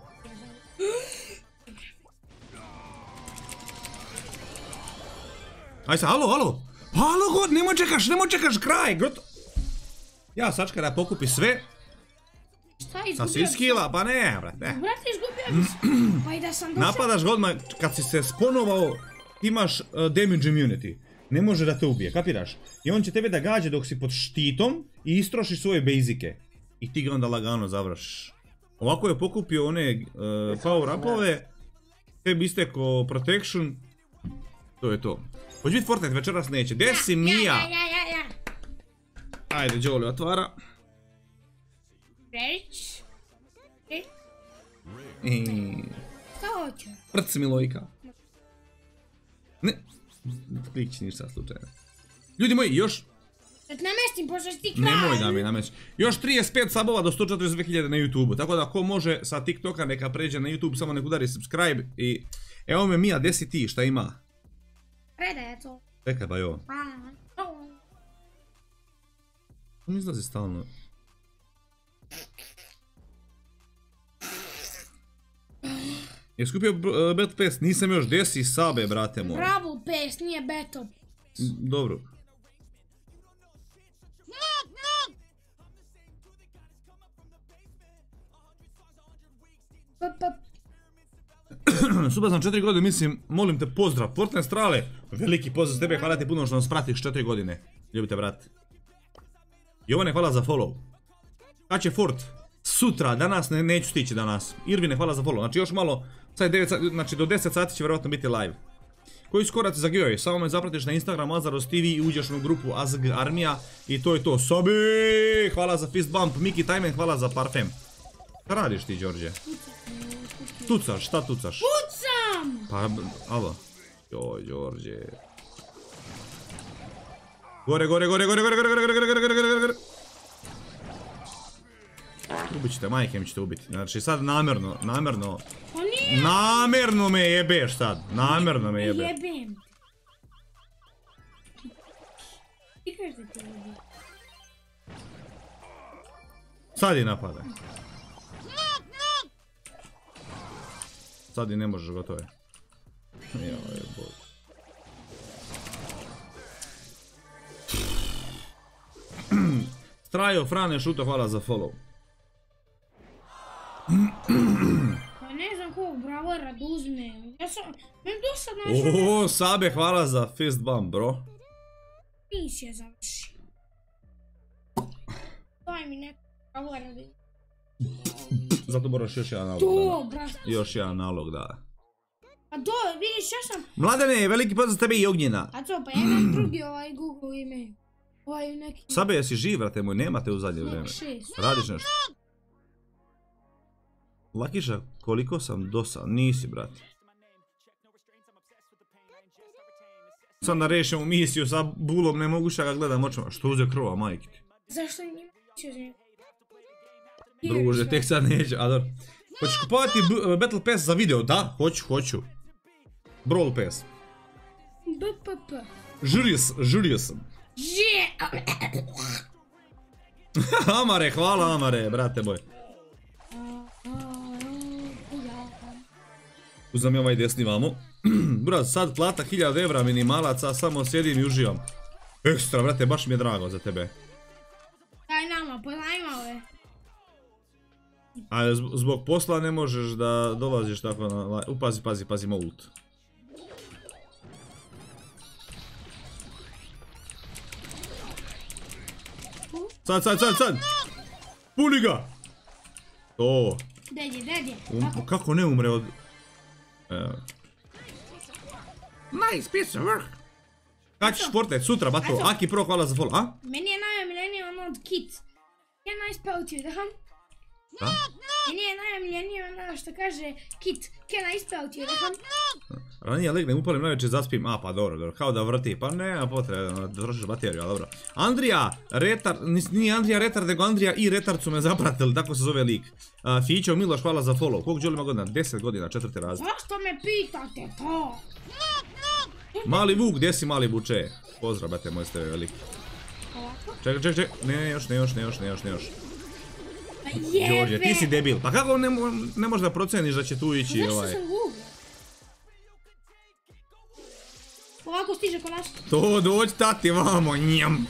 Aj sad, alo, alo! Alo god, nemoj čekaš, nemoj čekaš, kraj, gotovo! Ja sačekaj da pokupi sve. Šta, Sa izgubio svi bi se? skilla, pa ne, brate, ne. Brate, izgubio bi se. Pa i da sam došao... Napadaš ga odmah, kad si se sponovao, ti imaš uh, damage immunity. Ne može da te ubije, kapiraš? I on će tebe da gađe dok si pod štitom i istrošiš svoje basike. I ti ga onda lagano završiš. Ovako je pokupio one uh, power upove, tebi isteko protection. To je to. Hoće biti Fortnite večeras neće. Gdje si Mija? Ja, ja, ja, ja. Ajde, Jolie otvara. Reć. Reć. I... Šta hoću? Prc Milojka. Ne. Klikći ništa slučajno. Ljudi moji, još... Da te namestim, pošto si ti kralj. Nemoj da mi namesti. Još trideset pet sabova do sto četrdeset dve hiljade na YouTube-u. Tako da ko može sa TikToka neka pređe na YouTube, samo nek udari subscribe i... Evo me Mija, gdje si ti, šta ima? Predaj, eto. Čekaj ba jo. Pa, On izlazi stalno. Je skupio uh, Battle Pass, nisam još, gdje si sabe, brate moj. Bravo, pes, nije Battle. Dobro. Pa, pa, Super sam četiri godine, mislim, molim te pozdrav. Fortnite strale, veliki pozdrav s tebe, hvala ti puno što nas pratiš četiri godine. Ljubite, brat. Jovane, hvala za follow. Kad će Fort? Sutra, danas ne, neću stići danas. Irvine, hvala za follow. Znači još malo, sad je devet sati, znači do deset sati će vjerojatno biti live. Koji su koraci za giveaway? Samo me zapratiš na Instagram Azaros T V i uđeš u grupu Azg Armija i to je to. Sobi! Hvala za fist bump, Miki Tajmen, hvala za parfem. Šta radiš ti, Đorđe? Tucaš, šta tucaš? pucam! Pa, alo. Joj, Đorđe. Gore, gore, gore, gore, gore, gore, gore, gore, gore, gore, gore, gore. Ubit ćete, majke mi ćete ubiti. Znači sad namjerno, namjerno. Pa nije! Namjerno me jebeš sad. Namjerno me jebe. Jebem. Ti kažeš da te jebem. Sad je napadaj. Sad i ne možeš, gotovo je. Joj, boj. Strajo, Frane, Šuto, hvala za follow. Pa ne znam kog bravora da uzmem. Ja sam... Meni dosadno je što O, Sabe, hvala za fist bump, bro. misija završi. Daj mi neko bravora da... Zato moraš još jedan nalog da. To, brate. Još jedan nalog da. A to, vidiš, ja sam... Mladene, veliki pozdrav za tebe i Ognjena. A to, pa ja imam drugi ovaj Google ime. Ovaj neki... Sabe, jesi živ, vrate moj, nema te u zadnje vrijeme. šest. Radiš nešto? Lakiša, koliko sam dosadan? Nisi, brate. Sad da rešimo misiju sa bulom, ne mogu šta ga gledam očima. Što uze krova, majke ti? Zašto njima neću uzeti? Druže, tek sad neće, a dobro. Hoćeš kupovati Battle Pass za video? Da, hoću, hoću. Brawl Pass. B P P. Žurio sam, žurio sam. Že... Amare, hvala Amare, brate boj. Uzam i ovaj desni vamo. Brat, sad plata hiljadu evra minimalaca, samo sjedim i uživam. Ekstra, brate, baš mi je drago za tebe. Daj nama, pozajma ove. A zbog posla ne možeš da dolaziš tako na... Upazi, pazi, pazi, ult. Sad, sad, sad, sad! Puni ga! To. Dedje, dedje. Um, kako ne umre od... Evo. Nice piece of work! Kad ćeš Fortnite? Sutra, bato. Aki Pro, hvala za follow, a? Meni je najomiljeniji ono od Kit. Can I spell to you, da? Da? Meni je najomiljeniji ono što kaže Kit. Can I spell to you, da? Ranije legnem, upalim najveće, zaspim. A, pa dobro, dobro. Kao da vrti. Pa nema potrebe da trošiš bateriju, ali dobro. Andrija, retard, nije Andrija retard, nego Andrija i retard su me zapratili, tako se zove lik. Uh, Fićo Miloš, hvala za follow. Koliko Đoli ima godina? deset godina, četvrti razred. Zašto me pitate to? Mali Vuk, gdje si mali Vuče? Pozdrav, brate, moj ste veliki. Čekaj, čekaj, čekaj. Ne, ne, još, ne, još, ne, još, ne, još, ne, još. Đorđe, ti si debil. Pa kako ne, ne možeš da proceniš da će tu ići Zašto ovaj... sam Vuk? Ovako stiže ko nas. To dođi tati vamo, njam.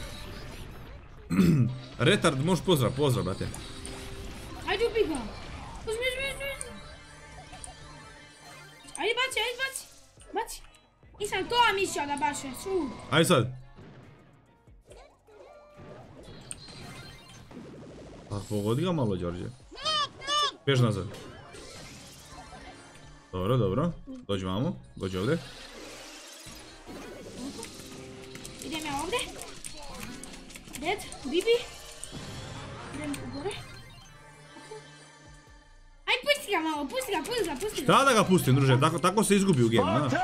Retard, možeš pozdrav, pozdrav, brate. Ajde ubi ga. Uzmi, uzmi, uzmi. Ajde baci, ajde baci. Baci. Nisam to mislio da baš je su. Ajde sad. Pa pogodi ga malo, Đorđe. Bjež nazad. Dobro, dobro. Dođi vamo, dođi ovdje. Idem ja ovdje. Dead, Bibi. Idem gore. Ajde pusti ga malo, pusti ga, pusti ga, pusti ga. Šta da ga pustim, druže, tako, tako se izgubi u game, znaš.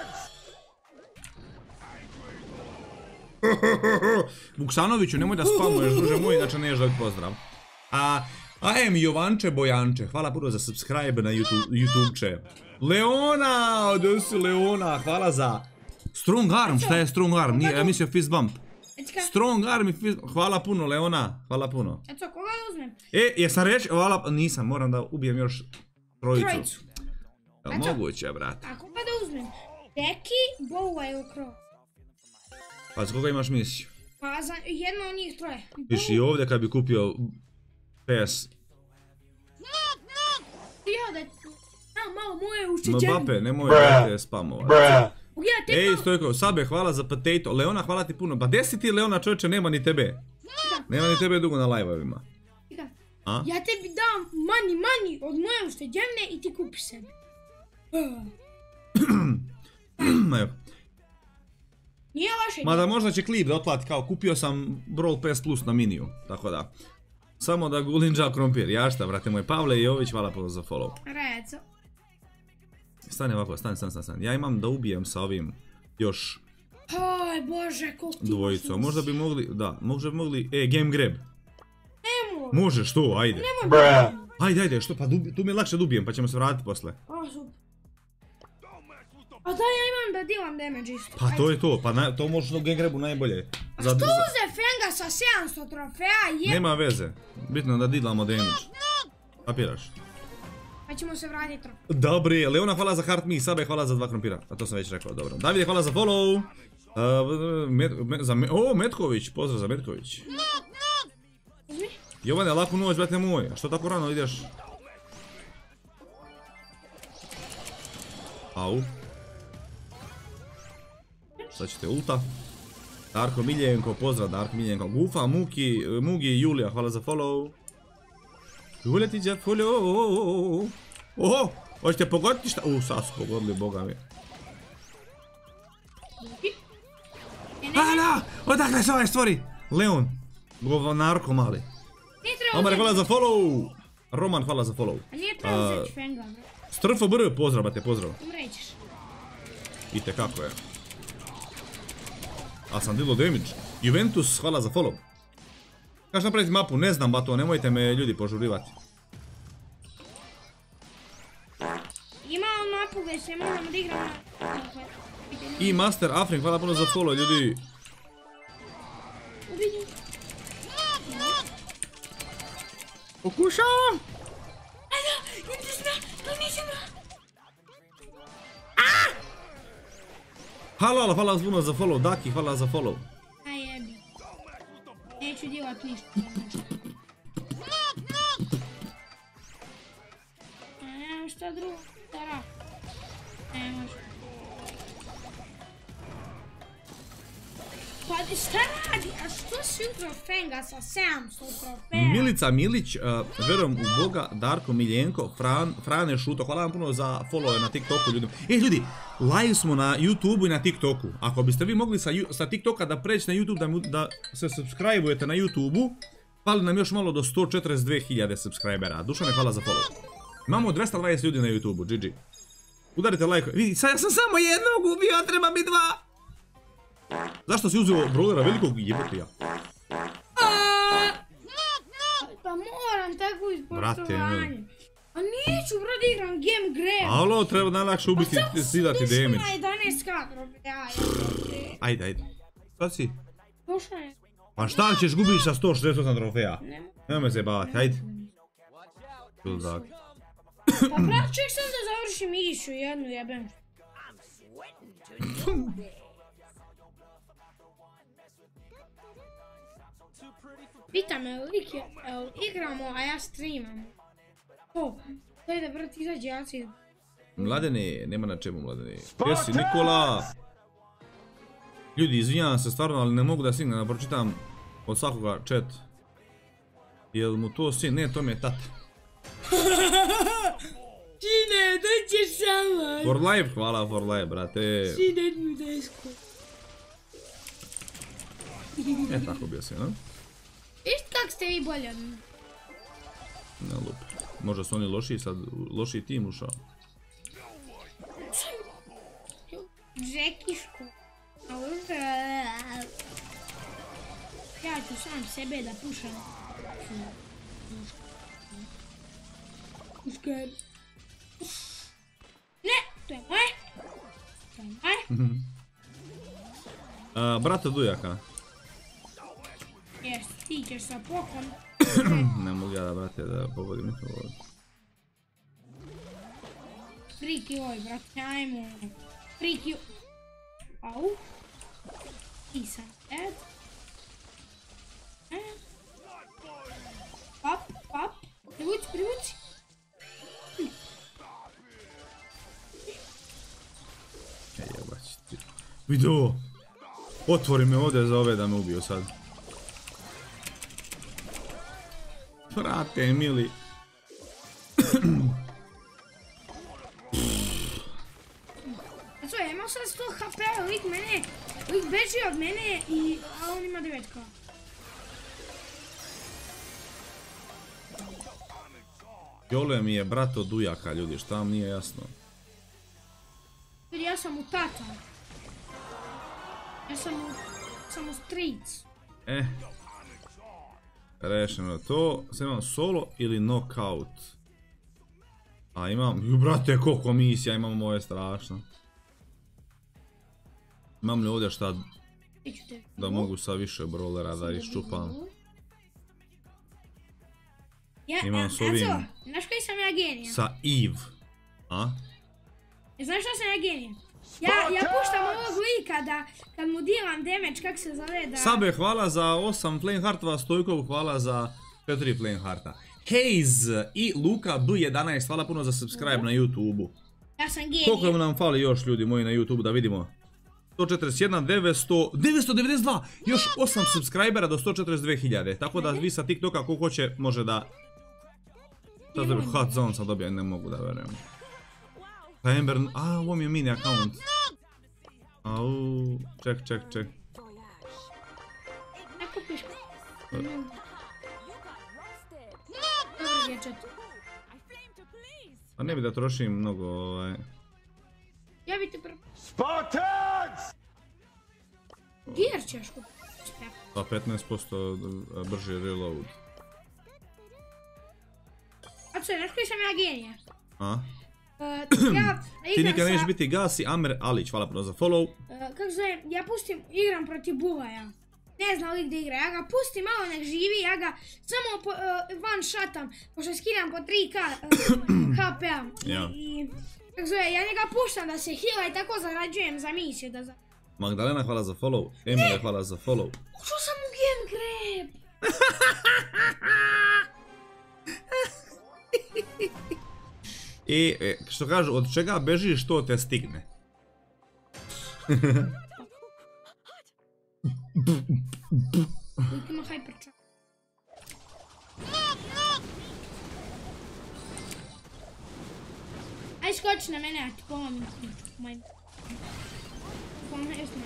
Vuksanoviću, nemoj da spamuješ, druže moj, inače ne ješ dobiti pozdrav. A, I am Jovanče Bojanče, hvala puno za subscribe na YouTube, YouTubeče. Leona, gdje si Leona, hvala za... Strong arm, šta je strong arm? Nije, ja mislio fist bump. Strong arm i fist... Hvala puno, Leona, hvala puno. Eto, koga da uzmem? E, jesam reći, hvala... Nisam, moram da ubijem još trojicu. Trojicu. Jel moguće, brate? A koga da uzmem? Deki, Bowa ili Crow? Pa za koga imaš misiju? Pa za jedno od njih troje. Viš i ovdje kad bi kupio P S. Ja da... A, malo moje ušteđenje. Mbappe, nemoj da te spamovati. Ej, Ej, Stojko, Sabe, hvala za potato. Leona, hvala ti puno. Pa gdje si ti, Leona, čovječe, nema ni tebe. Nema ni tebe dugo na live-ovima. A? Ja tebi dam money, money od moje ušteđevne i ti kupiš sebi. Evo. Nije vaše. Mada možda će klip da otplati kao kupio sam Brawl Pass Plus na miniju. Tako da. Samo da gulinđa krompir. Ja šta, brate moj. Pavle Jović, hvala puno za follow. Reco. Stani ovako, stani, stani, stani. Ja imam da ubijem sa ovim još Aj bože, koliko ti dvojicom. Možda bi mogli, da, možda bi mogli, e, game grab. Nemoj. Može, što, ajde. Nemoj. Ajde, ajde, što, pa tu mi je lakše da ubijem, pa ćemo se vratiti posle. A, super. A da, ja imam da dealam damage isto. Pa to je to, pa to možeš u game grabu najbolje. A što uze Fenga sa sedamsto trofeja, je... Nema veze, bitno da dilamo damage. Kapiraš? Pa ćemo se vratiti trofej. Dobri, Leona hvala za heart me, Sabe hvala za dva krompira. A to sam već rekao, dobro. Davide hvala za follow. O, Metković, pozdrav za Metković. Jovane, laku noć, brate moj, a što tako rano ideš? Au. Sad ćete ulta. Darko Miljenko, pozdrav Darko Miljenko. Gufa, Muki, Mugi i Julija, hvala za follow. Julija ti za follow. Oho, hoćete pogoditi šta? U, sad su pogodili, boga mi. A, da, odakle se ovaj stvori? Leon, govnarko mali. Omar, hvala za follow. Roman, hvala za follow. A nije Treba uzeti Fenga, bro. Strfo br, pozdrav, brate, pozdrav. Umrećeš. Ite kako je. A sam dilo damage. Juventus, hvala za follow. Kaš napraviti mapu, ne znam bato, nemojte me ljudi požurivati. Imamo mapu gdje se možemo da igramo. I Master Afrin, hvala puno za follow ljudi. Vidim. Pokušavam! Ajde, idem zna, to nisam bro. Halo, hvala puno za follow, Daki, hvala za follow. Aj jebi. Neću djelat ništa. Nemam šta drugo, stara. Ne može. Pa šta radi? A što si jutro Fenga sa sedamsto trofeja? Milica Milić, uh, verujem u Boga, Darko Miljenko, Fran, Frane Šuto, hvala vam puno za follow na TikToku ljudima. E ljudi, live smo na YouTubeu i na TikToku. Ako biste vi mogli sa, sa TikToka da preći na YouTube, da, da se subscribe-ujete na YouTubeu, fali nam još malo do sto četrdeset dvije hiljade subscribera. Dušane, hvala za follow. Imamo dvesta dvadeset ljudi na YouTubeu, G G. Udarite like. Vidi, sad ja sam samo jednog ubio, a treba mi dva. Zašto si uzeo brawlera velikog jebote ja? Pa moram tako Brate, ispoštovanje. A neću bro da igram game grab. Alo, treba najlakše ubiti i sidati damage. Došla je jedanaest ka trofeja. Ajde, ajde. Šta si? Došla je. Pa šta ćeš gubiš sa sto šezdeset osam trofeja? Nema. Nema me se bavati, ajde. Čudak. Pa brat, ček sam da završim išu jednu jebem. Pita me, lik je, evo, igramo, a ja streamam. O, daj da brat izađe, ja si... Mladene, nema na čemu mladene. Gdje si Nikola? Ljudi, izvinjavam se stvarno, ali ne mogu da stignem da pročitam od svakoga chat. Jel mu to sin? Ne, to mi je tata. Sine, dođeš sama. For life, hvala for life, brate. Sine, mi desku. E, tako bio si, no? Viš kak ste vi bolji od mene? Ne lup. Možda su oni lošiji sad, lošiji tim ušao. Žekišku. Ja ću sam sebe da pušam. Uskar. Ne, to je moje. To je moje. Uh, brata Dujaka. Jes, ti ćeš sa pokom. Ne mogu ja da, brate, da pogodim neko ovdje. Friki oj, brate, ajmo. Friki... Au. Ti sam dead. E. Pap, pap. Privuci, privuci. E, jebać ti. Video! Otvori me ovdje za ove da me ubiju sad. Brate, mili. A co, ja imao sad sto ha pe, lik mene, lik beži od mene i, a on ima devet ka. Jole mi je brat od Dujaka, ljudi, šta vam nije jasno? Jer ja sam u tata. Ja sam u, sam u streets. Eh. Rešeno to, sad imam solo ili knockout. A imam, ju brate, koliko misija imam, ovo je strašno. Imam li ovdje šta da mogu sa više brawlera da iščupam? Ja, Imam s ovim- a, a co, znaš koji sam ja genija? Sa Eve. A? Znaš šta sam ja genija? Ja, ja puštam ovog lika da, kad mu dijelam damage, kak se zove da... Sabe, hvala za osam flame heartova, Stojkov, hvala za četiri flame hearta. Haze i Luka B jedanaest, hvala puno za subscribe na YouTubeu. Ja sam genija. Koliko nam fali još ljudi moji na YouTubeu da vidimo? sto četrdeset jedan, devetsto, devetsto devedeset dva, još osam subscribera do sto četrdeset dvije hiljade, tako da vi sa TikToka ko hoće može da... Sad da bi hot zone sam dobija, ne mogu da verujem. Pa Ember, a ovo mi je mini account. Au, ček, ček, ček. Ne kupiš. Dobro dječet. Pa ne bi da trošim mnogo, ovaj... Ja bi te prvo... Spartans! Gear ćeš kupiti. Pa petnaest posto brži reload. A co, znaš koji sam ja genija? A? Uh, ja Ti igram nikad sa... nećeš biti Gasi, Amer Alić, hvala puno za follow. Uh, kako zove, ja pustim, igram protiv Buvaja. Ne zna li gdje igra, ja ga pustim malo nek živi, ja ga samo po, uh, one shotam, pošto skinam po tri K uh, H P-a. Ja. I, kako zove, ja njega puštam da se heala i tako zarađujem za misiju da za... Magdalena, hvala za follow. Emile, hvala za follow. Ušao sam u game grab! I, e, što kažu, od čega bežiš, to te stigne. Uvijek ima hyper čak. Aj skoči na mene, a ti pomam ključku. Maj... Pomam, jesmo.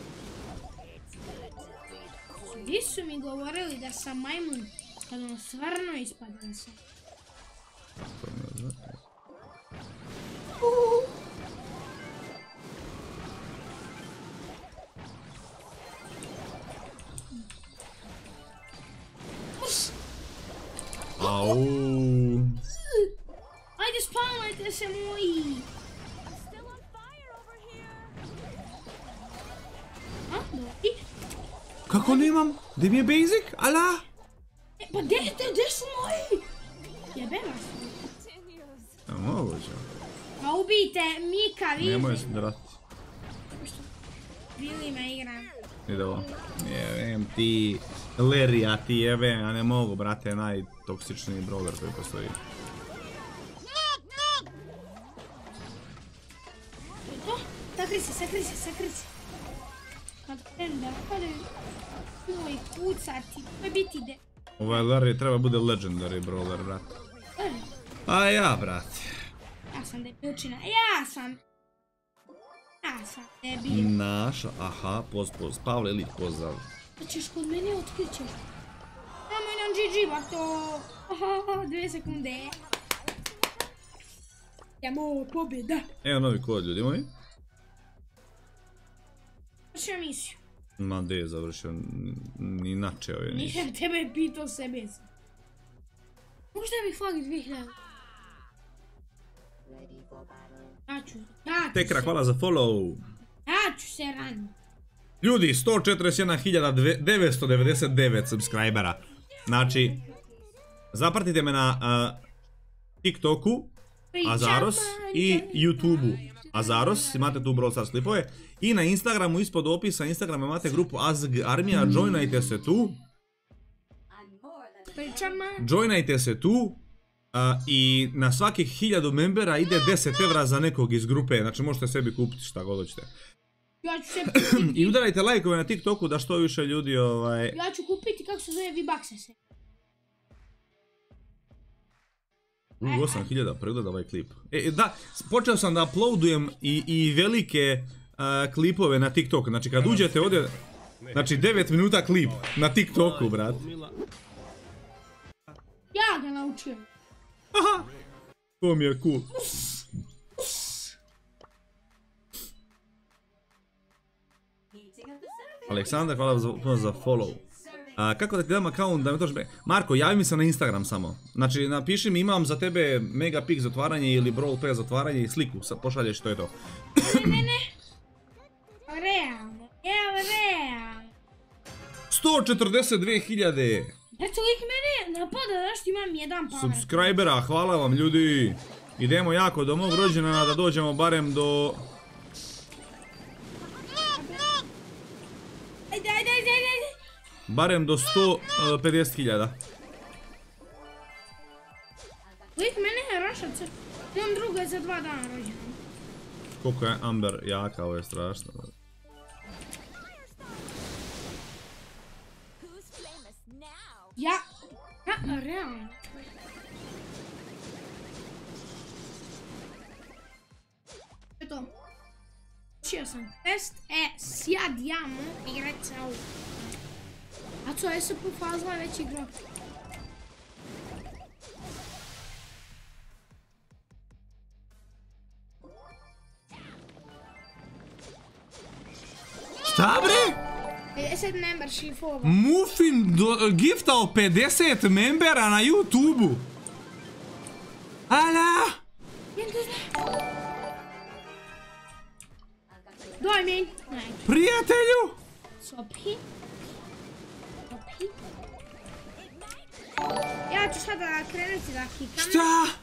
Svi su mi govorili da sam majmun, kad ono stvarno ispada da sam. Au. Ajde spawnajte se moji! A, doj. Kako nemam? Gdje mi je basic? Ala? E, pa gdje, gdje, gdje su moji? Jebe vas. A moguće. Pa ubijte Mika, vi. Nemoj se drati. Bili me igram. Ide ovo. Jebem ti. Lerija ti jebem, ja ne mogu, brate, najtoksičniji brawler koji postoji. To, sakri se, sakri se, sakri se. Kad krenem da napadaju, moj kucati, to je biti de... Ovaj Larry treba bude legendary brawler, brate. A ja, brate. Ja sam debilčina, ja sam... Ja sam debil. Naša, aha, poz, poz, Pavle Ilić, pozdrav. Da ćeš kod mene otkrićeš. Nemoj nam G G, bato. Aha, dve sekunde. Jamo, pobjeda. Evo novi kod, ljudi moji. Završio misiju. Ma gdje je završio, ni načeo je nisu. Nisam tebe pitao sebe. Možda bih flag dvije hiljade. Ja ću, ja ću Tekra, se, hvala za follow. ja ću se raniti. Ljudi, sto četrdeset jedna hiljada devetsto devedeset devet subscribera. Znači, zapratite me na uh, TikToku, Azaros, i YouTubeu Azaros, imate tu Brawl Stars klipove. I na Instagramu, ispod opisa Instagrama imate grupu Azg Armija, joinajte se tu. Pričama. Joinajte se tu. Uh, I na svakih hiljadu membera ide deset evra za nekog iz grupe, znači možete sebi kupiti šta god hoćete. Ja ću se kupiti. I udarajte lajkove na TikToku da što više ljudi ovaj... Ja ću kupiti kako se zove V-Buckse se. U, osam hiljada pregleda ovaj klip. E, da, počeo sam da uploadujem i, i velike uh, klipove na TikTok. Znači kad uđete ovdje, znači devet minuta klip na TikToku, brat. Ja ga naučio. Aha, to mi je cool. Aleksandar, hvala za, za follow. A, kako da ti dam account da me toš... Marko, javi mi se na Instagram samo. Znači, napiši mi, imam za tebe Megapik za otvaranje ili Brawl Pass za otvaranje i sliku. Pošalješ, to je to. Ne, ne, ne. Realno, evo realno. sto četrdeset dvije hiljade. Eto lik mene napada, znaš ti imam jedan power. Subscribera, hvala vam ljudi. Idemo jako do mog rođendana da dođemo barem do... Ajde, ajde, ajde, ajde. Barem do sto pedeset hiljada. Lik mene je rašac. Imam druga je za dva dana rođena. Koliko je Amber jaka, ovo je strašno. Ja, ja, realno. Eto. Učio sam test, e, sjad jamo igrat se ovu. A co, jesu po fazla već igrao. pedeset membershipova. Muffin giftao pedeset membera na YouTube-u. Ala! Jem to zna. Daj mi. Prijatelju! Sopi. Sopi. Ja ću sada krenuti da kikam. Šta?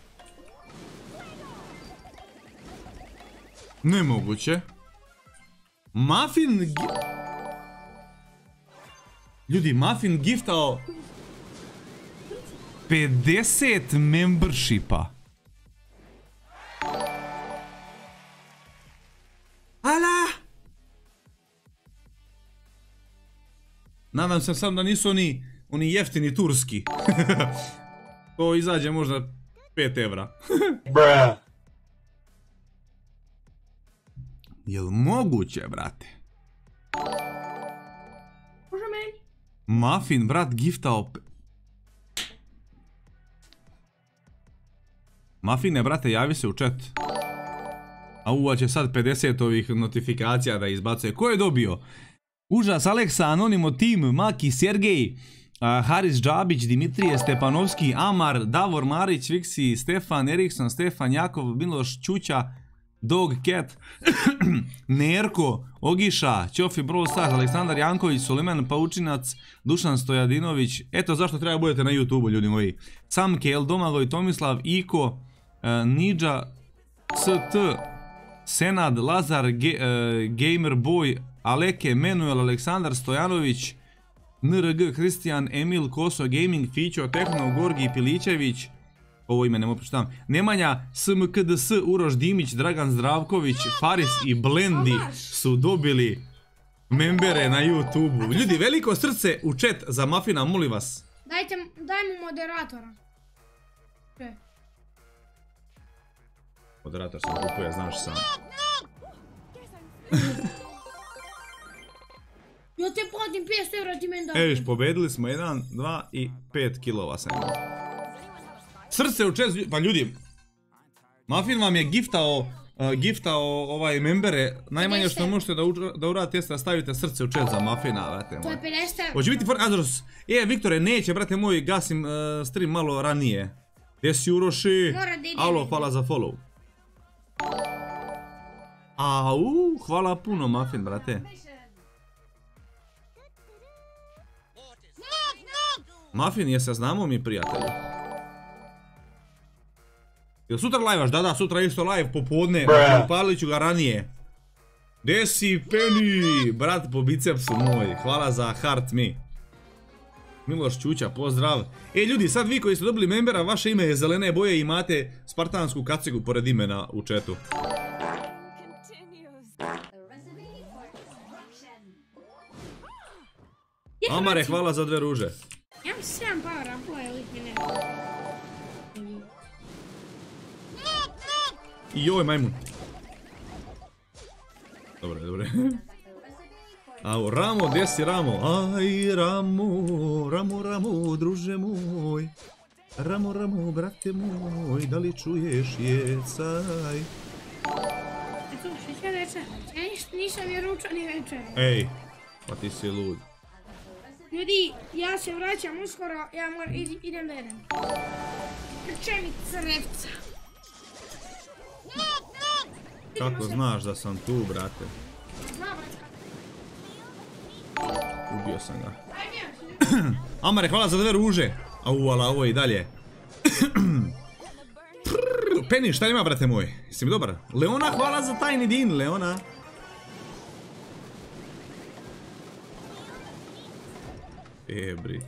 Nemoguće. Muffin... Ljudi, Muffin giftao... pedeset membershipa. Ala! Nadam se sam da nisu oni, oni jeftini turski. To izađe možda pet evra. Bruh. Jel moguće, brate? Može meni? Muffin, brat, giftao... pe- Muffine, brate, javi se u chat. A uva će sad pedeset ovih notifikacija da izbacuje. Ko je dobio? Užas, Aleksa, Anonimo, Tim, Maki, Sergej, a, Haris Džabić, Dimitrije, Stepanovski, Amar, Davor Marić, Viksi, Stefan, Erikson, Stefan, Jakov, Miloš, Čuća, Dog, Cat, Nerko, Ogiša, Ćofi, Brawl Stars, Aleksandar Janković, Suleman Paučinac, Dušan Stojadinović. Eto zašto treba budete na YouTube-u, ljudi moji. Sam Kel, Domagoj, Tomislav, Iko, e, Nidža, C T, Senad, Lazar, Ge, e, Gamer Boy, Aleke, Menuel, Aleksandar Stojanović, N R G, Kristijan, Emil, Koso, Gaming, Fićo, Tehno, Gorgi, Pilićević, ovo ime ne mogu pročitam, Nemanja, S M K D S, Uroš Dimić, Dragan Zdravković, Faris i Blendi su dobili membere na YouTube-u. Ljudi, veliko srce u chat za Muffina, molim vas. Dajte, daj mu moderatora. Če? Moderator sam kupuje, znaš sam. Ja te platim petsto eura, ti meni daj. Eviš, pobedili smo jedan, dva i pet kilova sam imao. Srce u chat, pa ljudi, Muffin vam je giftao, uh, giftao ovaj membere, najmanje što možete da, da uradite jeste da stavite srce u chat za Muffina, brate moj. To je pedeset eura. Hoće biti for... Azros, e, Viktore, neće, brate moj, gasim uh, stream malo ranije. Gdje si, Uroši? Mora da ide. Alo, hvala za follow. Au, hvala puno, Muffin, brate. Muffin, je se znamo mi, prijatelju? Jel sutra live-aš? Da, da, sutra isto live popodne, upalit ću ga ranije. Gdje si, Penny? Brat po bicepsu moj, hvala za heart me. Miloš Čuća, pozdrav. E ljudi, sad vi koji ste dobili membera, vaše ime je zelene boje i imate spartansku kacigu pored imena u chatu. Amare, hvala za dve ruže. Ja imam sedam power upova ili ti ne. Joj, majmun. Dobre, dobre. Ao, Ramo, gdje si Ramo? Aj, Ramo, Ramo, Ramo, druže moj. Ramo, Ramo, brate moj, da li čuješ jecaj? Eto, što će večer? Ja ništa nisam ni ručao ni večer. Ej, pa ti si lud. Ljudi, ja se vraćam uskoro, ja moram, id, idem da jedem. Krče mi crevca. Kako znaš da sam tu, brate? Znam, brate. Ubio sam ga. Aj, nijam. Amare, hvala za dve ruže. Au, ala, ovo je i dalje. Penny, šta ima, brate moj? Jesi mi dobar? Leona, hvala za tajni din, Leona. E, bric.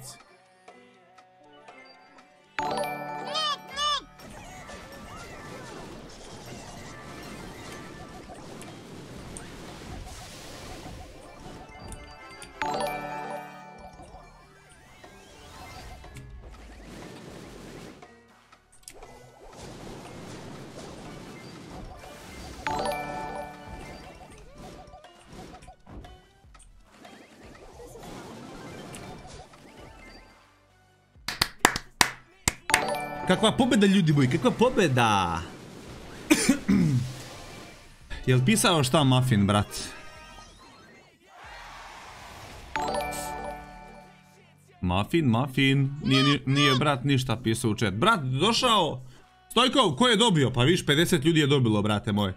Kakva pobjeda, ljudi moji, kakva pobjeda! Jel pisao šta Muffin, brat? Muffin, Muffin. Nije, nije, nije brat ništa pisao u chat. Brat, došao! Stojkov, ko je dobio? Pa viš, pedeset ljudi je dobilo, brate moj.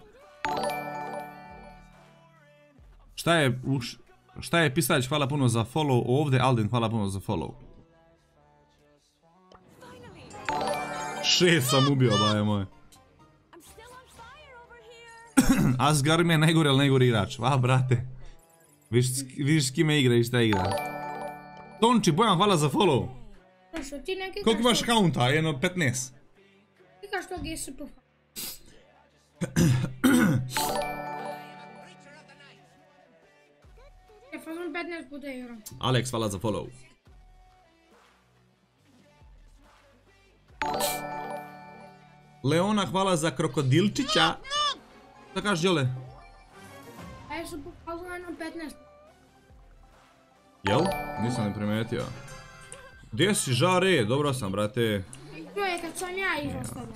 Šta je, uš, šta je Pisalić, hvala puno za follow ovdje, Alden, hvala puno za follow. Šest sam ubio, baje moj. Asgar mi je najgore, ali najgori igrač. Va, brate. Viš, viš s kime igra i šta igra. Tonči, Bojan, hvala za follow. Koliko imaš kaunta? Jedno petnaest. Ti kaš to G S P. Ja fazom petnaest puta igram. Alex, hvala za follow. Leona, hvala za krokodilčića. Šta kažeš, Đole? A ja sam pokazala jedno petnaest. Jel? Nisam ne primetio. Gdje si, žare? Dobro sam, brate. To je kad sam ja igrao s tobom.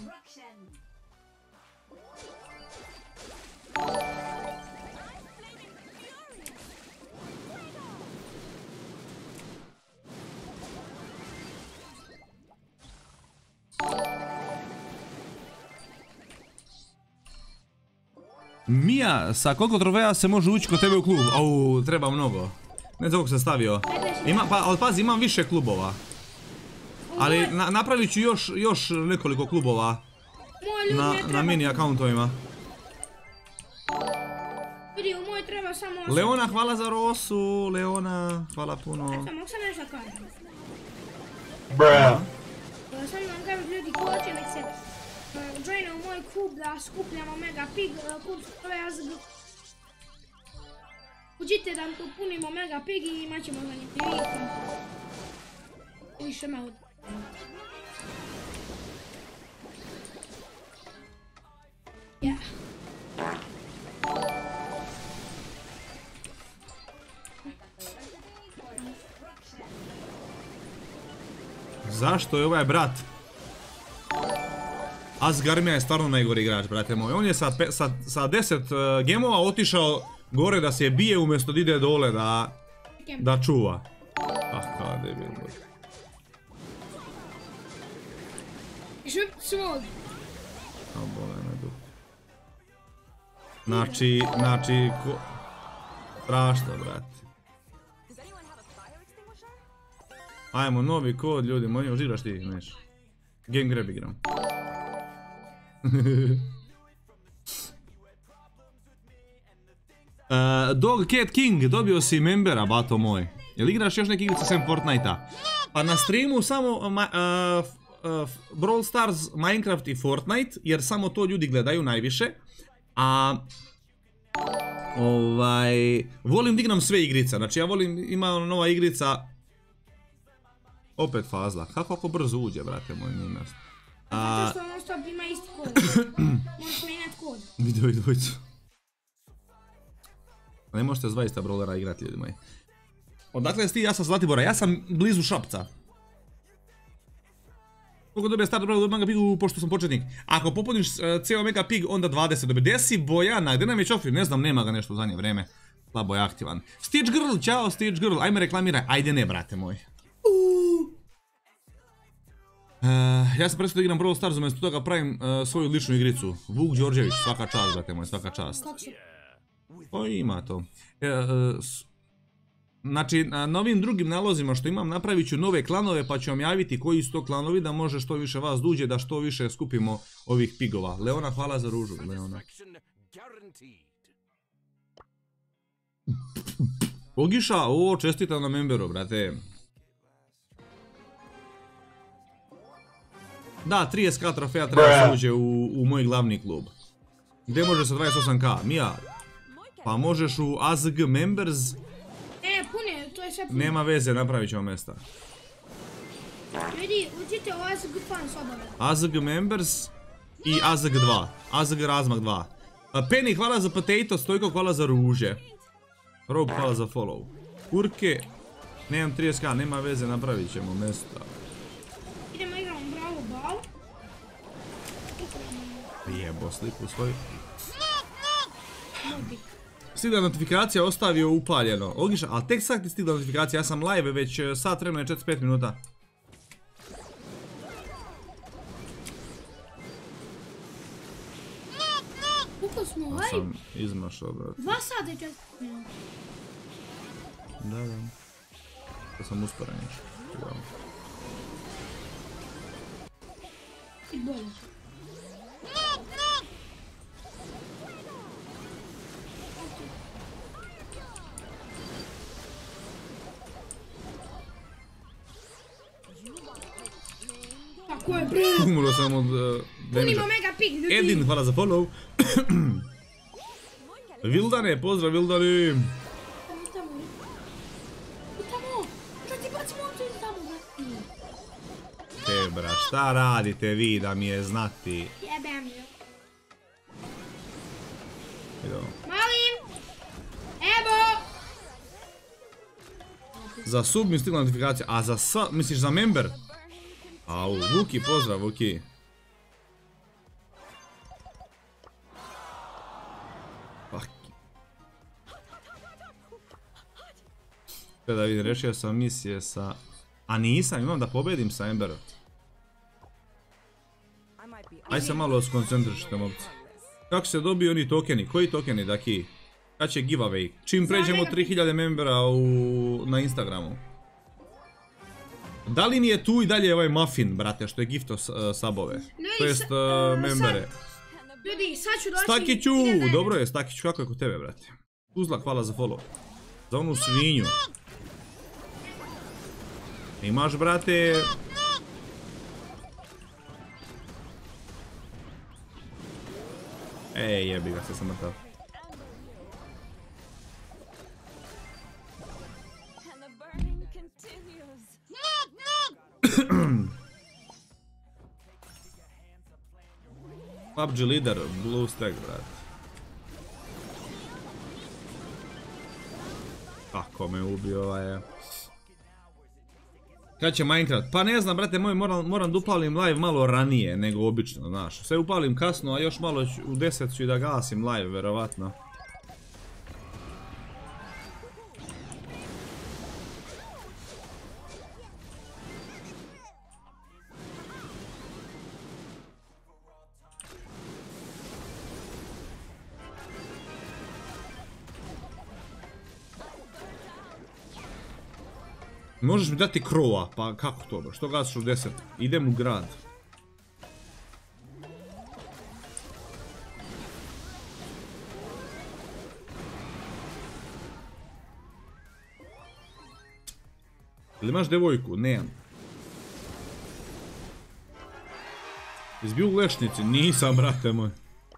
Mija, sa koliko trofeja se može ući kod tebe u klub? Au, treba mnogo. Ne znam kako sam stavio. Ima, pa, ali pazi, imam više klubova. Ali na, napravit ću još, još nekoliko klubova. Na, na mini accountovima. Vidi, u moj treba samo osam. Leona, hvala za Rosu. Leona, hvala puno. Samo mogu sam nešto kažem. Bruh. Sam vam kažem ljudi ko će nek se joina u moj klub da skupljamo Mega Pig, klub se zove A Z G. Uđite da punimo Mega Pig i imat ćemo zanimljivijeti. Više malo. Ja. Zašto je ovaj brat? Asgarmija je stvarno najgori igrač, brate moj. On je sa, sa, sa deset uh, gemova otišao gore da se bije umjesto da ide dole da, da čuva. Ah, kada debil. Šup svog. A bole me dup. Znači, znači, ko... Strašno, brate. Ajmo, novi kod, ljudi moji, ožigraš ti, neš. Game grab igram. uh, Dog Cat King, dobio si membera, bato moj. Jel igraš još neke igrice sem Fortnite-a? Pa na streamu samo uh, uh, uh, Brawl Stars, Minecraft i Fortnite, jer samo to ljudi gledaju najviše. A... Ovaj... Volim da igram sve igrice, znači ja volim, ima nova igrica... Opet fazla, kako ako brzo uđe, brate moj, nije mjesto. Zato što non stop ima isti kod. Možeš mijenjat kod. Vidio i dvojicu. Ne možete s dvaista brawlera igrati, ljudi moji. Odakle si ti? Ja sam Zlatibora, ja sam blizu Šapca. Koliko dobije start brawler, dobijam ga pigu pošto sam početnik. Ako popuniš uh, cijelo Mega Pig, onda dvadeset dobije. Gdje si Bojana? Gdje nam je Čofri? Ne znam, nema ga nešto u zadnje vreme. Slabo je aktivan. Stitch Girl, čao Stitch Girl, ajme reklamiraj. Ajde ne, brate moj. Uh, ja sam prestao da igram Brawl Stars, umjesto toga pravim uh, svoju ličnu igricu. Vuk Đorđević, svaka čast, brate moj, svaka čast. O, ima to. E, uh, znači, na novim drugim nalozima što imam, napravit ću nove klanove, pa ću vam javiti koji su to klanovi, da može što više vas duđe, da što više skupimo ovih pigova. Leona, hvala za ružu, Leona. Ogiša, o, čestitam na memberu, brate. Da, trideset ka trofeja treba se uđe u, u moj glavni klub. Gdje može sa dvadeset osam ka? Mija? Pa možeš u A Z G Members. E, pune, to je sve pune. Nema veze, napravit ćemo mjesta. Vidi, uđite u A Z G Fans obave. A Z G Members i A Z G dva. A Z G Razmak dva. Penny, hvala za potato, Stojko, hvala za ruže. Rob, hvala za follow. Kurke, nemam trideset ka, nema veze, napravit ćemo mjesta. Idemo igramo Bravo Ball. Jebo sliku svoju. stigla notifikacija, ostavio upaljeno. Ogiša, ali tek sad ti stigla notifikacija, ja sam live već sat vremena i četrdeset pet minuta. Koliko smo Ja live? sam izmašao, brate. Dva sata i četrdeset minuta. Da, da. Da sam usporen još. Čekaj. I bolje. Tako je, bre. Umro sam od uh, Punimo damage. mega pik, ljudi. Edin, hvala za follow. Vildane, pozdrav Vildani. Tamo, tamo. Tamo. Da ti bacimo on tu i tamo, brati. Te bra, šta radite vi da mi je znati? Jebem je. Idemo. Malim. Evo. Za sub mi stigla notifikacija, a za sa, misliš za member? Au, Vuki, pozdrav Vuki. Fuck. Da vidim, rešio sam misije sa... A nisam, imam da pobedim sa Emberom. Aj se malo skoncentrišite, momci. Kako se dobiju oni tokeni? Koji tokeni, Daki? Kad će giveaway? Čim pređemo tri hiljade membera u... na Instagramu. Da li mi je tu i dalje ovaj muffin, brate, što je gifto uh, sabove? To jest uh, membere. Ljudi, sad ću doći... Stakiću, dobro je, Stakiću, kako je kod tebe, brate? Uzla, hvala za follow. Za onu svinju. Imaš, brate... Ej, jebi ga, se sam mrtav. P U B G leader, blue stack, brate. Kako me ubio ovaj. Kad će Minecraft? Pa ne znam, brate moj, moram, moram da upalim live malo ranije nego obično, znaš. Sve upalim kasno, a još malo ću, u deset ću i da gasim live, verovatno. Možeš mi dati krova, pa kako to bro, što gasiš u deset? Idem u grad. Ili imaš devojku? Nemam. Izbio u lešnici? Nisam, brate moj.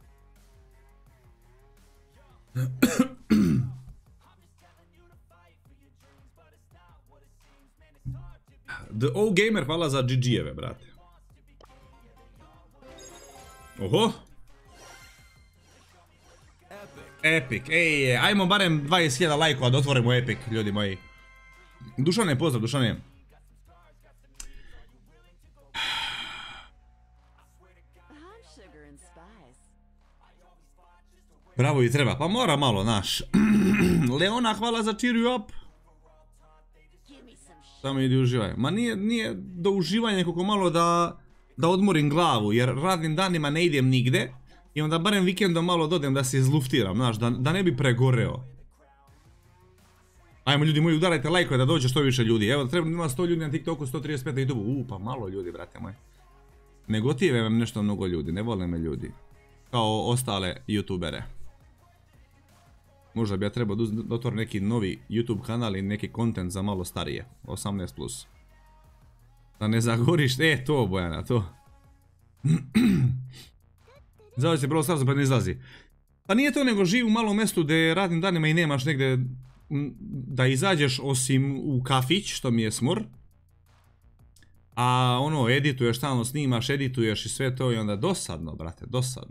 The O-Gamer, hvala za G G-eve, brate. Oho. Epic, ej, ajmo barem dvadeset hiljada lajkova da otvorimo Epic, ljudi moji. Dušane, pozdrav, Dušane. Bravo i treba, pa mora malo, naš. Leona, hvala za cheer you up. Samo idi uživaj. Ma nije, nije do uživanja koliko malo da, da odmorim glavu, jer radnim danima ne idem nigde i onda barem vikendom malo dodem da se izluftiram, znaš, da, da ne bi pregoreo. Ajmo ljudi moji, udarajte lajkove da dođe što više ljudi. Evo, treba ima sto ljudi na TikToku, sto trideset pet na YouTube. Uuu, pa malo ljudi, brate moji. Ne gotive vam nešto mnogo ljudi, ne vole me ljudi. Kao ostale youtubere. Možda bi ja trebao da otvorim neki novi YouTube kanal i neki content za malo starije, osamnaest plus. Da ne zagoriš, e to Bojana, to. Zavoj se Brawl Stars pa ne izlazi. Pa nije to, nego živi u malom mjestu gdje radnim danima i nemaš negdje da izađeš osim u kafić, što mi je smor. A ono, edituješ, stalno snimaš, edituješ i sve to i onda dosadno, brate, dosadno.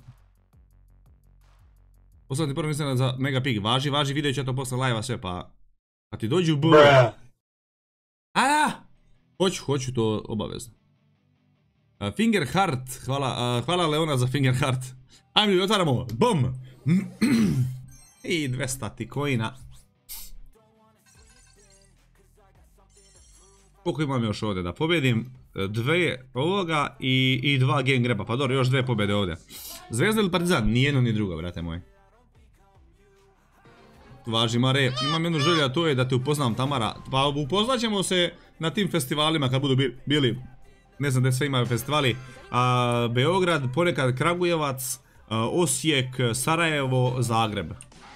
Poslati prvo mislim za Mega Pig, važi, važi, video će to posle live-a sve, pa... Pa ti dođi u B... A! Hoću, hoću to obavezno. Uh, Finger Heart, hvala, uh, hvala Leona za Finger Heart. Ajmo ljudi, otvaramo, bom! I dvesta ti coina. Koliko imam još ovdje da pobjedim? Dve ovoga i, i dva game greba. Pa dobro, još dve pobjede ovdje. Zvezda ili Partizan? Ni jedno ni drugo, brate moji. Važi Mare, imam jednu želju, a to je da te upoznam, Tamara. Pa upoznat ćemo se na tim festivalima kad budu bili, ne znam gdje sve imaju festivali. A, Beograd, ponekad Kragujevac, a, Osijek, Sarajevo, Zagreb.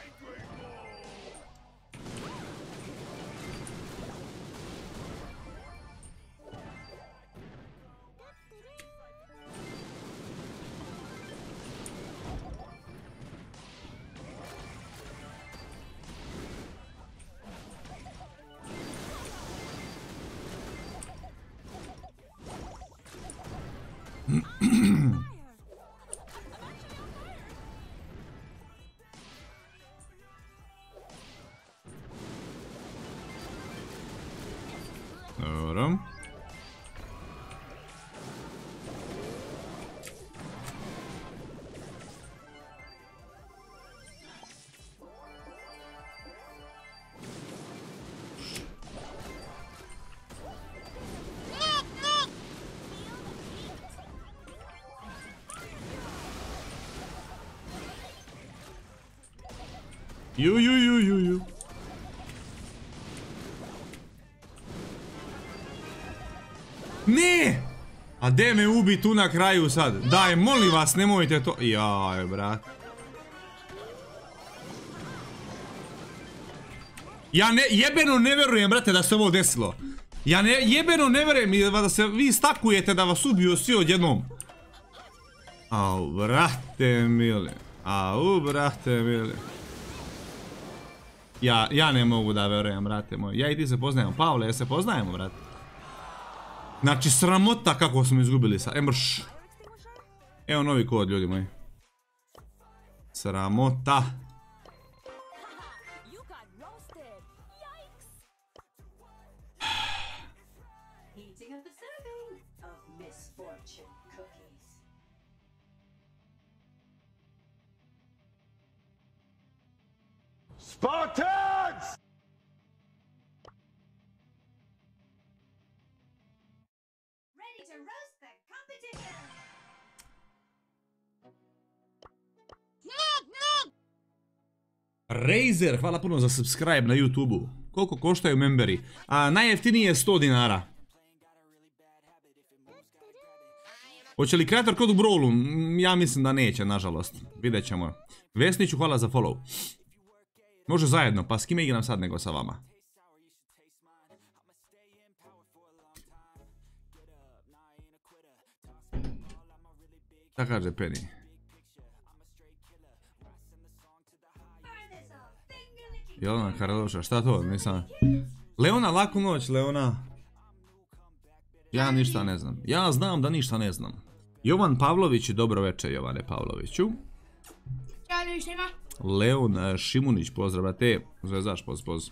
Dobro. Ju, ju, ju, ju, ju. Ne! A de me ubi tu na kraju sad? Daj, molim vas, nemojte to... Jaj, brat. Ja ne, jebeno ne verujem, brate, da se ovo desilo. Ja ne, jebeno ne verujem da se vi stakujete da vas ubiju svi odjednom. Au, brate mili. Au, brate mili. Ja, ja ne mogu da verujem, brate moj. Ja i ti se poznajemo. Pavle, ja se poznajemo, brate. Znači, sramota kako smo izgubili sad. E, mrš. Evo novi kod, ljudi moji. Sramota. Spartans! Ready to roast the competition! Razer, hvala puno za subscribe na YouTube-u. Koliko koštaju memberi? A najjeftinije je sto dinara. Hoće li kreator kod u Brawlu? Ja mislim da neće, nažalost. Vidjet ćemo. Vesniću, hvala za follow. Može zajedno, pa s kime igram sad nego sa vama? Šta kaže Penny? Jelena Karloša, šta to? Nisam... Leona, laku noć, Leona. Ja ništa ne znam. Ja znam da ništa ne znam. Jovan Pavlović, dobro večer Jovane Pavloviću. Ćao, ljudi svima. Leon Šimunić, pozdrav, brate. Zvezdaš, poz, poz.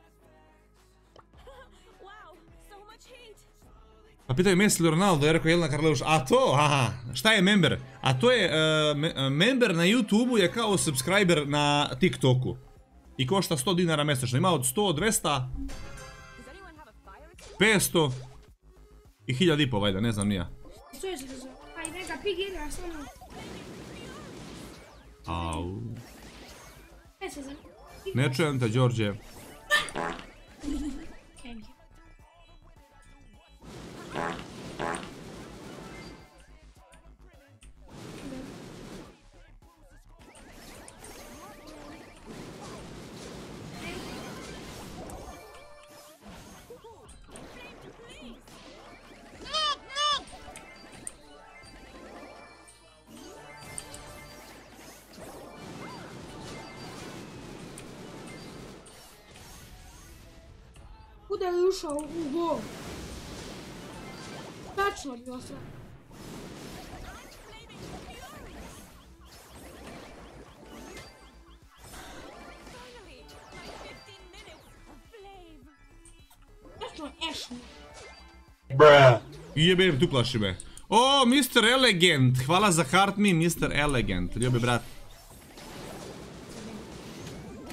Pa pitaju Messi ili Ronaldo, je rekao Jelena Karloša. A to, aha, šta je member? A to je, uh, me, member na YouTube-u je kao subscriber na TikToku. I košta sto dinara mjesečno. Ima od sto, dvesta, petsto i hiljadu i po, vajda, ne znam nija. Što je se to? Aj, neka pig igra samo. Au. Ne se znam. Ne čujem te, Đorđe. Kuda je ušao u gol? Tačno bilo sve. Tačno Ashley. Bruh. Jebem, tu plaši me. O, mister Elegant, hvala za heart me, mister Elegant, ljubi brat.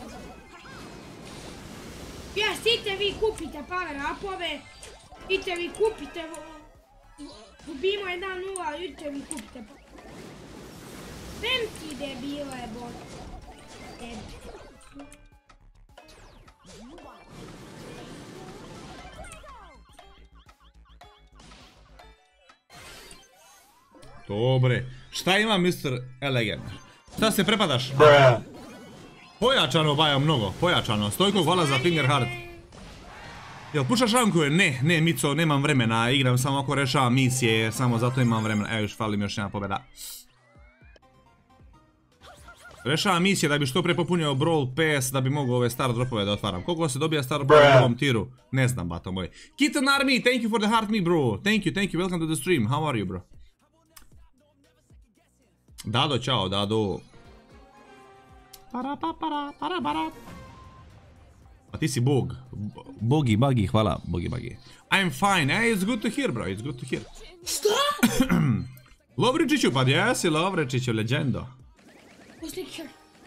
Idite vi kupite power upove, idite vi kupite, gubimo jedan nula, idite vi kupite. Vem ti debile, bol. Dobre, šta ima mister Elegant? Šta se prepadaš? Bruh. Pojačano baja mnogo, pojačano. Stojko, hvala za finger hard. Jel pušaš rankuje? Ne, ne Mico, nemam vremena, igram samo ako rešavam misije, samo zato imam vremena. Evo još fali mi još jedna pobjeda. Rešavam misije da bi što pre popunio Brawl Pass, da bi mogu ove star dropove da otvaram. Koliko se dobija star dropove u ovom tiru? Ne znam, bato moj. Kitten Army, thank you for the heart me bro. Thank you, thank you, welcome to the stream. How are you bro? Dado, čao, Dado. Para, para, para, para, para. A ti si bog. Bogi, bagi, hvala, bogi, bagi. I'm fine, hey, it's good to hear, bro, it's good to hear. Šta? Lovričiću, pa gdje si Lovričiću, legendo? Poslikaj.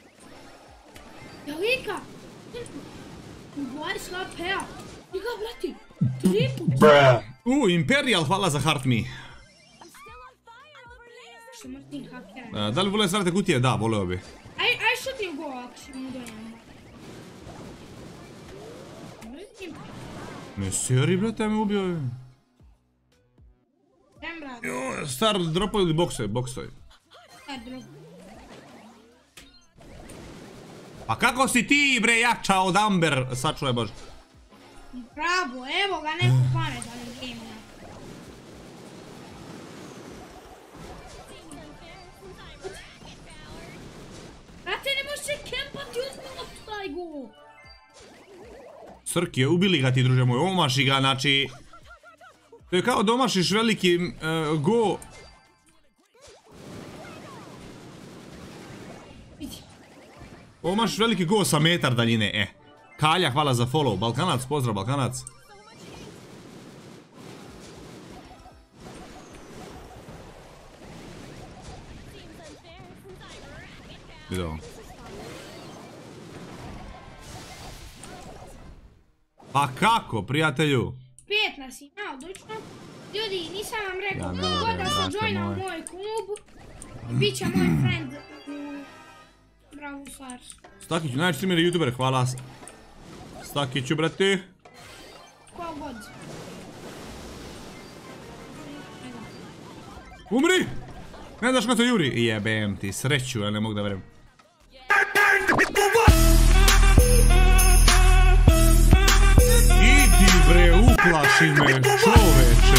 Jalika. dvadeset H P-a. Nika, brati. Tri put. Bruh. U, Imperial, hvala za heart me. Što mrtvim hakera. Da li vole stvarate kutije? Da, voleo bi. Aj, aj šutim go ako si mu dojem. Mrtvim. Ne seri, brate, me ubio. Dem, brate. Jo, star dropoj ili boksoj, boksoj. Aj, drog. Pa kako si ti, bre, jača od Amber? Sačuvaj Bože. Bravo, evo ga neko pametan u gameu. Brate, ne može se kempati, uzmimo taj go. Srke, ubili ga ti, druže moj, omaši ga, znači... To je kao da omašiš veliki uh, go... Vidi. Omašiš veliki go sa metar daljine, e. Kalja, hvala za follow, Balkanac, pozdrav Balkanac. Vidio. Pa kako, prijatelju? Pet nas ima, odlično. Ljudi, nisam vam rekao, Ja ne ko god da vjerujem, se brate joina u moj. moj klub, bit će moj friend u Brawl Stars. Stakiću, najveći streamer i youtuber, hvala. Stakiću, brate. Ko god. Umri! Ne znaš ko to juri? Jebem ti, sreću, ja ne mogu da verujem. Idi bre, uplaši me, čoveče.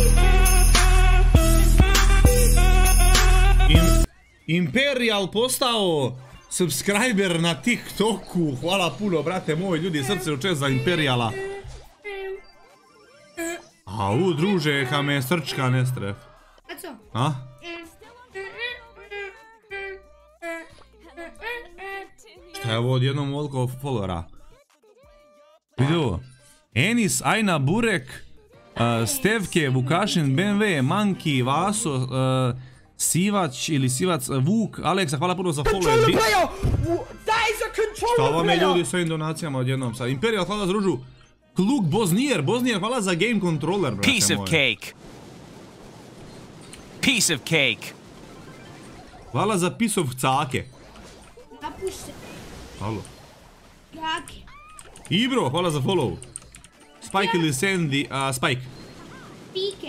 Im, Imperial postao subscriber na TikToku. Hvala puno, brate moj, ljudi, srce u čest za Imperiala. Au, druže, ka me srčka ne stref. A co? A? Šta je ovo odjednom ovoliko followera? Vidio? Enis, Ajna, Burek, uh, Stevke, Vukašin, B M W, Manki, Vaso, uh, Sivać ili Sivac, uh, Vuk, Aleksa, hvala puno za follow. Di... Šta vam je ljudi s ovim donacijama odjednom sad? Imperial, hvala za ružu. Kluk, Bosnijer, Bosnijer, hvala za game controller, brate Piece of moje. cake. Piece of cake. Hvala za piece of cake. Napušte. Halo. Jake. Ibro, hvala za follow. Spike ili Sandy, a Spike. Pike.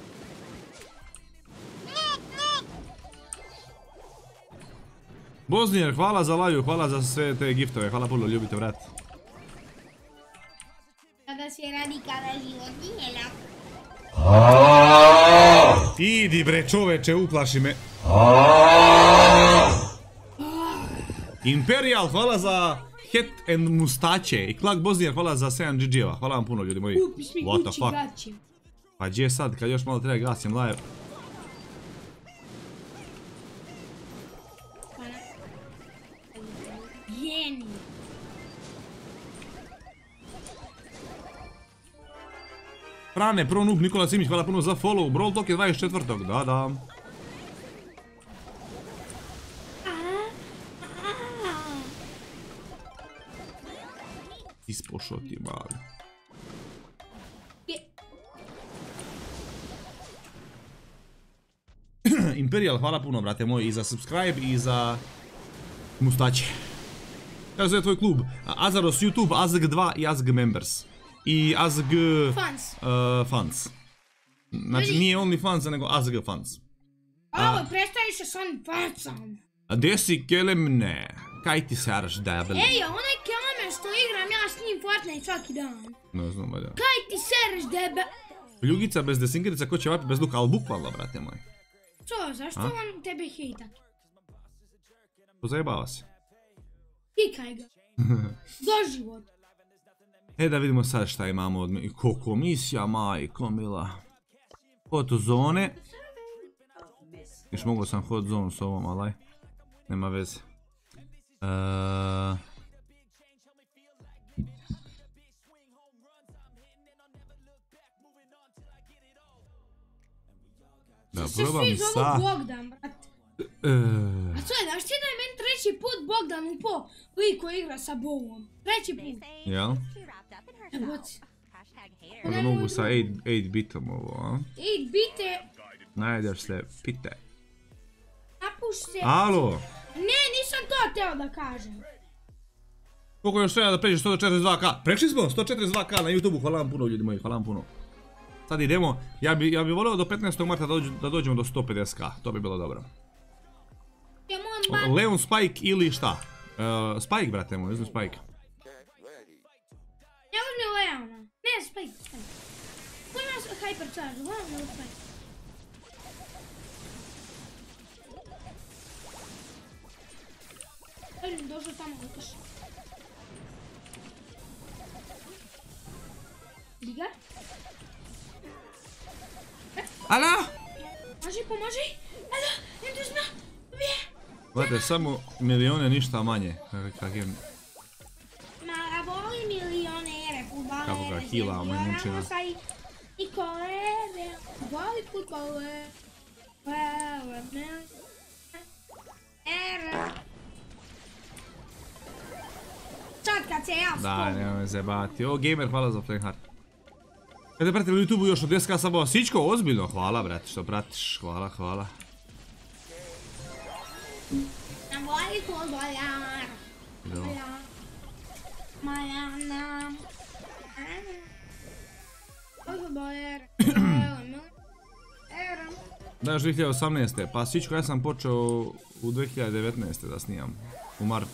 Bosnijer, hvala za laju, hvala za sve te giftove, hvala puno, ljubite vrat. Kada se radi kada život nije lak. Idi bre čoveče, uplaši me. Imperial, hvala za hat and mustače. I Klak Bosnijer, hvala za sedam G G-eva. Hvala vam puno ljudi moji. Kupiš mi What the Gucci fuck? gaće. Pa gdje sad, kad još malo treba gasim live. Jeni. Frane, pro noob, Nikola Simić, hvala puno za follow. Brawl Talk je dvadeset četvrtog Da, da. Ti ispošao ti mali. Je. Imperial, hvala puno brate moj i za subscribe i za mustače. Kako zove tvoj klub? Azaros YouTube, A Z G dva i A Z G Members. I A Z G... Fans. Uh, fans. Znači nije OnlyFans, nego A Z G Fans. Ovo, prestavi se s onim fancom. A gdje si kelemne? Kaj ti saraš debeli? Ej, onaj keleme što igram ja s njim Fortnite svaki dan. Ne znam, valja. Kaj ti sereš debe... Ljugica bez desinkerica, ko će vapi bez luka, ali bukvalno, brate moj. Co, zašto on tebe hejta? Pozajebava se. Pikaj ga. Doživot. E da vidimo sad šta imamo od mi... Ko komisija, majko mila. Hot zone. Još mogu sam hot zone s ovom, ali nema veze. Uh... Da, Se probam svi zovu sa... Bogdan, brate. Uh... A co je, daš ti da je meni treći put Bogdan u po liku igra sa Bovom? Treći put. Jel? Evo ci. Onda mogu sa osam bitom ovo, a? osam bite, Najdeš se, pite. napuš se. Alo! Ne, nisam to teo da kažem. Koliko još treba da pređeš sto četrdeset dva ka? Prešli smo sto četrdeset dva ka na YouTube-u, hvala vam puno ljudi moji, hvala vam puno. Sad idemo, ja bi, ja bi volio do petnaestog marta da, dođu, da dođemo do sto pedeset ka, to bi bilo dobro. Ja moram ba... Leon Spike ili šta? Uh, Spike brate moj, uzmi Spike. Ja uzmi Leona. Ne, Spike, Spike. Ko ima hypercharge? Leon ili Spike? Vidim, došao tamo, otiš. Diga? Ala! Pomoži, pomoži! Alo, ne tu zna! Ubije! Gledajte, samo milijone ništa manje. Kak je... Ma, voli milionere, futbolere. Kako ga hila, ovaj mučina. I kolere, voli futbolere. Era. Sad kad se ja Da, spomnim. nema me zebati. O, gamer, hvala za Flameheart. Kada pratite na YouTube-u još od deset ka sabova, Sičko, ozbiljno, hvala brate što pratiš, hvala, hvala. Nam voli futboler. Idemo. Majana. Futboler. Era. Da, još dvije hiljade osamnaeste. Pa Sičko, ja sam počeo u dvije hiljade devetnaeste da snimam. U martu.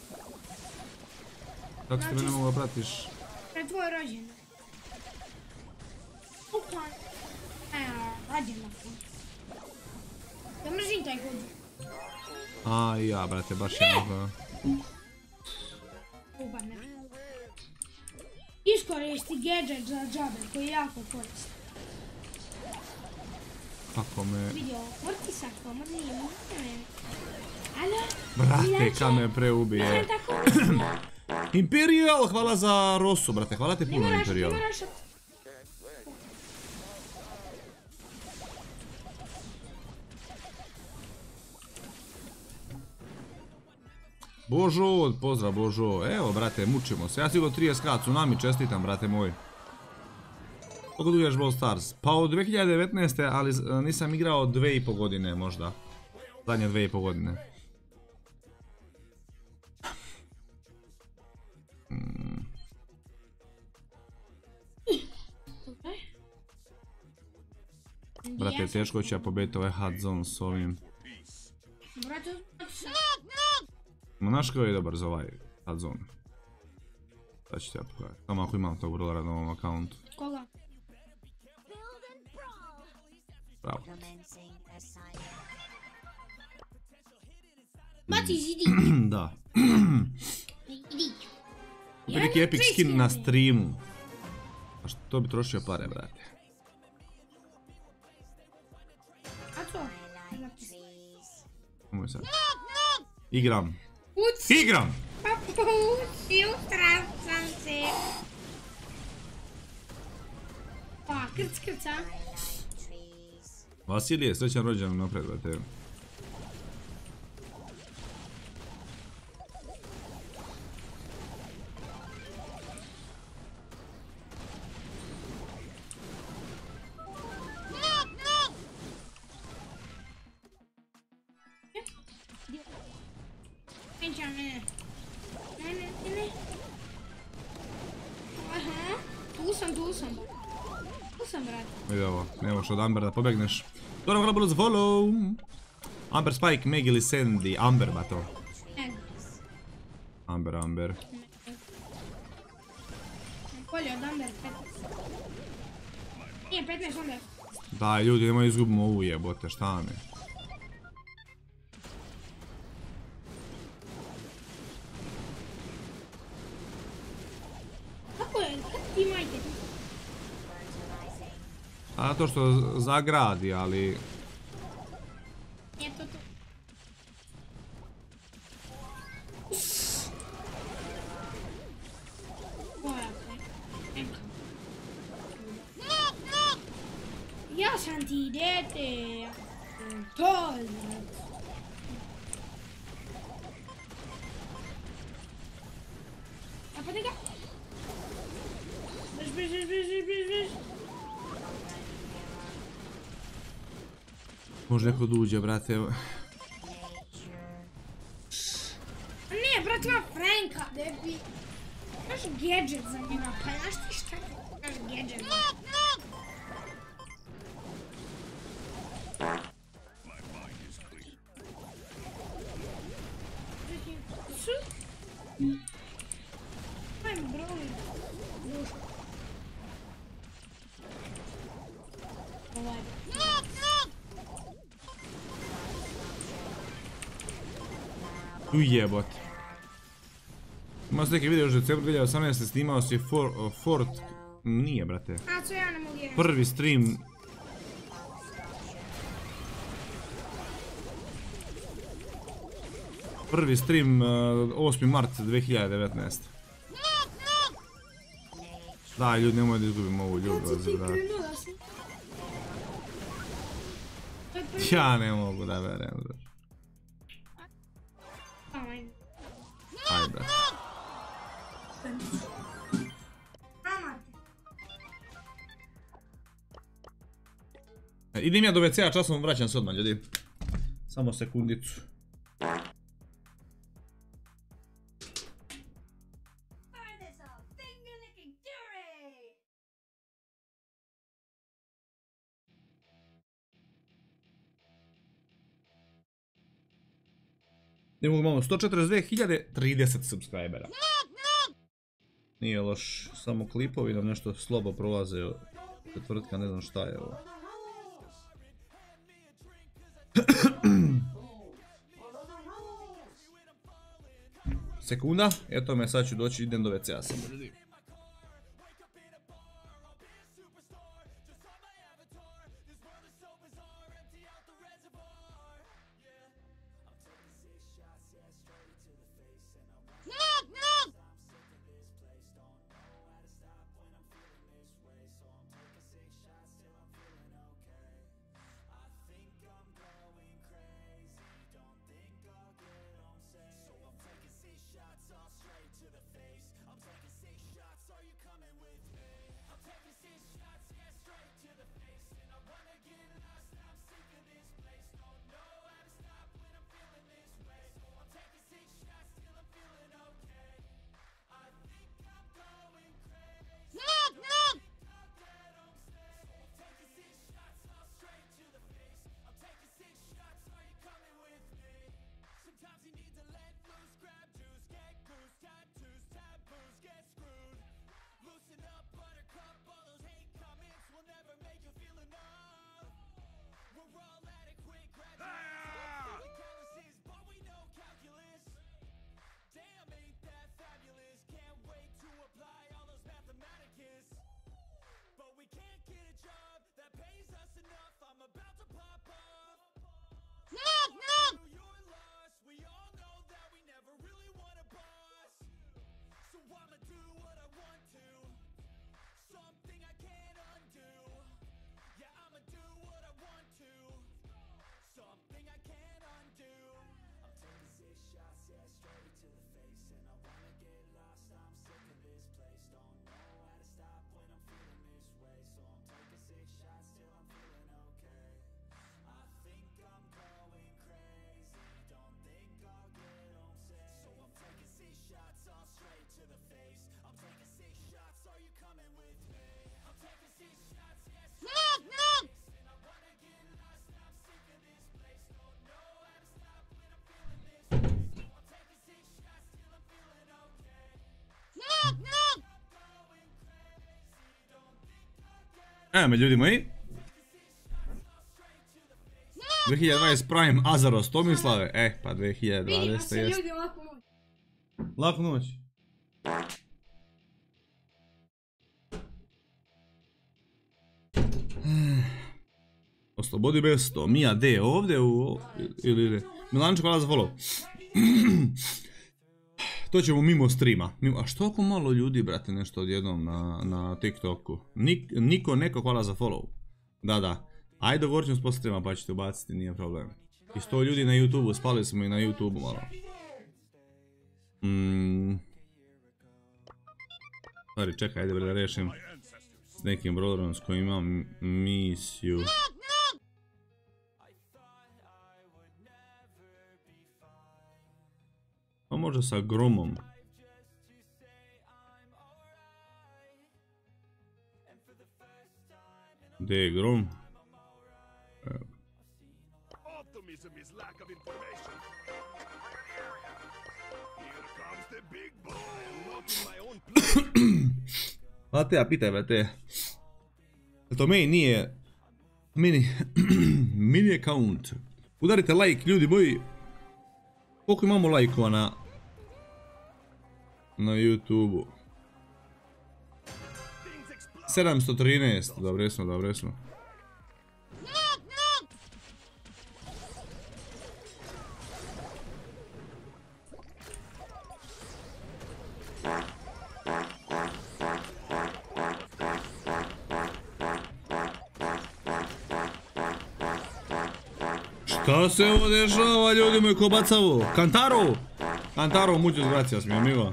Kako ste mene mogla pratiš? Pred tvoj rođendan. Uklan. Eee, rođendan. Ja mrzim taj hud. A, i ja, brate, baš je možda... Upadne. Iskoristi gadget za džabe koji jako koristi. Kako me... Vidio, Mortisa, komorni, ne. Alo? Brate, kad me Ja preubije. sam tako... Imperial, hvala za Rosu, brate, hvala te Ne puno moraš, ne Imperial. moraš. Božo, pozdrav Božo. Evo, brate, mučimo se. Ja sigurno trideset ka, Tsunami, čestitam, brate moj. Koliko dugaš Brawl Stars? Pa od dvije hiljade devetnaeste, ali nisam igrao dve i po godine možda. Zadnje dve i po godine. Hmm. Brate, teško će ja pobediti ovaj hot zone s ovim. Brate, Ma znaš koji je dobar za ovaj hot zone? Sad ću ti ja pogledati. Samo ako imam tog brawlera na ovom akauntu. koga? Bravo. Baci, zidi. Da. Idi. Kupio neki epic skin na streamu. A što bi trošio pare, brate? A co? Nemoj sad. Igram. Uci. Igram! Pa puši, ustrav sam se. Pa, krc, krca. Vasilije, srećan rođendan napred, brate. Tu sam, brate. Vidi ovo, ne možeš od Amber da pobegneš. Dobro, hvala bilo za follow. Amber, Spike, Meg ili Sandy. Amber, bato. Meg. Amber, Amber. Bolje od Amber, petnaest. Nije petnaest, Amber. Daj, ljudi, nemoj izgubimo ovu jebote, šta mi? Kako je, kako ti majke? A to što zagradi, ali... Nije to to. Moja te. Ja sam ti dete. To je. A pa njega. Bež, bež, bež, bež, bež, bež. Može neko da uđe, brate, evo. Ne, brate, ima Franka, debi. Znaš gadget za njega, pa znaš ti šta ti znaš gadget? Su? Ajme, broli. Dušo. Ovaj. Tu jebot. Ima se neki video još u decembru dvije tisuće osamnaeste snimao si for, uh, Fort... Nije, brate. A, co ja ne mogu jedan. Prvi stream... Prvi stream uh, osmi mart dvije hiljade devetnaeste. Daj, ljudi, nemoj da izgubimo ovu ljubav, Kad si ti brate. krenula si? To je prvi. Ja ne mogu da verem, brate. Ajme. Ajde, brate. Amate. E, idem ja do ve cea, časom vraćam se odmah, ljudi. Samo sekundicu. Fire this up, finger-licking fury! Imamo malo sto četrdeset dvije hiljade trideset subscribera. Nije loš, samo klipovi nam nešto slobo prolaze. Četvrtka, ne znam šta je ovo. Sekunda, eto me, sad ću doći, idem do ve cea samo, ljudi. Evo me ljudi moji. dvije hiljade dvadeset Prime Azaros Tomislave. Eh, pa dvije hiljade dvadeset Vidimo se jest. ljudi ovako noć. Laku noć. Oslobodi besto. Mija D ovdje u... Ili ide. Milanček, hvala za follow. To ćemo mimo streama. Mimo, a što ako malo ljudi, brate, nešto odjednom na, na TikToku? Nik, niko, neko, hvala za follow. Da, da. Ajde, dogovorit ćemo s post streama pa ćete ubaciti, nije problem. I sto ljudi na YouTubeu, spali smo i na YouTubeu malo. Mm. Stvari, čekaj, ajde da rešim s nekim broderom s kojim imam misiju. Pa možda sa Gromom. Gdje je Grom? Evo. Optimism is lack of information. Here comes the big boy. I'm not in my own place. A te, a pitaj, brate. To meni nije... Mini... Mini account. Udarite like, ljudi moji. Koliko imamo lajkova na... Na YouTubeu? sedamsto trinaest. Dobre smo, dobre smo. Šta se ovo dešava, ljudi moji, ko bacavu? Kantaro! Kantaro, muchas gracias, mi amigo.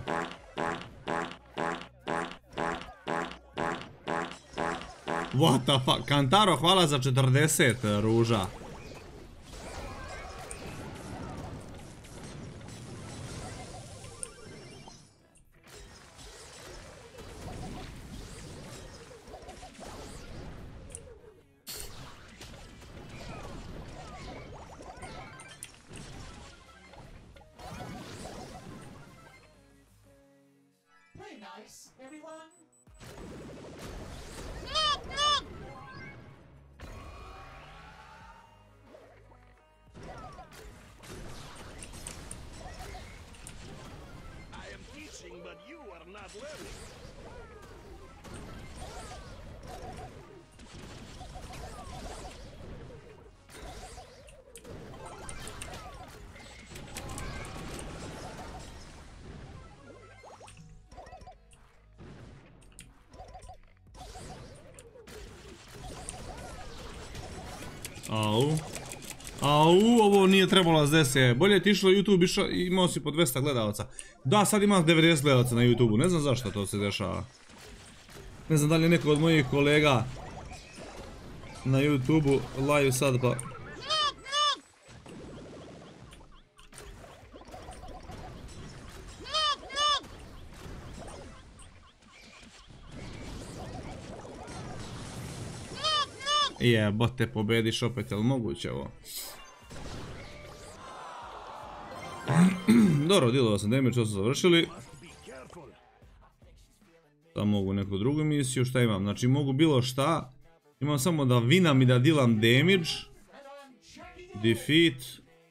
What the fuck? Kantaro, hvala za četrdeset ruža. Au. Au, ovo nije trebalo s dese. Bolje ti išlo YouTube, išlo, imao si po dvesta gledalaca. Da, sad imam devedeset gledalaca na YouTubeu, ne znam zašto to se dešava. Ne znam da li je neko od mojih kolega na YouTubeu live sad pa... Jebote, pobediš opet, jel moguće ovo? Dobro, dealovao sam damage, to su završili. Sad mogu neku drugu misiju, šta imam? Znači mogu bilo šta. Imam samo da vinam i da dealam damage. Defeat.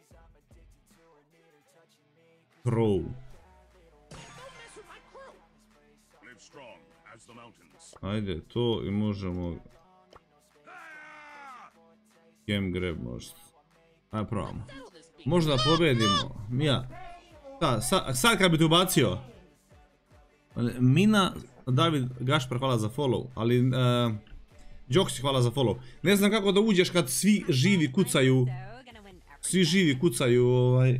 Crow. Ajde, to i možemo... Game grab možda. Ajde, probamo. Možda pobedimo. Mija. Da, sad, sad kad bi te ubacio. Mina, David Gašpar, hvala za follow. Ali, uh, Joksi, hvala za follow. Ne znam kako da uđeš kad svi živi kucaju. Svi živi kucaju, ovaj...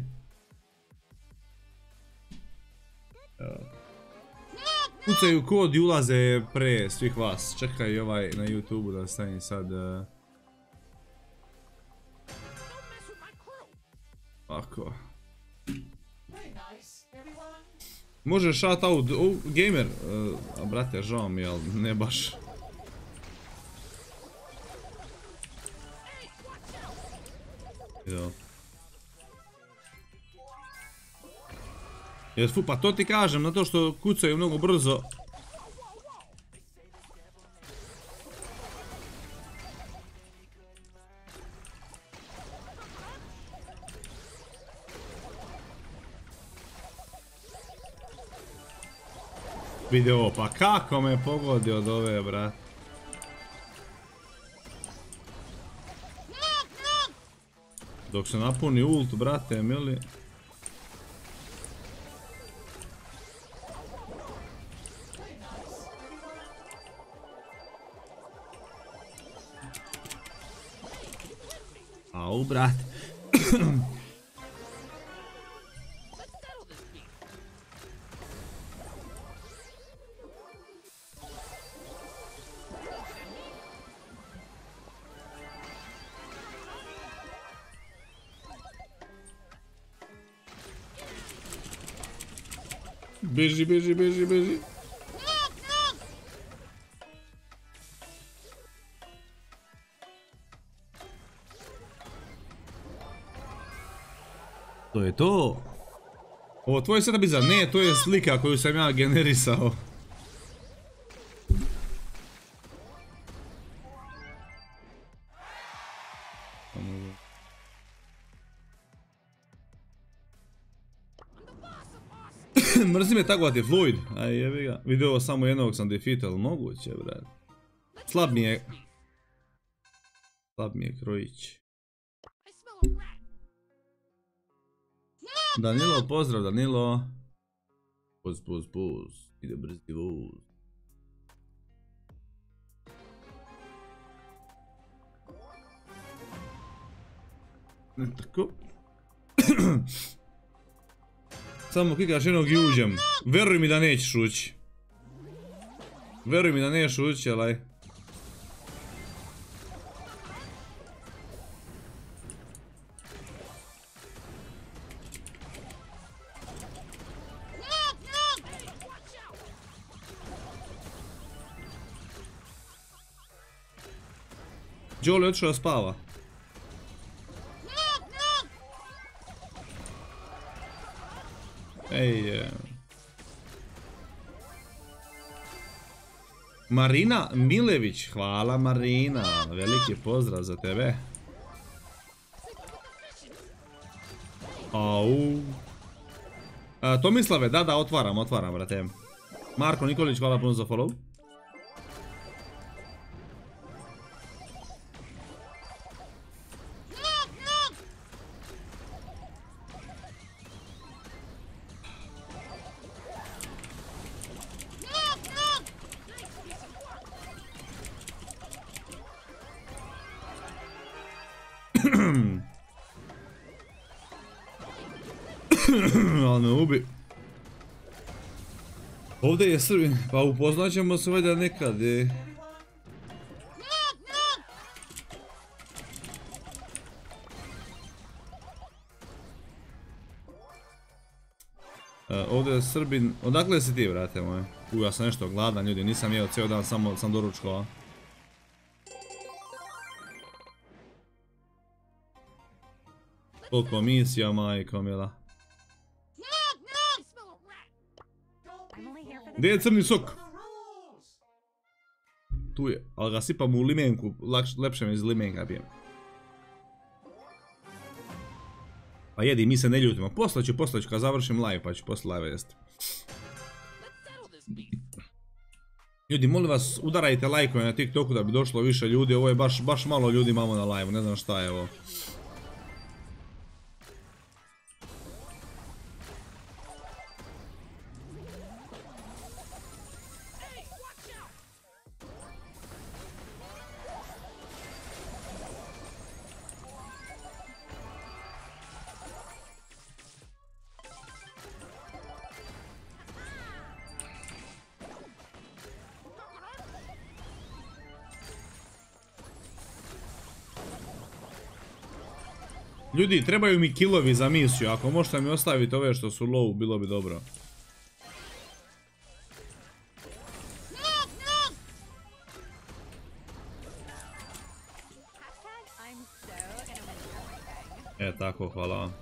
Kucaju kod i ulaze pre svih vas. Čekaj ovaj na YouTubeu da stavim sad... Uh... Ako. Može shout out, oh, gamer, uh, brate, žao mi, ali ne baš. Jer, pa to ti kažem, na to što kucaju mnogo brzo. Vidi ovo, pa kako me pogodio od ove, brat. Dok se napuni ult, brate, mili. Au, brate. Beži, beži, beži, beži. To je to. Ovo tvoj setup iza, ne, to je slika koju sam ja generisao. Mrzi me tagovati Floyd, aj jebi ga. Video samo jednog sam defeat, ali moguće, brad. Slab mi je... Slab mi je krojić. Danilo, pozdrav Danilo. Buz, buz, buz. Ide brzi vuz. Ne tako. Samo kikaš jednog i uđem. Veruj mi da nećeš ući. Veruj mi da nećeš ući, alaj. Joel je otišao da spava. Ej, e... Marina Milević, hvala Marina, veliki pozdrav za tebe. Au. A, Tomislave, da, da, otvaram, otvaram, brate. Marko Nikolić, hvala puno za follow. Ali me ubi. Ovdje je Srbin, pa upoznat ćemo se valjda nekad. E. E, ovdje je Srbin, odakle si ti, brate moje? U, ja sam nešto gladan, ljudi, nisam jeo cijel dan, samo sam doručkova. Koliko misija, majko mila. Gdje je crni sok? Tu je, ali ga sipam u limenku, lepše mi iz limenka pijem. Pa jedi, mi se ne ljutimo, poslaću, poslaću, kad završim live, pa ću posle live jesti. Ljudi, molim vas, udarajte lajkove na TikToku da bi došlo više ljudi, ovo je baš, baš malo ljudi imamo na live, ne znam šta je ovo. Ljudi, trebaju mi killovi za misiju, ako možete mi ostaviti ove što su low, bilo bi dobro. E, tako, hvala vam.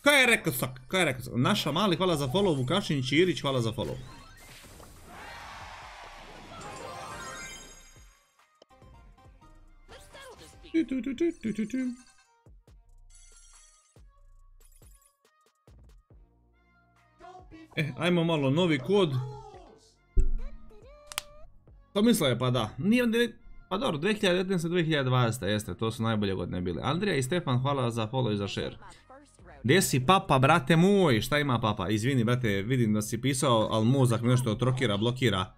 Kaj je rekao sak? Kaj je rekao sak? Naša Mali, hvala za follow, Vukašin Čirić, hvala za follow. Tu, tu, tu, tu, tu, tu, tu. E, ajmo malo novi kod. To misle je, pa da. Nije, pa dobro, dvije hiljade devetnaeste dvije hiljade dvadesete jeste, to su najbolje godine bile. Andrija i Stefan, hvala za follow i za share. Gdje si papa, brate moj? Šta ima papa? Izvini, brate, vidim da si pisao, ali mozak nešto trokira, blokira.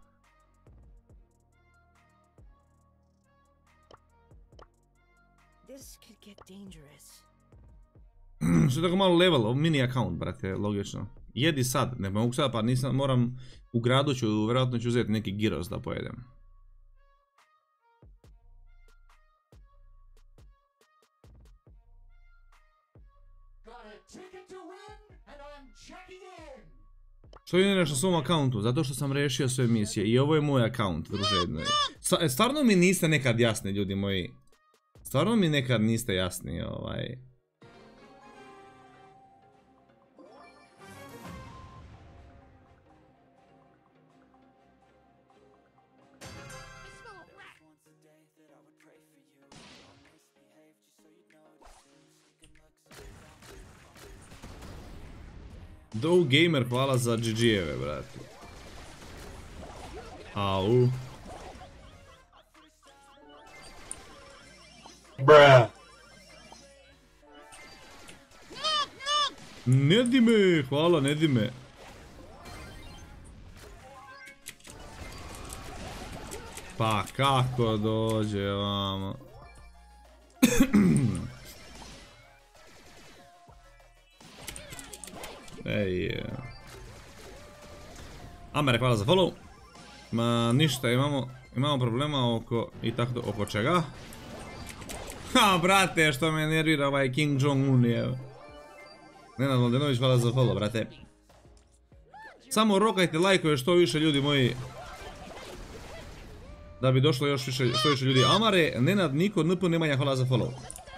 This could get dangerous. Što je tako malo level, mini account, brate, logično. Jedi sad, ne mogu sad, pa nisam, moram, u gradu ću, vjerojatno ću uzeti neki gyros da pojedem. Što je nešto na svom accountu? Zato što sam rešio sve misije i ovo je moj account, druže. Stvarno mi niste nekad jasni, ljudi moji. Stvarno mi nekad niste jasni, ovaj... Do Gamer, hvala za G G-eve, brate. Au. Bruh. Ne di me, hvala, ne di me. Pa kako dođe vamo. Ej, Amere, hvala za follow. Ma ništa, imamo, imamo problema oko, i tako, oko čega? Ha, brate, što me nervira ovaj King Jong-un je. Nenad Mladenović, hvala za follow, brate. Samo rokajte lajkove što više, ljudi moji. Da bi došlo još više, što više ljudi. Amare, Nenad, Niko, N P, Nemanja, hvala za follow.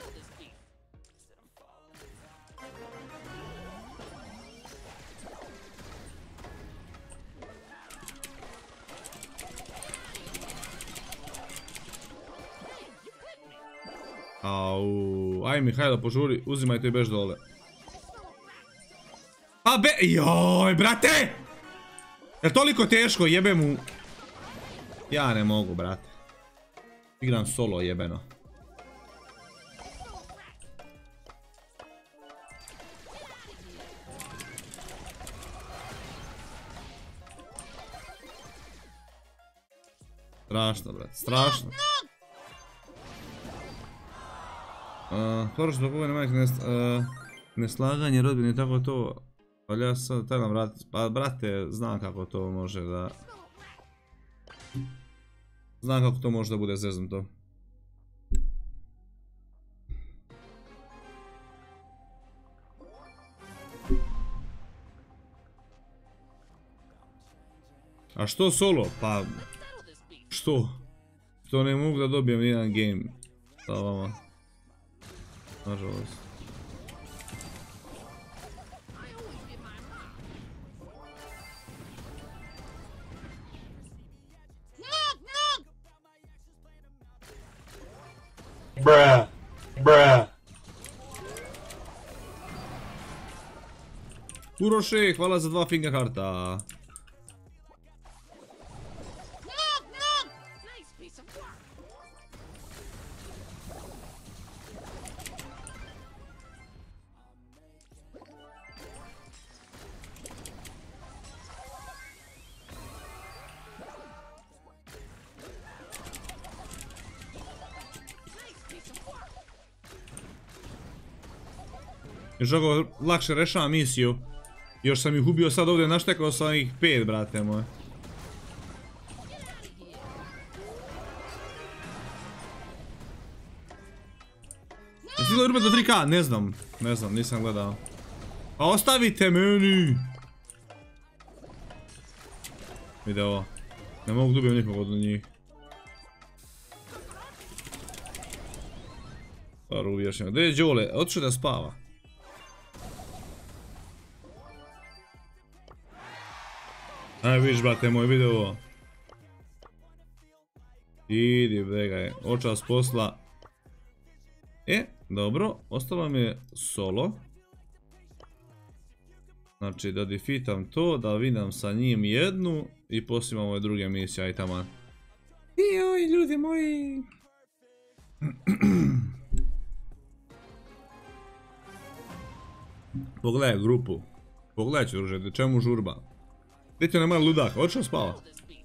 Au, aj Mihajlo požuri, uzimaj to i beš dole. A be, joj brate! Je toliko teško, jebe mu. Ja ne mogu, brate. Igram solo, jebeno. Strašno, brate, strašno. Horoš zbog ove nemaj neslaganje rodbine i tako to. Ali ja sad trebam vratiti. Pa brate, znam kako to može da... Znam kako to može da bude zeznuto. A što solo? Pa... Što? Što ne mogu da dobijem jedan game sa vama. Nažalost. Bruh. Bruh. Uroše, hvala za dva finger hearta. Još ovo lakše rešavam misiju. Još sam ih ubio sad ovdje, naštekao sam ih pet, brate moje. Jesi li urbe do tri K? Ne znam, ne znam, nisam gledao. Pa ostavite meni! Vidi ovo. Ne mogu dobijem nikog od njih. Stvar uvješenja. Gdje je Đole? Otišao da spava. Aj viš brate moj video. Idi begaj, očas posla. E, dobro, ostalo mi je solo. Znači da defitam to, da vinam sa njim jednu i poslije imamo ove druge misije, aj taman. Joj, ljudi moji. Pogledaj grupu. Pogledaj ću druže, čemu žurba? Gdje ti onaj ludak, odšao spava?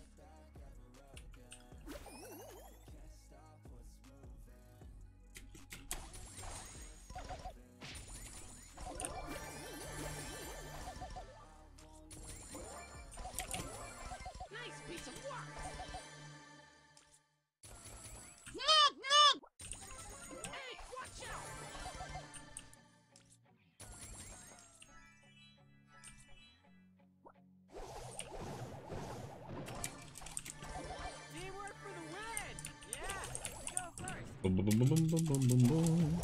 Teamwork for the win! Yeah, go first. Bum, bum, bum, bum, bum, bum, bum, bum.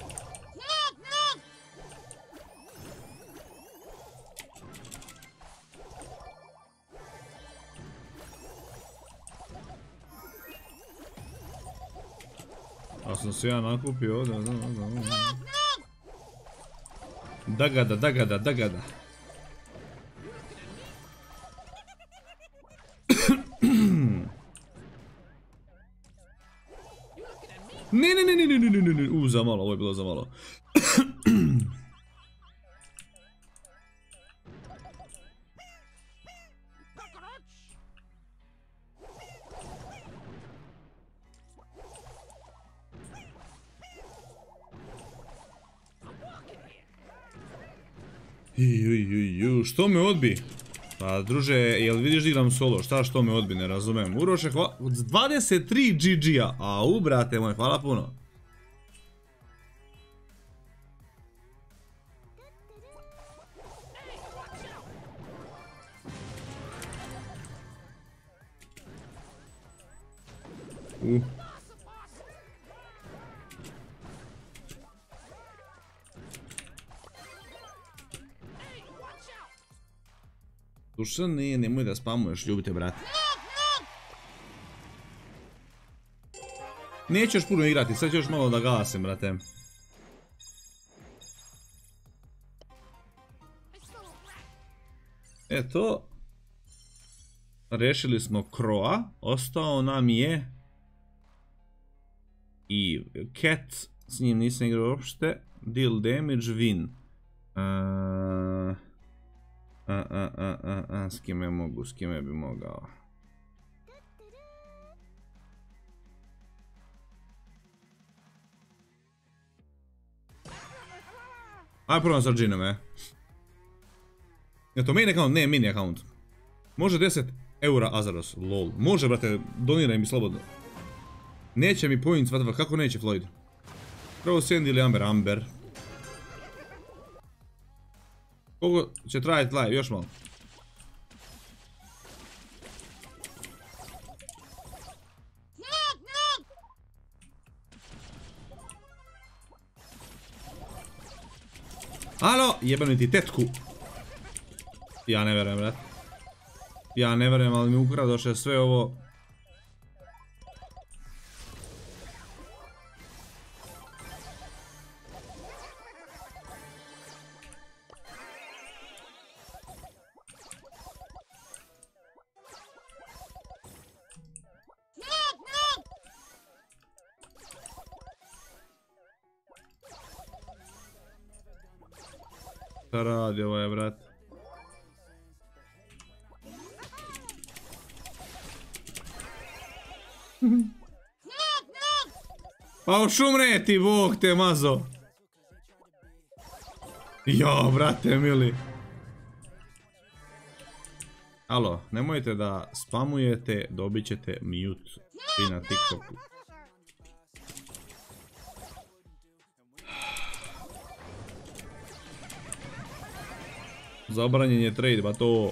A sam se ja nakupio ovdje, da, da, da. Dagada, dagada, dagada. Ne, ne, ne, ne, ne, ne, ne, ne, u, za malo, ovo je bilo za malo. Ju, ju, ju, što me odbi? Pa druže, jel vidiš da igram solo, šta što me odbi, ne razumem. Uroše, hvala, dvadeset tri G G-a, a u brate moj, hvala puno. Uh. Dušan, nije, nemoj da spamuješ, ljubite brate. Neću još puno igrati, sad ću još malo da gasim, brate. Eto. Rešili smo Croa, ostao nam je i Cat, s njim nisam igrao uopšte. Deal damage, win. Uh, a, a, a, a, a, s kime mogu, s kime bi mogao. Aj probam sa džinom, e. Je to main account? Ne, mini account. Može deset eura Azaros, lol. Može, brate, doniraj mi slobodno. Neće mi points, vatava, kako neće Floyd? Prvo Sandy ili Amber? Amber. Koliko će trajati live? Još malo. Alo, jebani ti tetku. Ja ne verujem, brat. Ja ne verujem, ali mi ukradoše sve ovo. Šta radi ovaj, brat? Pa ušumre ti, Bog te mazo. Jo, brate mili. Alo, nemojte da spamujete, dobit ćete mute i na TikToku. Zabranjen je trade, ba to...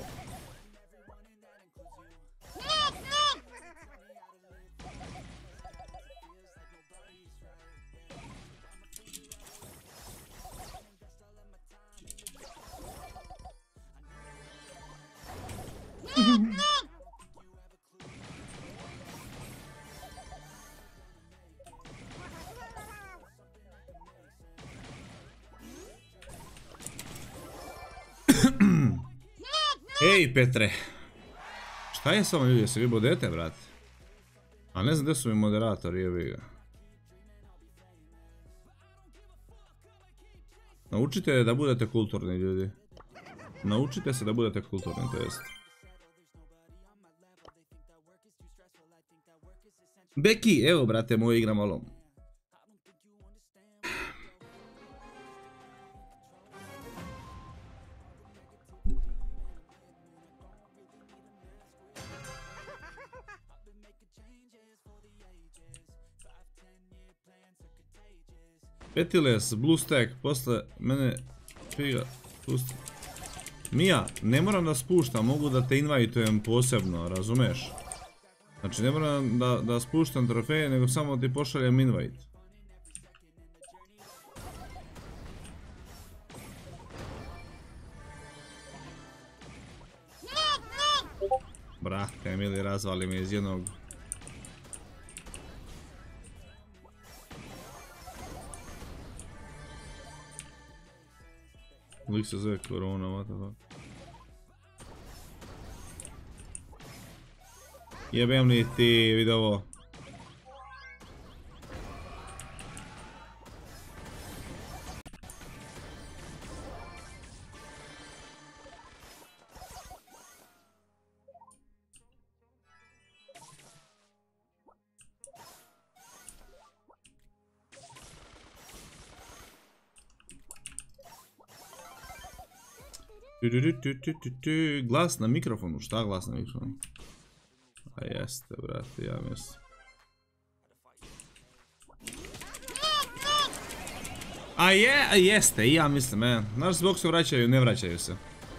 Ej, Petre. Šta je s vama ljudi, se vi bodete, brate? A ne znam gdje su mi moderatori, jebi ga. Naučite da budete kulturni, ljudi. Naučite se da budete kulturni, to jest. Beki, evo brate moj, igra malo. Petiles, BlueStack, posle mene figa, pusti. Mija, ne moram da spuštam, mogu da te invitujem posebno, razumeš? Znači ne moram da, da spuštam trofeje, nego samo ti pošaljem invite. Brate, mili, razvali me iz jednog. Lik se zove korona, what the fuck. Jebem li ti, vidi ovo. Glas na mikrofonu, šta glas na mikrofonu? A jeste, brate, ja mislim. A je, a jeste, i ja mislim, e. Znaš se bokse vraćaju, ne vraćaju se.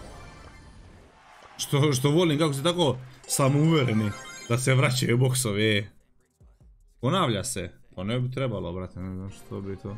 Što, što volim, kako se tako samouvereni da se vraćaju boksovi, e. Ponavlja se, to ne bi trebalo, brate, ne znam što bi to.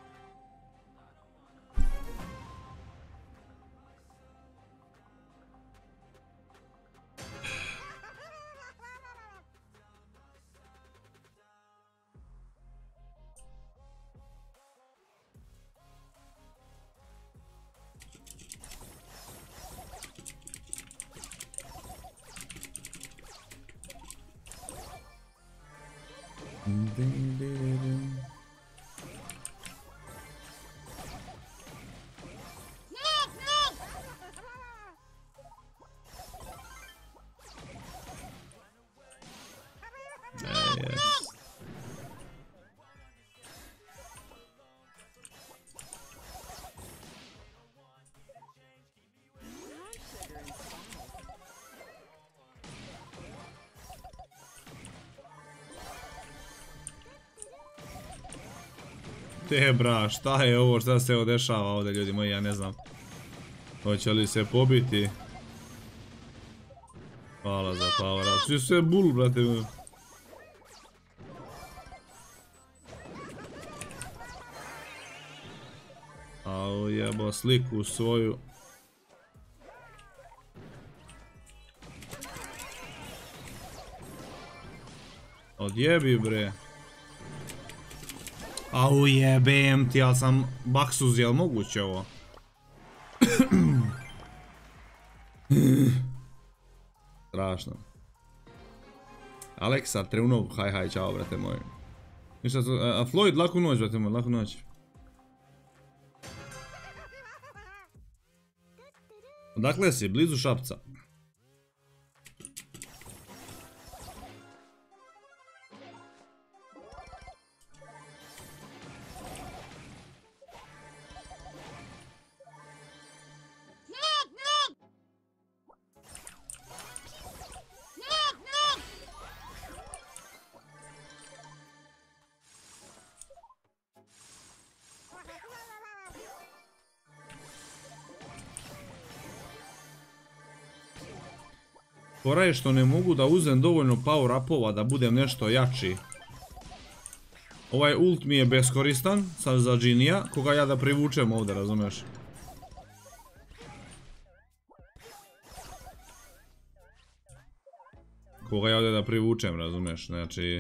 Te bra, šta je ovo, šta se ovo dešava ovdje, ljudi moji, ja ne znam. Hoće li se pobiti? Hvala za power up, svi sve bull, brate. Au jebo sliku svoju. Odjebi bre. Au jebem ti, ali sam baksuz, jel moguće ovo? Strašno. Aleksa, Trevnov, haj haj, čao brate moji. Ništa to, a Floyd, laku noć brate moji, laku noć. Odakle si, blizu Šapca. Fora je što ne mogu da uzem dovoljno power upova da budem nešto jači. Ovaj ult mi je beskoristan, sad za Džinija, koga ja da privučem ovdje, razumeš? Koga ja ovdje da privučem, razumeš, znači...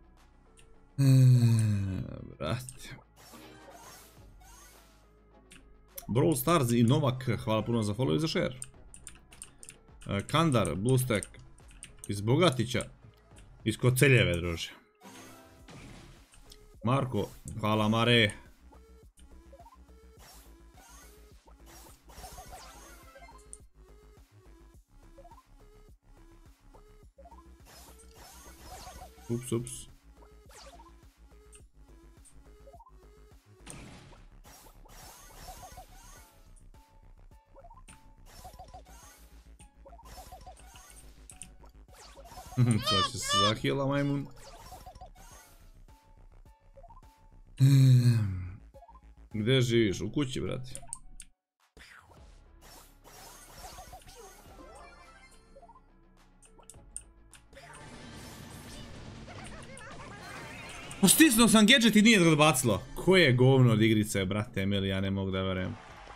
Brate... Brawl Stars i Novak, hvala puno za follow i za share. Kandar, Bluestack, iz Bogatića, iz Koceljeve, druže. Marko, hvala Mare. Ups, ups. Sad će se zahijela majmun. Gdje živiš? U kući, brati. Stisnuo sam gadget i nije ga odbacilo. Koje govno od igrice, brate Emil, ja ne mogu da verujem.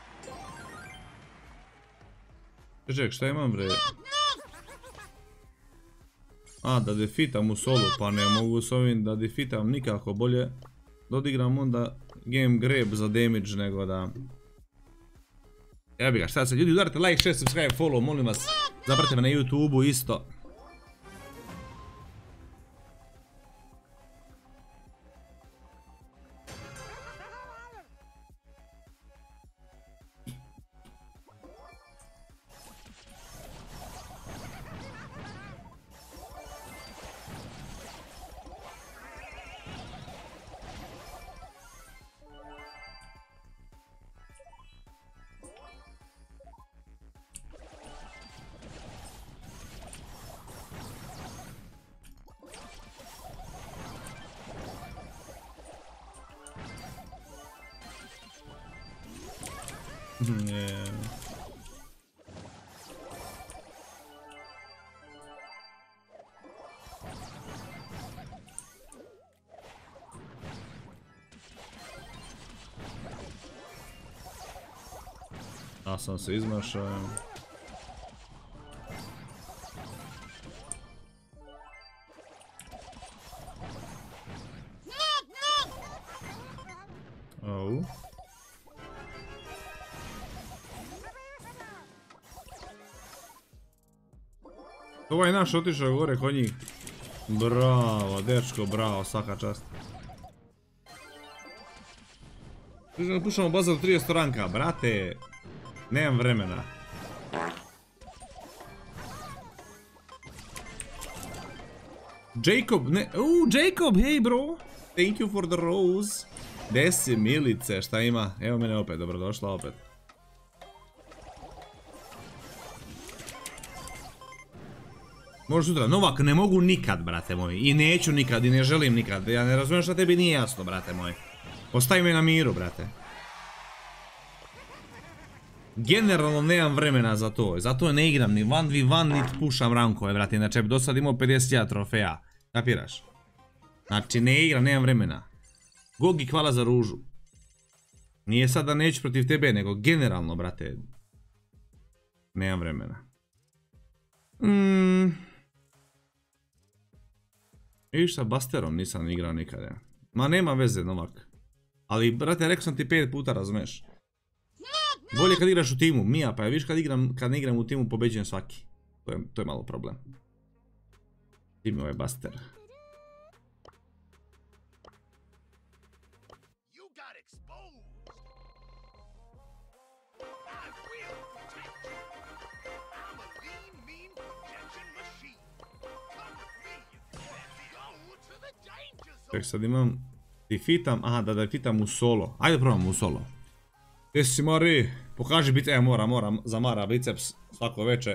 Ček, šta imam, bre? A, da defitam u solu, pa ne mogu s ovim da defitam nikako, bolje da odigram onda game grab za damage nego da... Jebi ga, šta se ljudi, udarite like, share, subscribe, follow, molim vas, zapratite me na YouTube-u isto. Nie. A sam se izmašao. Au. Ovaj naš otišao gore kod njih. Bravo, dečko, bravo, svaka čast. Pušamo bazar trideset ranka, brate. Nemam vremena. Jacob, ne, uuu, Jacob, hey bro. Thank you for the rose. Gde si Milice, šta ima? Evo mene opet, dobrodošla opet. Može sutra, Novak, ne mogu nikad, brate moji. I neću nikad, i ne želim nikad. Ja ne razumijem šta tebi nije jasno, brate moji. Ostavi me na miru, brate. Generalno nemam vremena za to. Zato ne igram ni jedan na jedan, niti pušam rankove, brate. Inače, do sad imao pedeset hiljada trofeja. Kapiraš? Znači, ne igram, nemam vremena. Gogi, hvala za ružu. Nije sad da neću protiv tebe, nego generalno, brate. Nemam vremena. Mm. Viš sa Busterom nisam igrao nikada. Ma nema veze, Novak. Ali, brate, rekao sam ti pet puta, razumeš. Bolje kad igraš u timu, Mija, pa je viš kad igram, kad ne igram u timu, pobeđujem svaki. To je, to je malo problem. Ti mi ovaj Buster. Ček, sad imam... Defitam, aha, da defitam u solo. Ajde probam u solo. Gdje si Mari? Pokaži bit, e mora, mora, zamara biceps svako veče.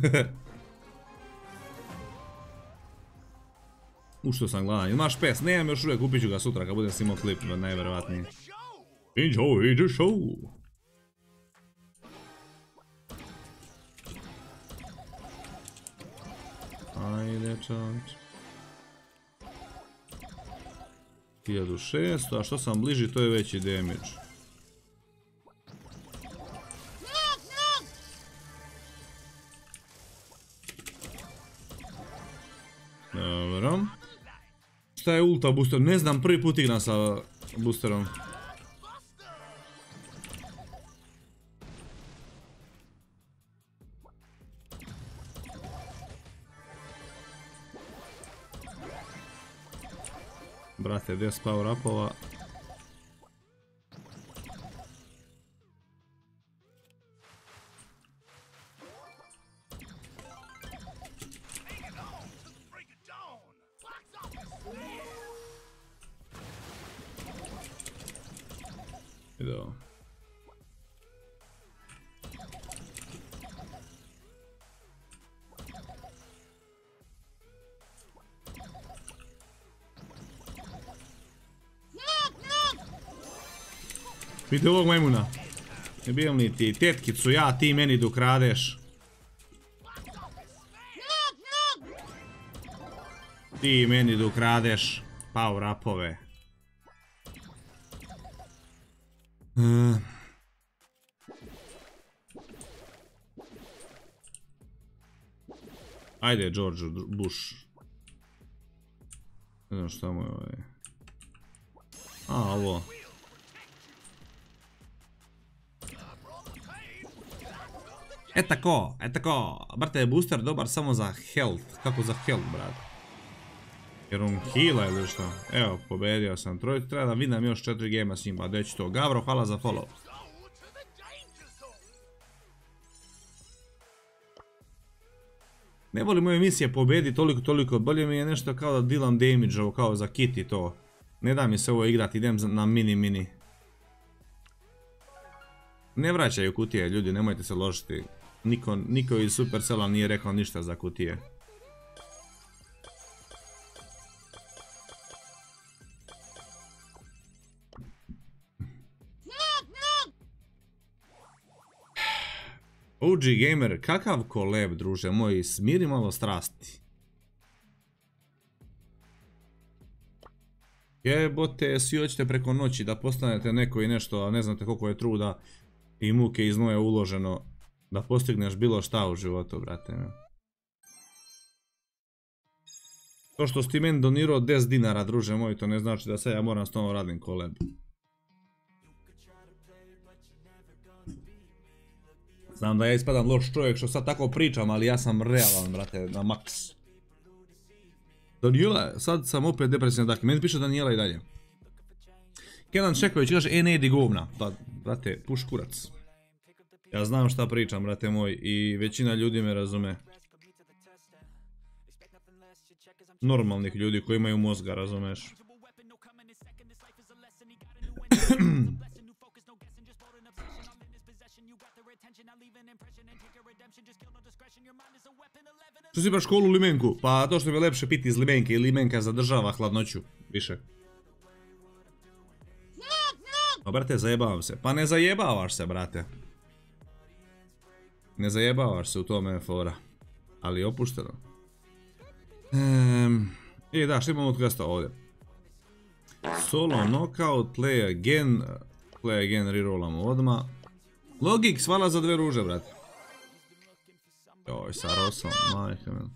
U što sam gladan, imaš pes, nemam još uvijek, kupit ću ga sutra kad budem snimao klip, najvjerovatnije. Enjoy the show! Ajde čovječ. hiljadu šesto, a što sam bliži to je veći damage. Dobro. Šta je ulta booster? Ne znam, prvi put igram sa boosterom. Brate, deset power upova. Ideo. Vidite ovog majmuna. Ne bijem li ti tetkicu, ja, ti meni dok kradeš. Ti meni dok kradeš power upove. Uh. Ajde, George Bush. Ne znam šta mu je ovaj. A, ovo. E tako, e tako. Brate, je booster dobar samo za health. Kako za health, brate? Jer on heala ili što? Evo, pobedio sam trojicu. Treba da vidim još četiri gema s njim. A deći to. Gavro, hvala za follow. Ne volim moje misije pobedi toliko, toliko. Bolje mi je nešto kao da dealam damage, ovo kao za Kitty to. Ne da mi se ovo igrati, idem na mini mini. Ne vraćaju kutije, ljudi, nemojte se ložiti. Niko, niko iz Supercella nije rekao ništa za kutije. O G Gamer, kakav koleb, druže moj, smiri malo strasti. Jebote, svi hoćete preko noći da postanete neko i nešto, a ne znate koliko je truda i muke i znoja uloženo da postigneš bilo šta u životu, brate. To što si ti meni donirao deset dinara, druže moj, to ne znači da sad ja moram s tom radim koleb. Znam da ja ispadam loš čovjek što sad tako pričam, ali ja sam realan, brate, na maks. Danijela, sad sam opet depresivan, dakle, meni piše Danijela i dalje. Kenan Čeković kaže, e ne idi govna. Da, brate, puš kurac. Ja znam šta pričam, brate moj, i većina ljudi me razume. Normalnih ljudi koji imaju mozga, razumeš. Što si baš školu limenku? Pa to što mi je lepše piti iz limenke i limenka zadržava hladnoću više. Pa brate, zajebavam se. Pa ne zajebavaš se, brate. Ne zajebavaš se, u tome je fora. Ali opušteno. Ehm, e da, što imamo od kvesta ovdje? Solo knockout, play again. Play again, rerollamo odmah. Logix, hvala za dve ruže, brate. Joj, sa Rosom, majke me.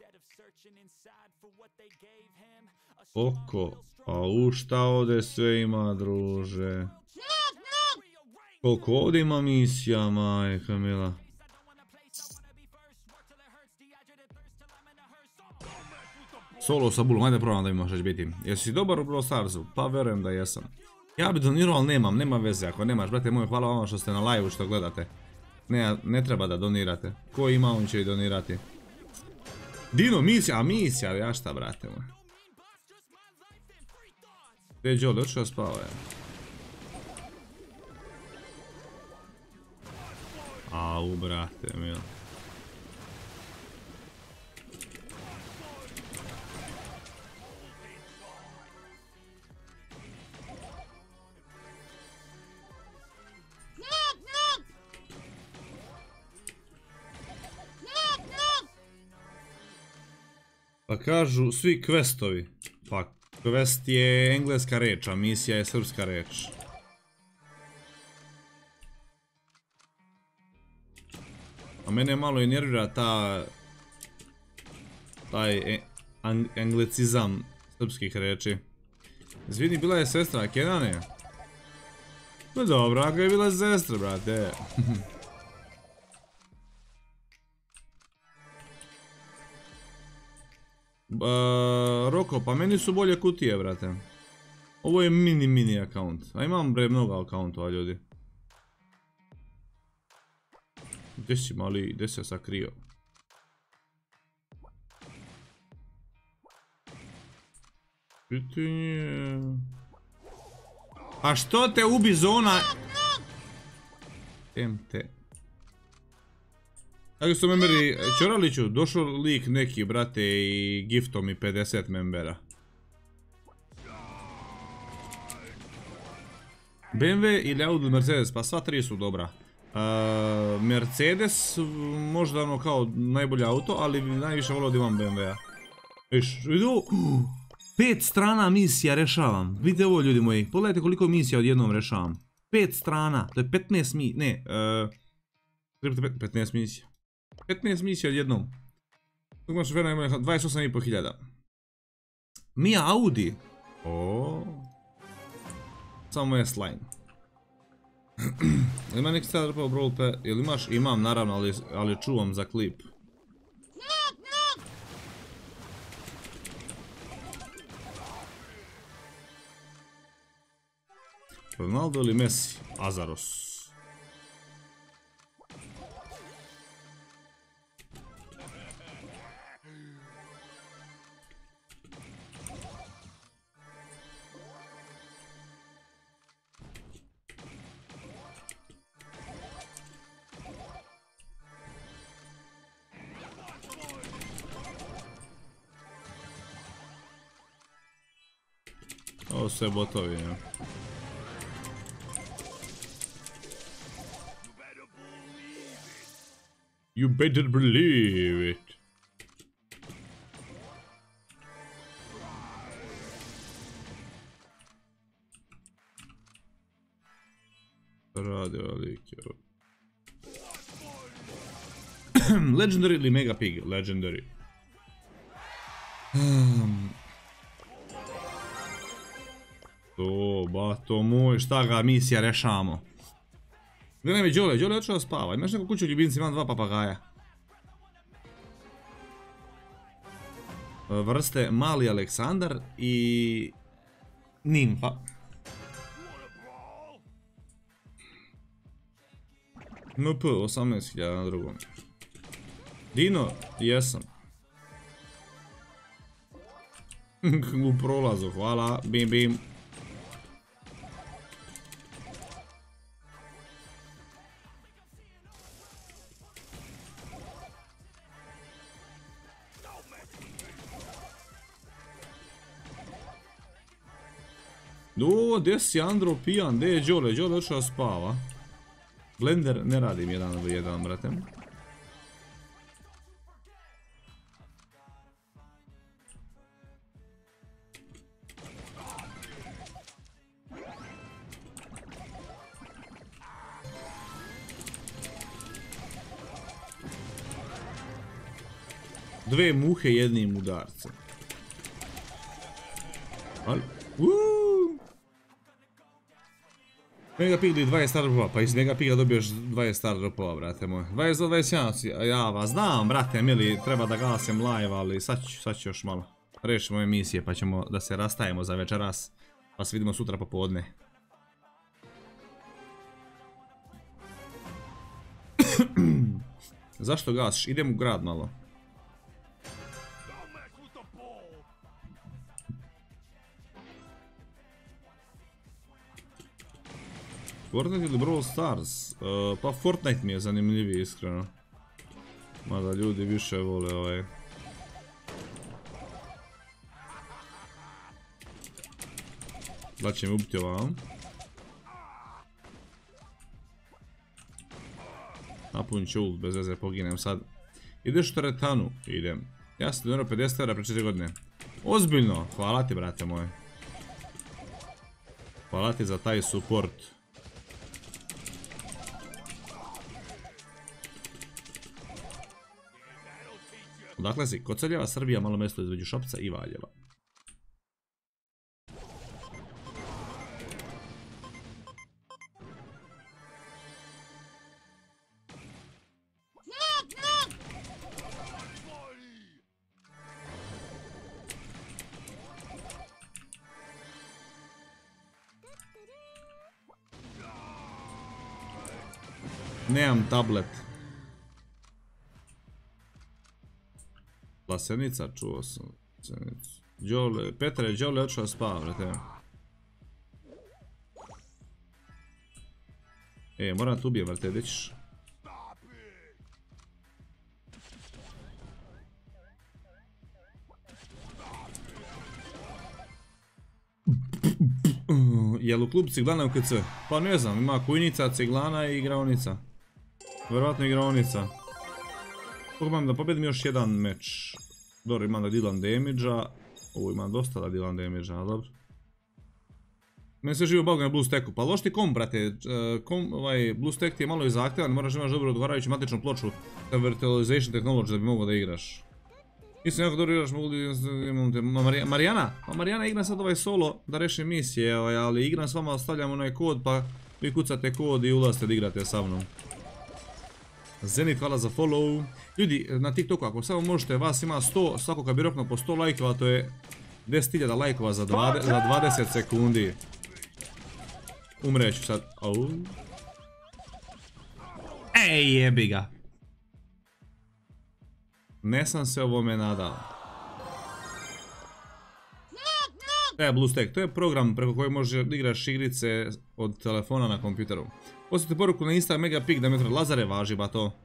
Oko, a u šta ovdje sve ima, druže? Koliko ovdje ima misija, majka mila. Solo sa bulom, ajde probam da mi možeš biti. Jesi dobar u Brawl Starsu? Pa verujem da jesam. Ja bi donirao, ali nemam, nema veze ako nemaš, brate moj, hvala vama što ste na live-u, što gledate. Ne, ne treba da donirate. Ko ima, on će i donirati. Dino, misija, a misija, ja šta, brate moj. Gdje je Jolly, očeo spava je. Au, brate mil. Pa kažu svi questovi. Pa quest je engleska reč, a misija je srpska reč. A mene malo i nervira ta... taj anglicizam srpskih reči. Zvini, bila je sestra, Kenane? No dobro, ako je bila sestra, brate. Uh, Roko, pa meni su bolje kutije, brate. Ovo je mini mini account. A imam bre mnogo accountova ljudi. Gdje si mali, gdje se sakrio? Pitanje... A što te ubi zona? M T. Tako su memberi, Čoraliću, došao lik neki, brate, i giftom mi pedeset membera. B M W ili Audi Mercedes, pa sva tri su dobra. Uh, Mercedes, možda ono kao najbolji auto, ali najviše volio da imam B M W-a. Viš, vidu, pet strana misija rešavam. Vidite ovo ljudi moji, pogledajte koliko misija odjednom rešavam. Pet strana, to je petnaest misija, ne, uh, petnaest misija. petnaest misija odjednom. dvadeset osam i pol hiljada. Mia Audi. O. Samo je slime. Jel ima neki sad rpao brawlpe? Jel imaš? Imam naravno, ali, ali čuvam za klip. Ronaldo ili Messi? Azaros. Ovo sve botovi, ne? You better believe it. Radi velike. Legendary ili Mega Pig? Legendary. To, bato moj, šta ga misija rešamo? Gledaj mi Đole, Đole otišao da spava. Imaš neku kuću ljubimci, imam dva papagaja. Vrste Mali Aleksandar i... Nimfa. M P, osamnaest hiljada na drugom. Dino, jesam. U prolazu, hvala, bim bim. O, gdje si Andro pijan, gdje je Đole, Đole otišao spava. Blender ne radim jedan v jedan, brate. Dve muhe jednim udarcem. Ali, uuuu. Mega Pig ili dvadeset star dropova, pa iz Mega Piga dobiješ dvadeset star dropova, brate moj. dvadeset do dvadeset jedan, ja vas znam, brate mili, treba da gasim live, ali sad ću, sad ću još malo. Rešimo ove misije pa ćemo da se rastajemo za večeras, pa se vidimo sutra popodne. Zašto gasiš? Idem u grad malo. Fortnite ili Brawl Stars? Uh, pa Fortnite mi je zanimljiviji, iskreno. Mada ljudi više vole ovaj... Da će mi ubiti ovam. Napunit ću ult, bez veze poginem sad. Ideš u teretanu? Idem. Ja sam donio pedeset eura pre četiri godine. Ozbiljno, hvala ti brate moj. Hvala ti za taj support. Odakle si? Koceljeva, Srbija, malo mjesto između Šapca i Valjeva. Nemam tablet. Plasenica, čuo sam. Đole, Petre, Đole je otišao spava, brate. E, moram te ubijem, brate, gdje ćeš? Jel u klub Ciglana u K C? Pa ne znam, ima Kujnica, Ciglana i igraonica. Vjerovatno igraonica. Imam da pobedim još jedan meč. Dobro, imam da dilam damage-a. Ovo imam dosta da dilam damage-a, ali dobro. Meni se živo boga na BlueStacku, pa loš ti kom, brate. Kom, ovaj, BlueStack ti je malo i zahtjevan, moraš imaš dobro odgovarajuću matičnu ploču za virtualization technology da bi mogao da igraš. Nisam jako dobro igraš, mogu da imam te... Marijana? Pa Marijana igram sad ovaj solo da rešim misije, ali igram s vama, stavljam onaj kod pa vi kucate kod i ulazite da igrate sa mnom. Zenit, hvala za follow. Ljudi, na TikToku ako samo možete, vas ima sto, svako kad bi roknuo po sto lajkova, to je deset hiljada lajkova za dvadeset sekundi. Umreću sad. Au. Ej, jebi ga. Ne sam se ovome nadao. E, BlueStack, to je program preko kojeg možeš da igraš igrice od telefona na kompjuteru. Poslite poruku na Insta Megapik da metar Lazare važi, ba to.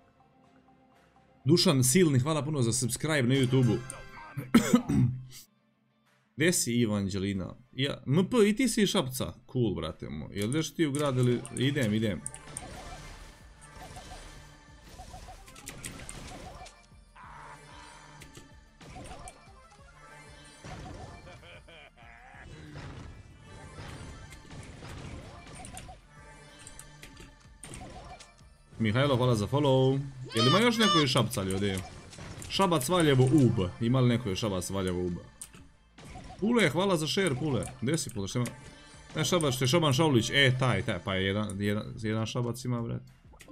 Dušan Silni, hvala puno za subscribe na YouTube-u. Gdje si Evanđelina? Ja, M P, i ti si Šapca? Cool, brate moj. Jel ideš ti u grad ili... Idem, idem. Mihajlo, hvala za follow. Jel ima još neko iz Šapca ljudi? Šabac Valjevo Ub. Ima li neko iz Šabac Valjevo Ub? Pule, hvala za share, Pule. Gdje si Pule? Što ima? Ne Šabac, što je Šoban Šaulić. E, taj, taj. Pa je jedan, jedan, jedan Šabac ima, bret.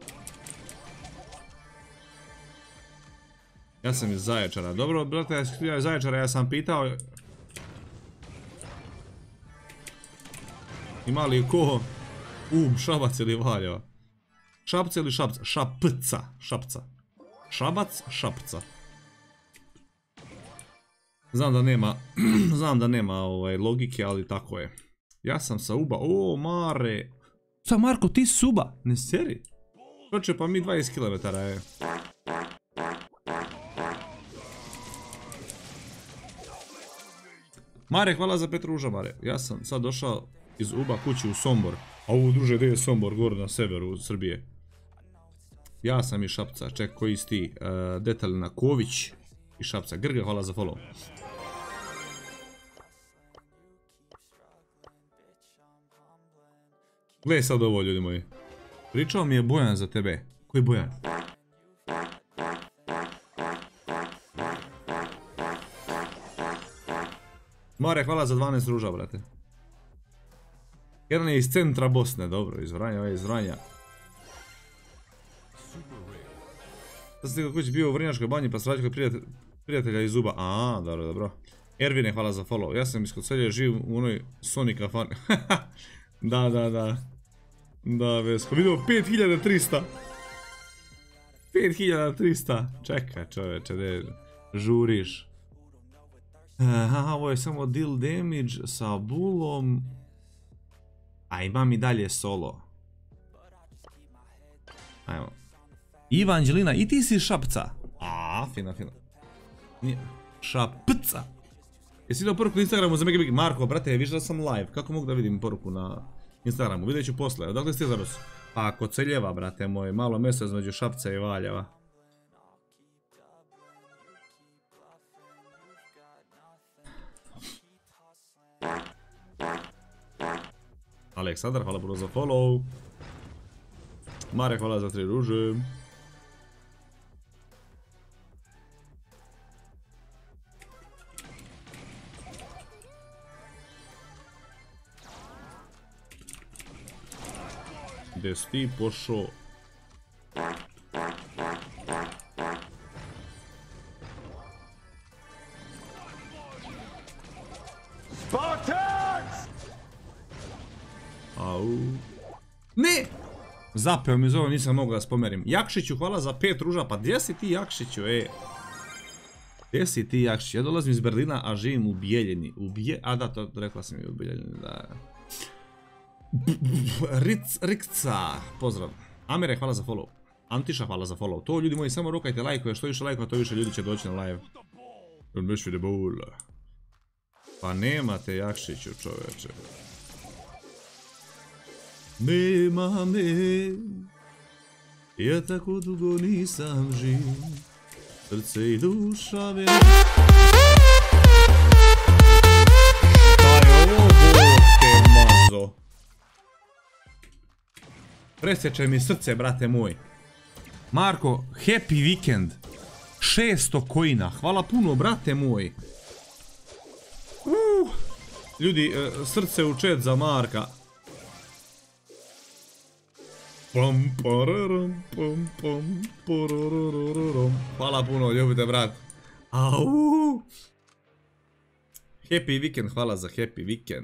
Ja sam iz Zaječara. Dobro, brate, ja iz Zaječara, ja sam pitao... Ima li ko? Ub, Šabac ili Valjevo? Šapca ili Šapca? Šapca. Šapca. Šabac, Šapca. Znam da nema, znam da nema ovaj, logike, ali tako je. Ja sam sa Uba, o Mare. Sa Marko, ti si Uba? Ne seri? Proče, pa mi dvadeset kilometara je. Mare, hvala za pet ruža, Mare. Ja sam sad došao iz Uba kući u Sombor. A ovo druže, gdje je Sombor, gore na severu Srbije. Ja sam iz Šapca, ček, koji si ti? Uh, Detaljna Ković iz Šapca. Grga, hvala za follow. Gledaj sad ovo, ljudi moji. Pričao mi je Bojan za tebe. Koji Bojan? Mare, hvala za dvanaest ruža, brate. Jedan je iz centra Bosne, dobro, iz Vranja, ovaj iz Vranja. Sad sam kući bio u Vrnjačkoj banji pa svađa kod prijatelj, prijatelja iz Uba. A, dobro, dobro. Ervine, hvala za follow. Ja sam iskod Celje živ u onoj Sony kafani. Da, da, da. Da, vesko. Vidimo pet hiljada trista. pet hiljada trista. Čekaj, čoveče, gdje žuriš? Aha, ovo je samo deal damage sa bulom. A imam i dalje solo. Ajmo. Evanđelina, i ti si Šapca. A, fina, fina. Nije. Šapca. Jesi vidio poruku na Instagramu za Megabig? Marko, brate, viš da sam live. Kako mogu da vidim poruku na Instagramu? Vidjet ću posle. Odakle ste zaraz? Pa, kod Celjeva, brate moj. Malo mjesto između Šapca i Valjeva. Aleksandar, hvala puno za follow. Marek, hvala za tri ruže. Gdje si ti pošao? Spartans! Au. Ne! Zapeo mi zove, nisam mogao da spomerim. Jakšiću, hvala za pet ruža, pa gdje si ti Jakšiću, e? Gdje si ti Jakšiću? Ja dolazim iz Berlina, a živim u Bijeljini. U Bije... A da, to rekla sam i u Bijeljini, da. Ric, Rikca, pozdrav. Amire, hvala za follow. Antiša, hvala za follow. To, ljudi moji, samo rokajte lajkove, što više lajkova, to više ljudi će doći na live. Don't wish with the ball. Pa nemate Jakšiću, čoveče. Nema me, ja tako dugo nisam živ, srce i duša me... Šta je ovo, boke mazo? Presječe mi srce, brate moj. Marko, happy weekend. šesto coina, hvala puno, brate moj. Uh, ljudi, srce u chat za Marka. Pam, pararam, pam, pam, parararam. Hvala puno, ljubite brat. Au. Happy weekend, hvala za happy weekend.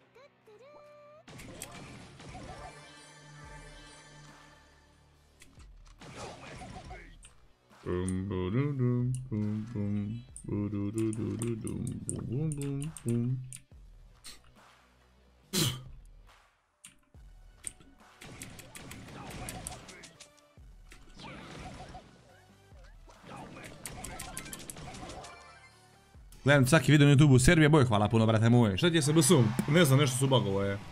Bum bum bum bum bum bum bum bum bum. Gledam svaki video na YouTube-u, Serbija boj, hvala puno, brate moje. Šta ti je sa B S-om? Ne znam, nešto su bugovo je.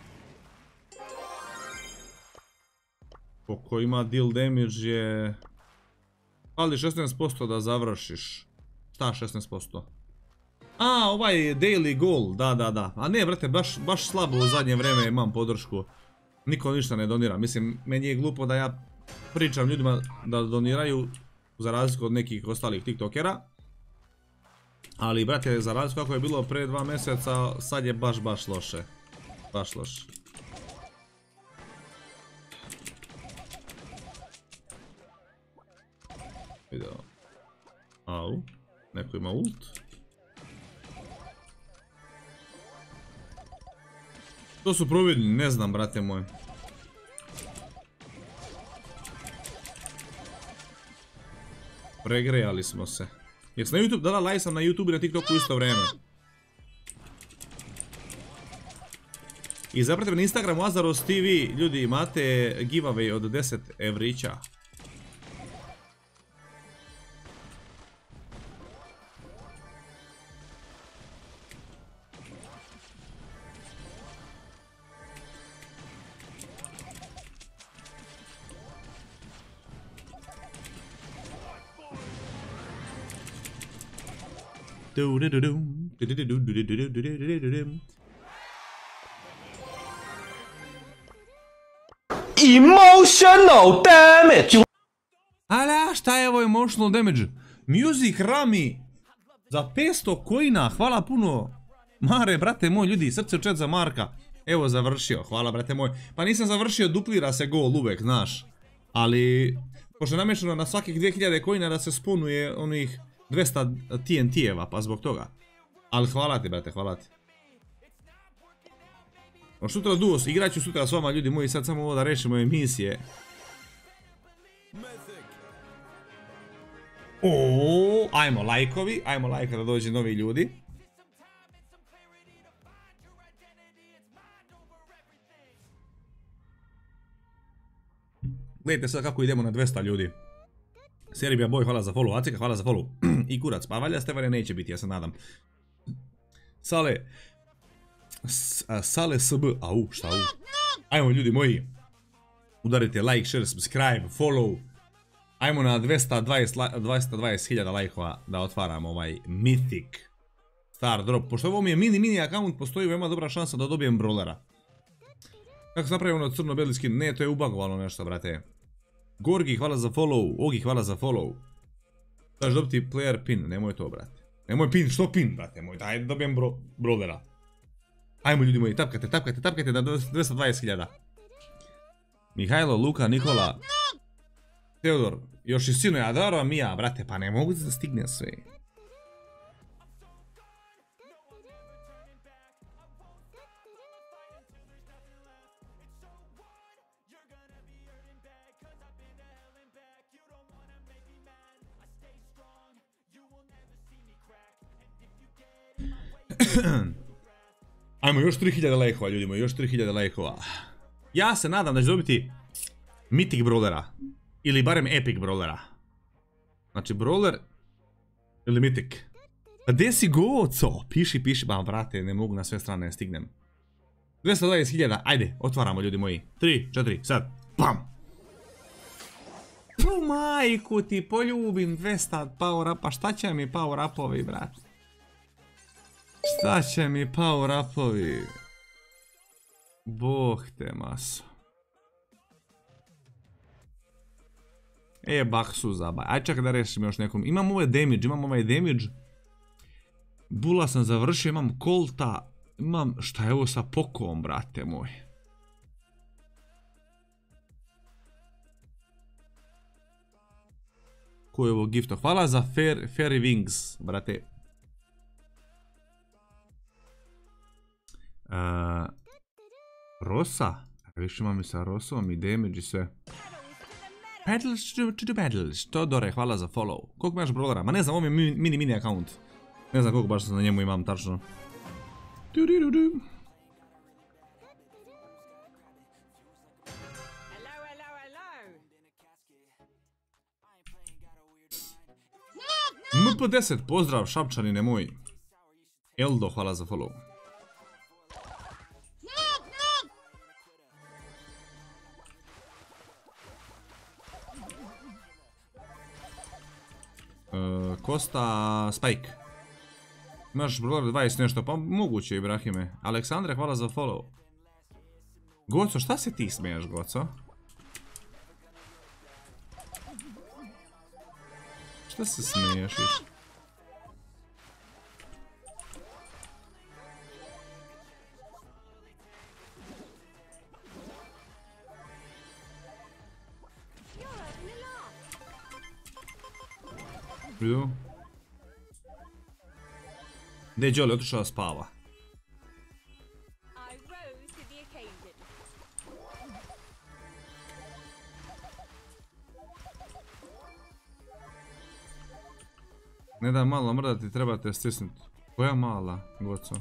Koliko ima deal damage je... Ali šesnaest posto da završiš. Šta šesnaest posto? A, ovaj daily goal, da, da, da. A ne, brate, baš, baš slabo u zadnje vreme imam podršku. Niko ništa ne donira. Mislim, meni je glupo da ja pričam ljudima da doniraju za razliku od nekih ostalih tiktokera. Ali, brate, za razliku kako je bilo pre dva mjeseca, sad je baš, baš loše. Baš loše. Video. Au. Neko ima ult. To su providni, ne znam, brate moj. Pregrejali smo se. Jes na YouTube, da live sam na YouTube i na TikToku u isto vrijeme. I zapratite me na Instagramu Azaros T V, ljudi, imate giveaway od deset evrića. Emotional damage. Ala, šta je ovo emotional damage? Music Rami za petsto coina, hvala puno. Mare, brate moj, ljudi, srce u chat za Marka. Evo, završio, hvala, brate moj. Pa nisam završio, duplira se gol uvek, znaš. Ali, pošto je namješano na svakih dvije hiljade coina da se spunuje onih dvesta T N T-eva, pa zbog toga. Ali hvala ti, brate, hvala ti. No sutra duos, igrat ću sutra s vama, ljudi moji, sad samo ovo da rešimo emisije. Oooo, ajmo lajkovi, ajmo lajka da dođe novi ljudi. Gledajte sad kako idemo na dvesta ljudi. Serbija boj, hvala za follow, Acika, hvala za follow. I kurac, pa valjda Stevane neće biti, ja se nadam. Sale... Sale S B, au, šta au? Ajmo ljudi moji. Udarite like, share, subscribe, follow. Ajmo na dvesta dvadeset hiljada lajkova da otvaram ovaj Mythic Star Drop. Pošto ovo mi je mini mini account, postoji veoma dobra šansa da dobijem brawlera. Kako se napravimo na crno-beli skin? Ne, to je ubagovalo nešto, brate. Gorgi, hvala za follow. Ogi, hvala za follow. Daš dobiti player pin, nemoj to, brate. Nemoj pin, što pin, brate moj, daj da dobijem brawlera. Ajmo ljudi moji, tapkajte, tapkajte, tapkajte na dvesta dvadeset hiljada. Mihajlo, Luka, Nikola, Teodor, još i sino, ja darovam i ja, brate, pa ne mogu da stignem sve. Ajmo, još tri hiljade lajkova, ljudima, još tri hiljade lajkova. Ja se nadam da će dobiti Mythic Brawlera. Ili barem Epic Brawlera. Znači, Brawler ili Mythic. A gdje si goco? Piši, piši, ba vrate, ne mogu na sve strane, ne stignem. dvjesto dvadeset hiljada, ajde, otvaramo ljudi moji. tri, četiri, sad, pam! U majku ti, poljubim dvesta power upa, šta će mi power upovi, brat? Šta će mi power upovi? Bog te maso. E, baksu zabaj. Aj čekaj da rešim još nekom. Imam ovaj damage, imam ovaj damage. Bula sam završio, imam kolta. Imam, šta je ovo sa pokom, brate moj? Ko je ovo gifto? Hvala za fair, Fairy Wings, brate. Uh, Rosa? Više imam i sa Rosom i damage i sve. Paddles to, to the battles. Todore, hvala za follow. Koliko imaš brawlera? Ma ne znam, ovo je mini mini account. Ne znam koliko baš na njemu imam tačno. M P deset, pozdrav šapčanine moj. Eldo, hvala za follow. Uh, Kosta Spike. Imaš brawler dvadeset nešto, pa moguće Ibrahime. Aleksandre, hvala za follow. Goco, šta se ti smiješ, Goco? Šta se smiješ više? Vidu? Gdje je Jolly otišao da spava? Ne da malo mrdati, trebate stisnuti. Koja mala, Goco?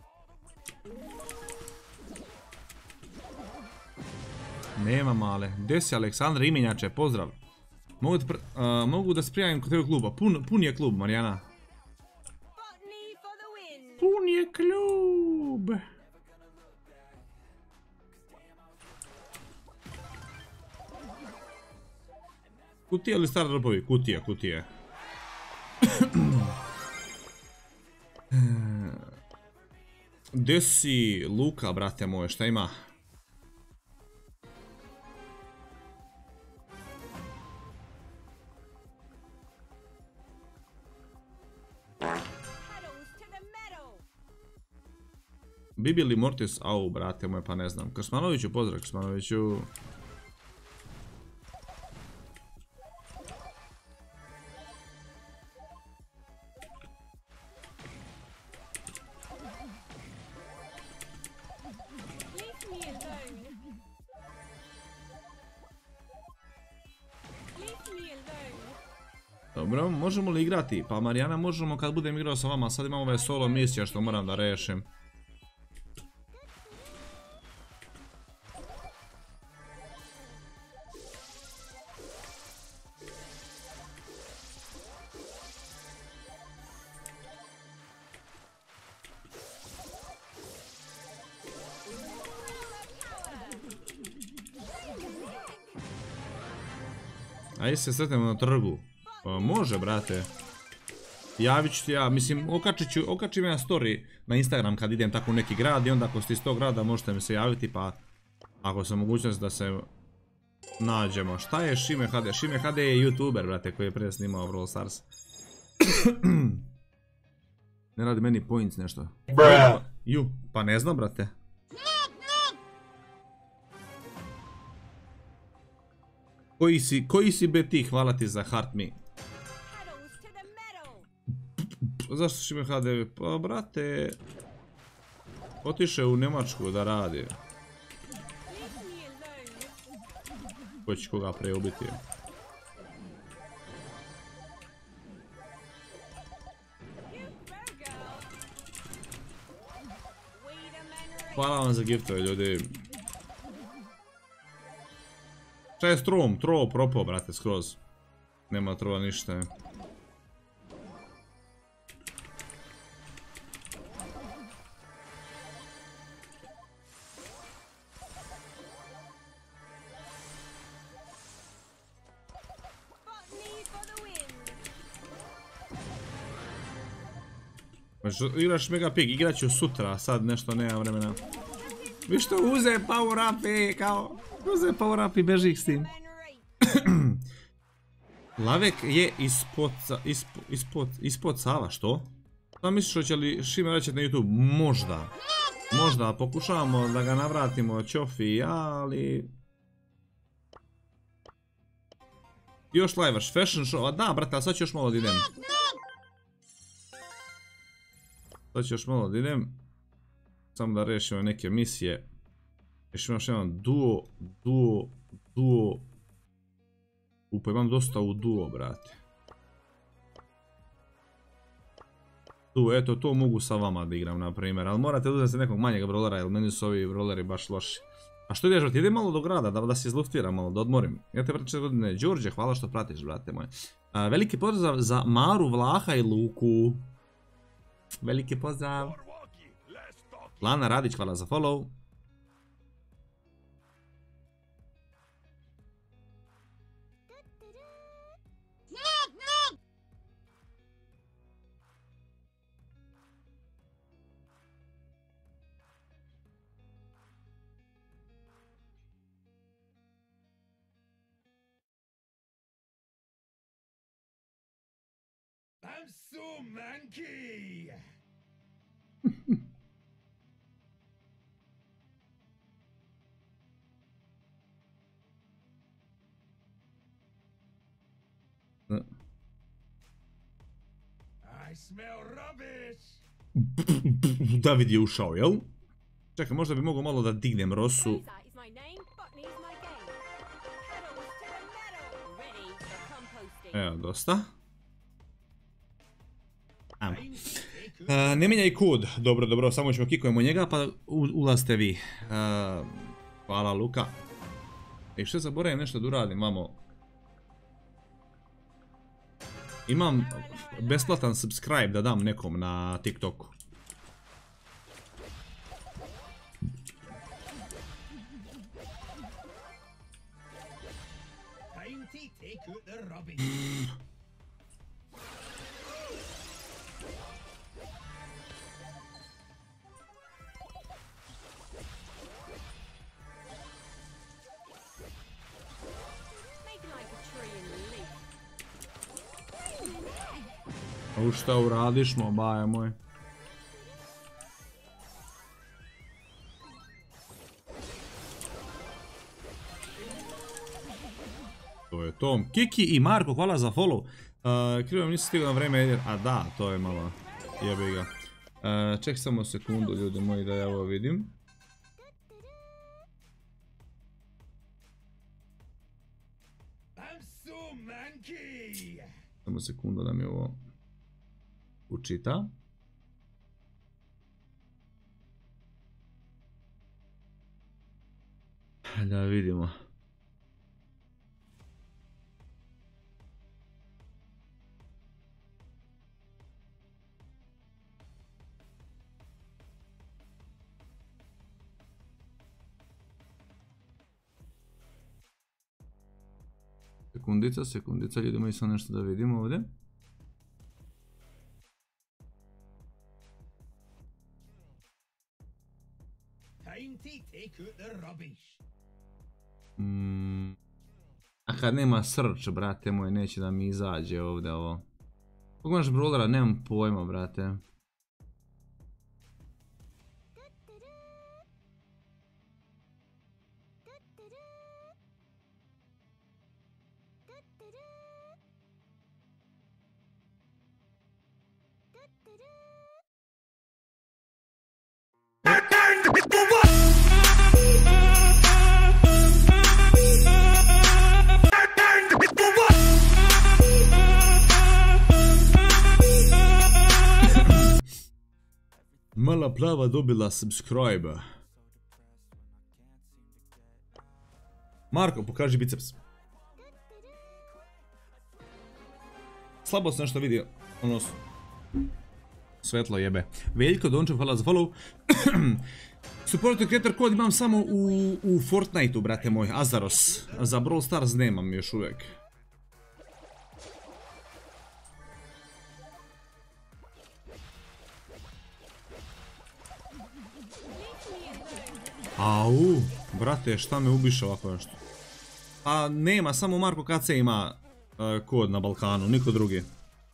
Nema male. Gdje si Aleksandra Imenjače, pozdrav. Mogu da, uh, mogu da sprijavim kod tebe kluba. Pun, pun je klub, Marijana. Pun je klub. Kutija ili star dropovi? Kutija, kutija. Gdje si Luka, brate moje, šta ima? Bibi ili Mortis? Au, brate moje, pa ne znam. Krsmanoviću, pozdrav Krsmanoviću. Dobro, možemo li igrati? Pa Marijana, možemo kad budem igrao sa vama. Sad imam ove solo misije što moram da rešim. Ajde se sretnemo na trgu. Pa može, brate. Javit ću ti ja, mislim, okačit ću, okačim ja story na Instagram kad idem tako u neki grad i onda ako ste iz tog grada možete mi se javiti pa ako sam mogućnost da se nađemo. Šta je Šime H D? Šime H D je youtuber, brate, koji je prije snimao Brawl Stars. Ne radi meni points nešto. Ju, pa ne znam, brate. Koji si, koji si be ti, hvala ti za Heart Me. Zašto Šime H D? Pa brate, otiše u Njemačku da radi. Ko će koga preubiti? Hvala vam za giftove, ljudi. Šta je s trom? Tro propao, brate, skroz. Nema trova ništa. Igraš Mega Pig, igrat ću sutra, sad nešto nema vremena. Vi što uze power up i kao... Uze power up i beži s tim. Lavek je ispod... Ispod... Ispod... Ispod Sava, što? Šta misliš hoće li Šime vraćati na YouTube? Možda. Možda, pokušavamo da ga navratimo Ćofi i ja, ali... Još live-aš, fashion show, a da brate, ali sad ću još malo da idem. Sad ću još malo da idem. Samo da rešimo neke misije. Još imam još jedan duo, duo, duo. Upa, imam dosta u duo, brate. Tu, eto, to mogu sa vama da igram, na primjer. Ali morate uzeti se nekog manjeg brawlera, jer meni su ovi brawleri baš loši. A što ideš, idem malo do grada, da, da se izluftiram malo, da odmorim. Ja te pratim godine, Đorđe, hvala što pratiš, brate moje. A, veliki pozdrav za Maru, Vlaha i Luku. Veliki pozdrav. Lana Radić, hvala za follow. I'm so manky. I smell rubbish. David je ušao, jel? Čekaj, možda bi mogao malo da dignem Rosu. Evo, dosta. Ajmo. Uh, ne mijenjaj kod. Dobro, dobro, samo ćemo kikujemo njega pa ulazite vi. Uh, hvala Luka. I što zaboravim nešto da uradim, mamo. Imam besplatan subscribe da dam nekom na TikToku. U šta uradiš, mo baje moj? To je to. Kiki i Marko, hvala za follow. Uh, krivo nisam stigao na vreme jer... A da, to je malo... Jebi ga. Uh, ček samo sekundu, ljudi moji, da ja ovo vidim. Samo sekundu da mi ovo... učita. Da vidimo. Sekundica, sekundica, ljudi moji, sam nešto da vidimo ovdje. Mm. A kad nema srč, brate moj, neće da mi izađe ovdje ovo. Kako imaš brawlera, nemam pojma, brate. Mala plava dobila subscribe. Marko, pokaži biceps. Slabo sam nešto vidio. Ono... Svetlo jebe. Veljko Dončev, hvala za follow. Supporter creator kod imam samo u, u Fortniteu, brate moj. Azaros. Za Brawl Stars nemam još uvijek. Au, brate, šta me ubiše ovako nešto? Pa nema, samo Marko K C ima uh, kod na Balkanu, niko drugi.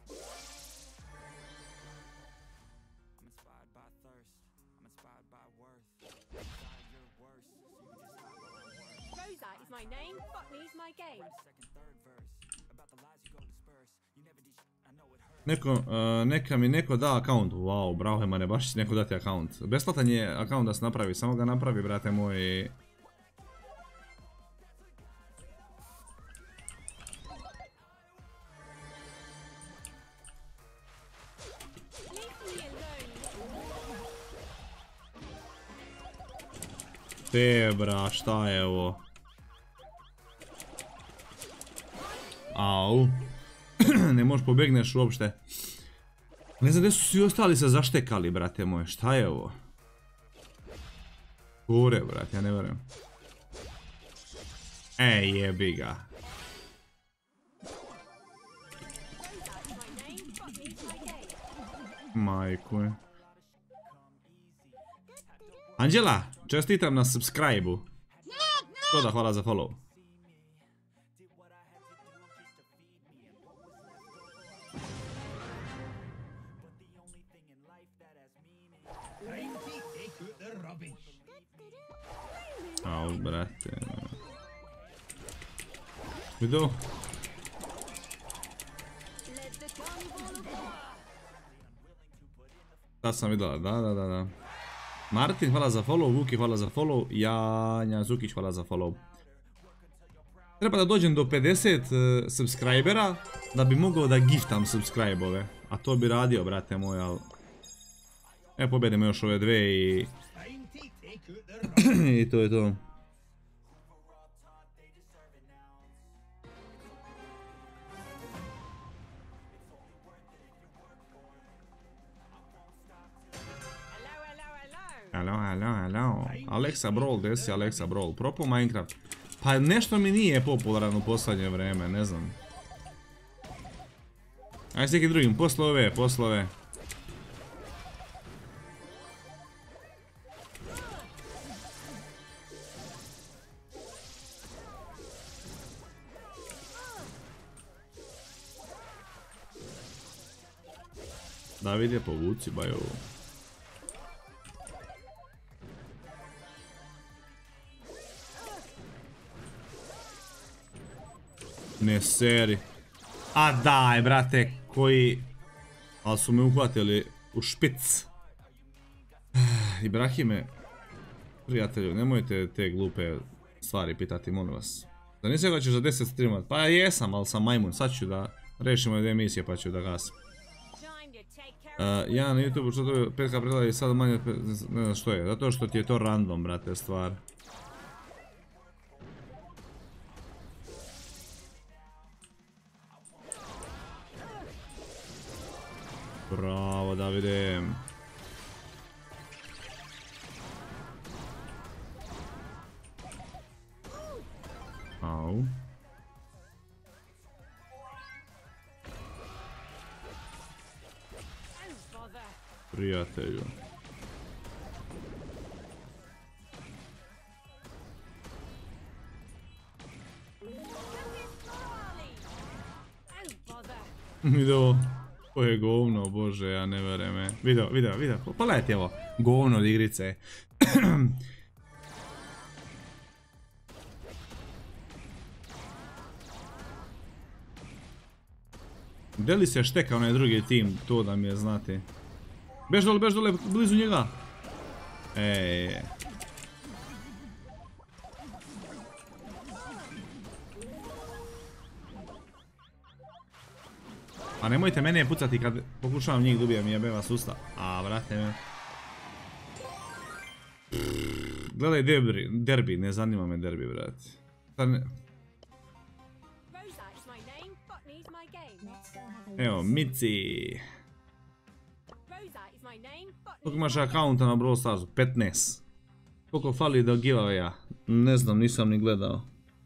Neko, uh, neka mi neko da account, wow, bravo Hemane, baš će neko dati account. Besplatan je account da se napravi, samo ga napravi, brate moj. Te bra, šta je ovo? Au. Ne možeš pobegneš uopšte. Ne znam gdje su svi ostali se zaštekali, brate moje. Šta je ovo? Gore, brate, ja ne vjerujem. Ej, jebi ga. Majku. Anđela, čestitam na subscribe-u. To da, hvala za follow. Au, brate. Vidio? Da sam vidjela, da, da, da, da. Martin, hvala za follow, Vuki, hvala za follow, Janja Zukić, hvala za follow. Treba da dođem do pedeset uh, subscribera da bi mogao da giftam subscribe-ove. A to bi radio, brate moj, ali... E, pobedimo još ove dve i... I to je to. Alo, alo, alo. Alexa Brawl, gdje si Alexa Brawl? Propao Minecraft. Pa nešto mi nije popularan u posljednje vrijeme, ne znam. Ajde s nekim drugim, poslove, poslove. Davide, povuci, baj ovo. Ne seri. A daj, brate, koji... Ali su me uhvatili u špic. Ibrahime, prijatelju, nemojte te glupe stvari pitati, molim vas. Da nisi da ćeš za deset streamat? Pa ja jesam, ali sam majmun, sad ću da rešimo dvije emisije pa ću da gasim. Uh, ja na YouTube što to je pet ka pregleda i sad manje, ne znam što je, zato što ti je to random, brate, stvar. Bravo, Davide. Au. Prijatelju. Video, to je govno, bože, ja ne vjerujem me. Video, video, video, pogledajte ovo, govno od igrice. Gdje li se šteka onaj drugi tim, to da mi je znati. Bež dole, bež dole, blizu njega. Ej. Pa nemojte mene pucati kad pokušavam njih dobijem, jebe vas usta. A, vrate me. Gledaj derbi, derbi, ne zanima me derbi, brate. Šta ne... Rosa is my name, botany's my game. Evo, Mici. Rosa is my name, botany. Koliko imaš akaunta na Brawl Starsu? petnaest. Koliko fali do giveawaya? Ne znam, nisam ni gledao.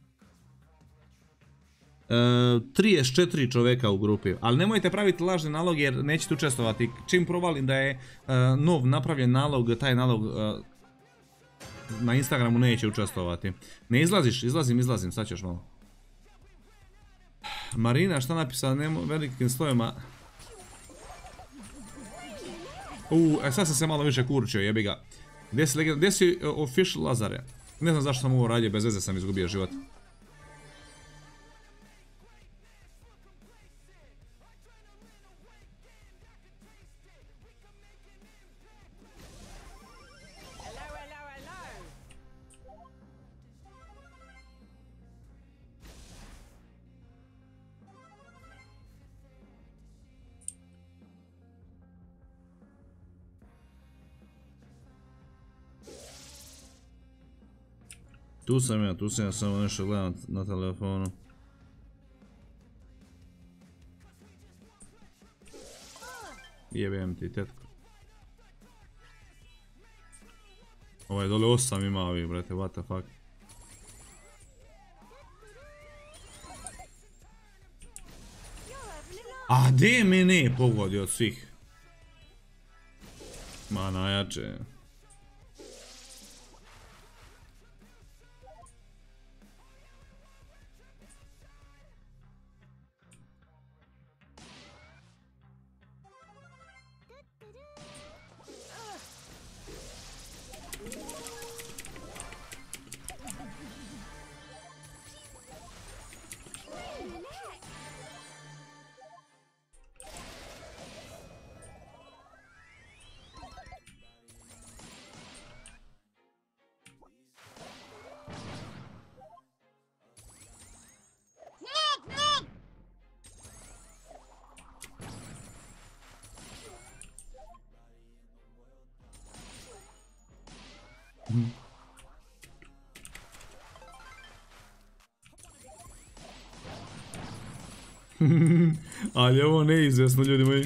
E, trideset četiri čovjeka u grupi, ali nemojte praviti lažne naloge jer nećete učestvovati. Čim provalim da je e, nov napravljen nalog, taj nalog e, na Instagramu neće učestvovati. Ne izlaziš, izlazim, izlazim, sad ćeš malo. Marina, šta napisala, nemo velikim slovima. Uuu, e, sad sam se malo više kurčio, jebi ga. Gdje si, gdje si uh, official Lazare? Ne znam zašto sam ovo radio, bez veze sam izgubio život. Hello, hello, hello. Tu sam ja, tu sam ja, samo nešto gledam na telefonu. Jebem ti, tetko. Ovaj dole osam ima ovih, brate, what the fuck. A gdje me ne pogodi od svih? Ma najjače. Ali ovo neizvjesno, ljudi moji.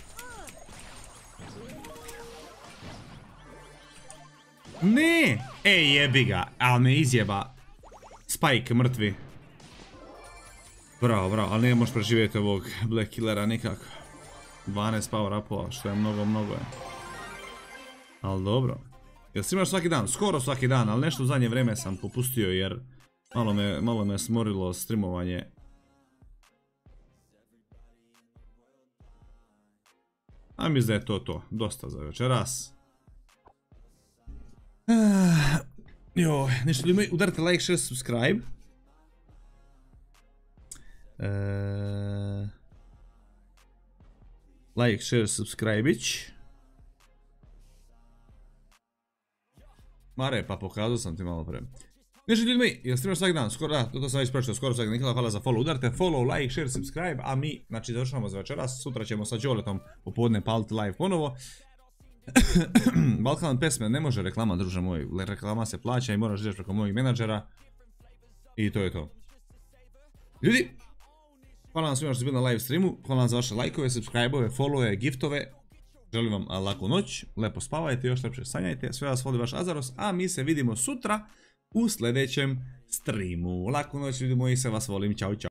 Ne! Ej, jebi ga, ali me izjeba. Spike, mrtvi. Bravo, bravo, ali ne možeš preživjeti ovog Black Killera nikako. dvanaest power upova, što je mnogo, mnogo je. Ali dobro. Jel si imaš svaki dan? Skoro svaki dan, ali nešto u zadnje vrijeme sam popustio jer malo me, malo me smorilo streamovanje. A mislim da je to to, dosta za večeras. Uh, joj, nešto ljudi, udarite like, share, subscribe. Uh, like, share, subscribe-ić. Mare, pa pokazao sam ti malo pre. Nešto ljudi moji, jel streamaš svaki dan? Skoro, da, to sam već prečito, skoro svaki dan. Nikola, hvala za follow. Udarite follow, like, share, subscribe, a mi, znači, završavamo za večeras. Sutra ćemo sa Đoletom popodne paliti live ponovo. Balkan pesme ne može reklama, druže moj. Reklama se plaća i moraš reći preko mojih menadžera. I to je to. Ljudi, hvala vam svima što ste bili na live streamu. Hvala vam za vaše lajkove, subscribe-ove, follow-ove, giftove. Želim vam laku noć, lepo spavajte, još lepše sanjajte. Sve vas voli vaš Azaros, a mi se vidimo sutra u sljedećem streamu. Laku noć ljudi moji, sve vas volim, čao čao.